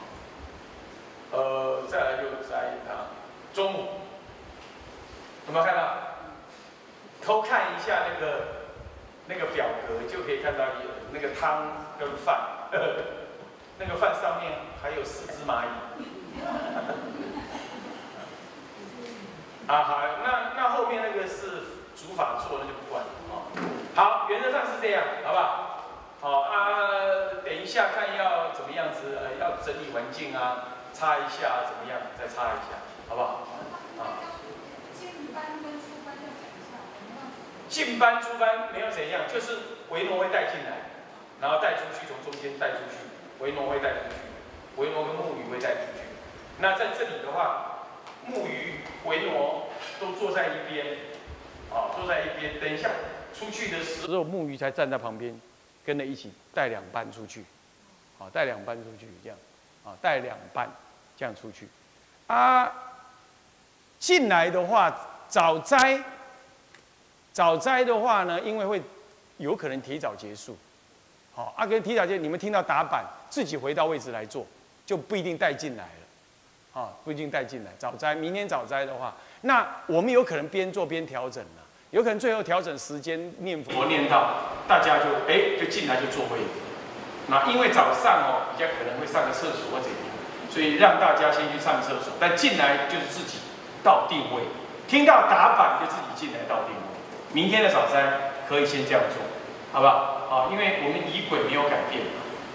再来就斋堂，中午有没有看到？偷看一下那个表格就可以看到那个汤跟饭，那个饭上面还有4只蚂蚁。好，那后面那个是主法做，那就不管了好，原则上是这样，好不好？等一下看要怎么样子，要整理环境擦一下怎么样，再擦一下，好不好？ 进班跟出班要讲一下， 进班出班没有怎样，就是维挪会带进来，然后带出去，从中间带出去，维挪会带出去，维挪跟木鱼会带出去。那在这里的话，木鱼、维挪都坐在一边，坐在一边。等一下出去的时候，木鱼才站在旁边， 跟着一起带2班出去，啊，带2班出去这样，啊，带2班这样出去，啊，进来的话早斋的话呢，因为会有可能提早结束，好，跟提早结束，你们听到打板，自己回到位置来做，就不一定带进来了，啊，不一定带进来。早斋，明天早斋的话，那我们有可能边做边调整了，有可能最后调整时间念佛念到大家就就进来就座位。那因为早上比较可能会上个厕所或怎样，所以让大家先去上厕所，但进来就是自己到定位，听到打板就自己进来到定位。明天的早斋可以先这样做，好不好？好，因为我们仪轨没有改变。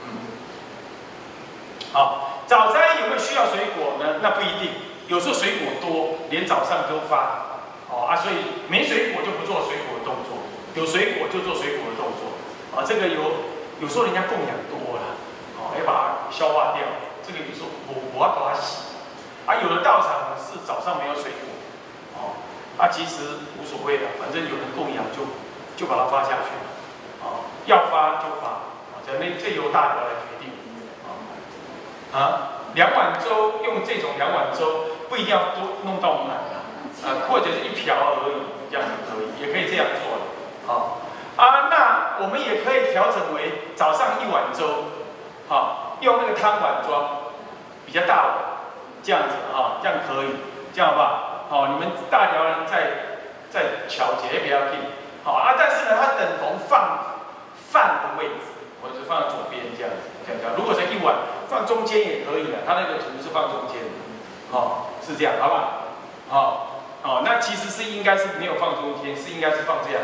好，早斋有没有需要水果呢？那不一定，有时候水果多，连早上都发。所以没水果就不做水果的动作，有水果就做水果的动作。这个有时候人家供养多了，要把它消化掉。这个有时候我要把它洗。有的道场是早上没有水果，其实无所谓的，反正有人供养就把它发下去，要发就发，这由大德来决定。2碗粥用这种2碗粥，不一定要多弄到满或者是1瓢而已，这样就可以，也可以这样做的。那我们也可以调整为早上1碗粥，用那个汤碗装，比较大碗，这样子这样可以，这样好不好？你们大寮人再调节，也不要紧。但是呢，它等同放饭的位置，或者是放在左边这样子，这样。如果是1碗，放中间也可以的，它那个图是放中间的，是这样，好不好？那其实应该是没有放中间，应该是放这样。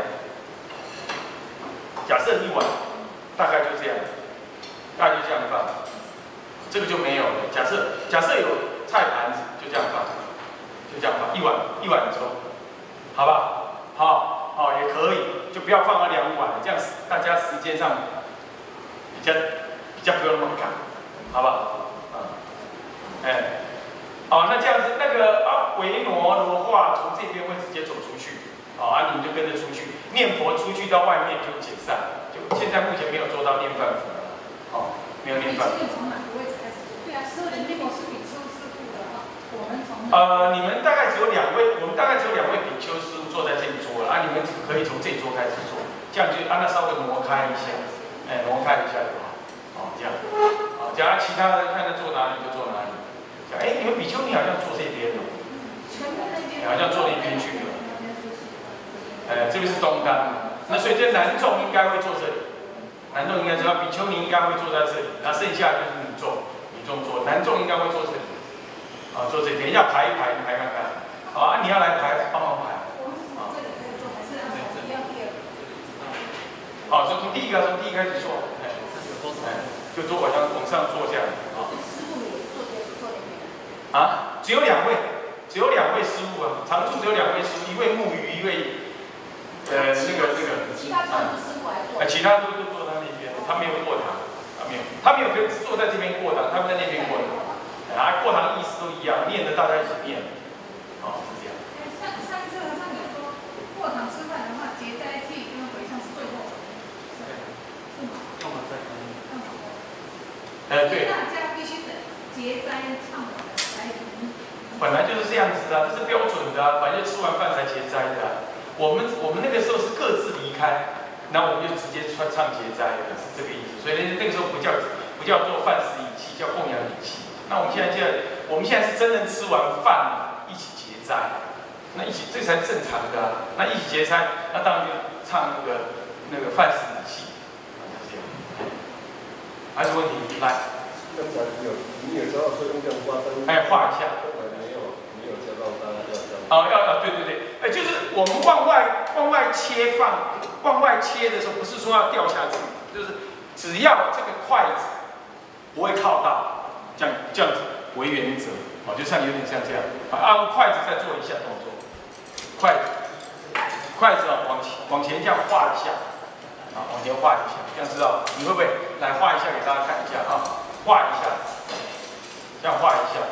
假设1碗，大概就这样，大概就这样放，这个就没有了。假设有菜盘子，就这样放，就这样放1碗粥，好吧？好，也可以，就不要放到2碗了，这样大家时间上比较不用那么赶，好不好？那这样子那个维挪的话，从这边会直接走出去，你们就跟着出去念佛，出去到外面就解散。就现在目前没有做到念饭符了，没有念饭符。 从哪个位置开始做？对啊，师傅的念佛是比丘师傅的话，我们从你们大概只有2位，我们大概只有2位比丘师傅坐在这一桌了，你们可以从这一桌开始做，这样就让它稍微挪开一下，挪开一下就好，这样，假如其他人看他坐哪里就坐哪里。你们比丘尼好像坐这边了，好像坐那边去了。这边是东当，那所以这男众应该会坐这里，男众应该知道比丘尼应该会坐在这里，那剩下就是女众坐，男众应该会坐这里，坐这里，等一下排一排，你排看看，你要来排，帮忙排。就从第一个开始做，就做往上坐这样，只有2位师傅常住只有2位师傅，1位木鱼，1位其他都坐在那边，他没有过堂，他没有跟坐在这边过堂，他们在那边过堂，过堂意思都一样，念的大家一起念，是这样。 上次和尚有说，过堂吃饭的话，结斋祭跟回向是最后，是吗？ 干嘛在？ 对。大家必须等结斋唱完了才能。 本来就是这样子这是标准的反正吃完饭才结斋的我们那个时候是各自离开，然后我们就直接唱结斋了，是这个意思。所以那个时候不叫做饭食仪器，叫供养仪器。那我们现在是真正吃完饭了，一起结斋，那一起这才正常的那一起结斋，那当然就唱那个饭食仪器，就是这样。还有什么问题？来。 你有教到吹风向花灯？ 画一下。 没有教到大家要对，就是我们往外切往外切的时候，不是说要掉下去，就是只要这个筷子不会靠到，这样子为原则，就像有点像这样，筷子再做一下动作，筷子往前这样画一下，往前画一下，这样知道？你会不会来画一下给大家看一下画一下，这样画一下。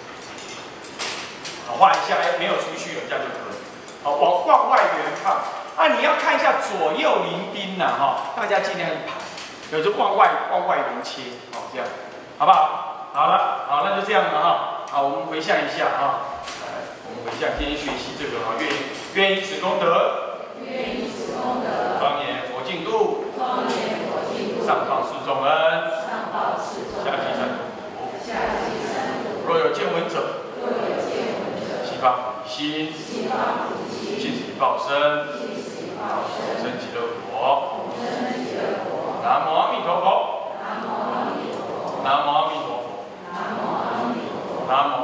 画一下，没有出去了，这样就可以。往外圆放， 啊，你要看一下左右邻兵呐，哈，大家尽量一排，有时候往外连切，好，这样，好不好？好了，好，那就这样了哈。好，我们回向一下哈。我们回向，天天学习这个哈，愿以此功德，庄严佛净土，上报四众恩，下济三途苦。若有见闻者，悉发菩提心，尽此报身，生极乐国。南无阿弥陀佛。南无阿弥陀佛。南无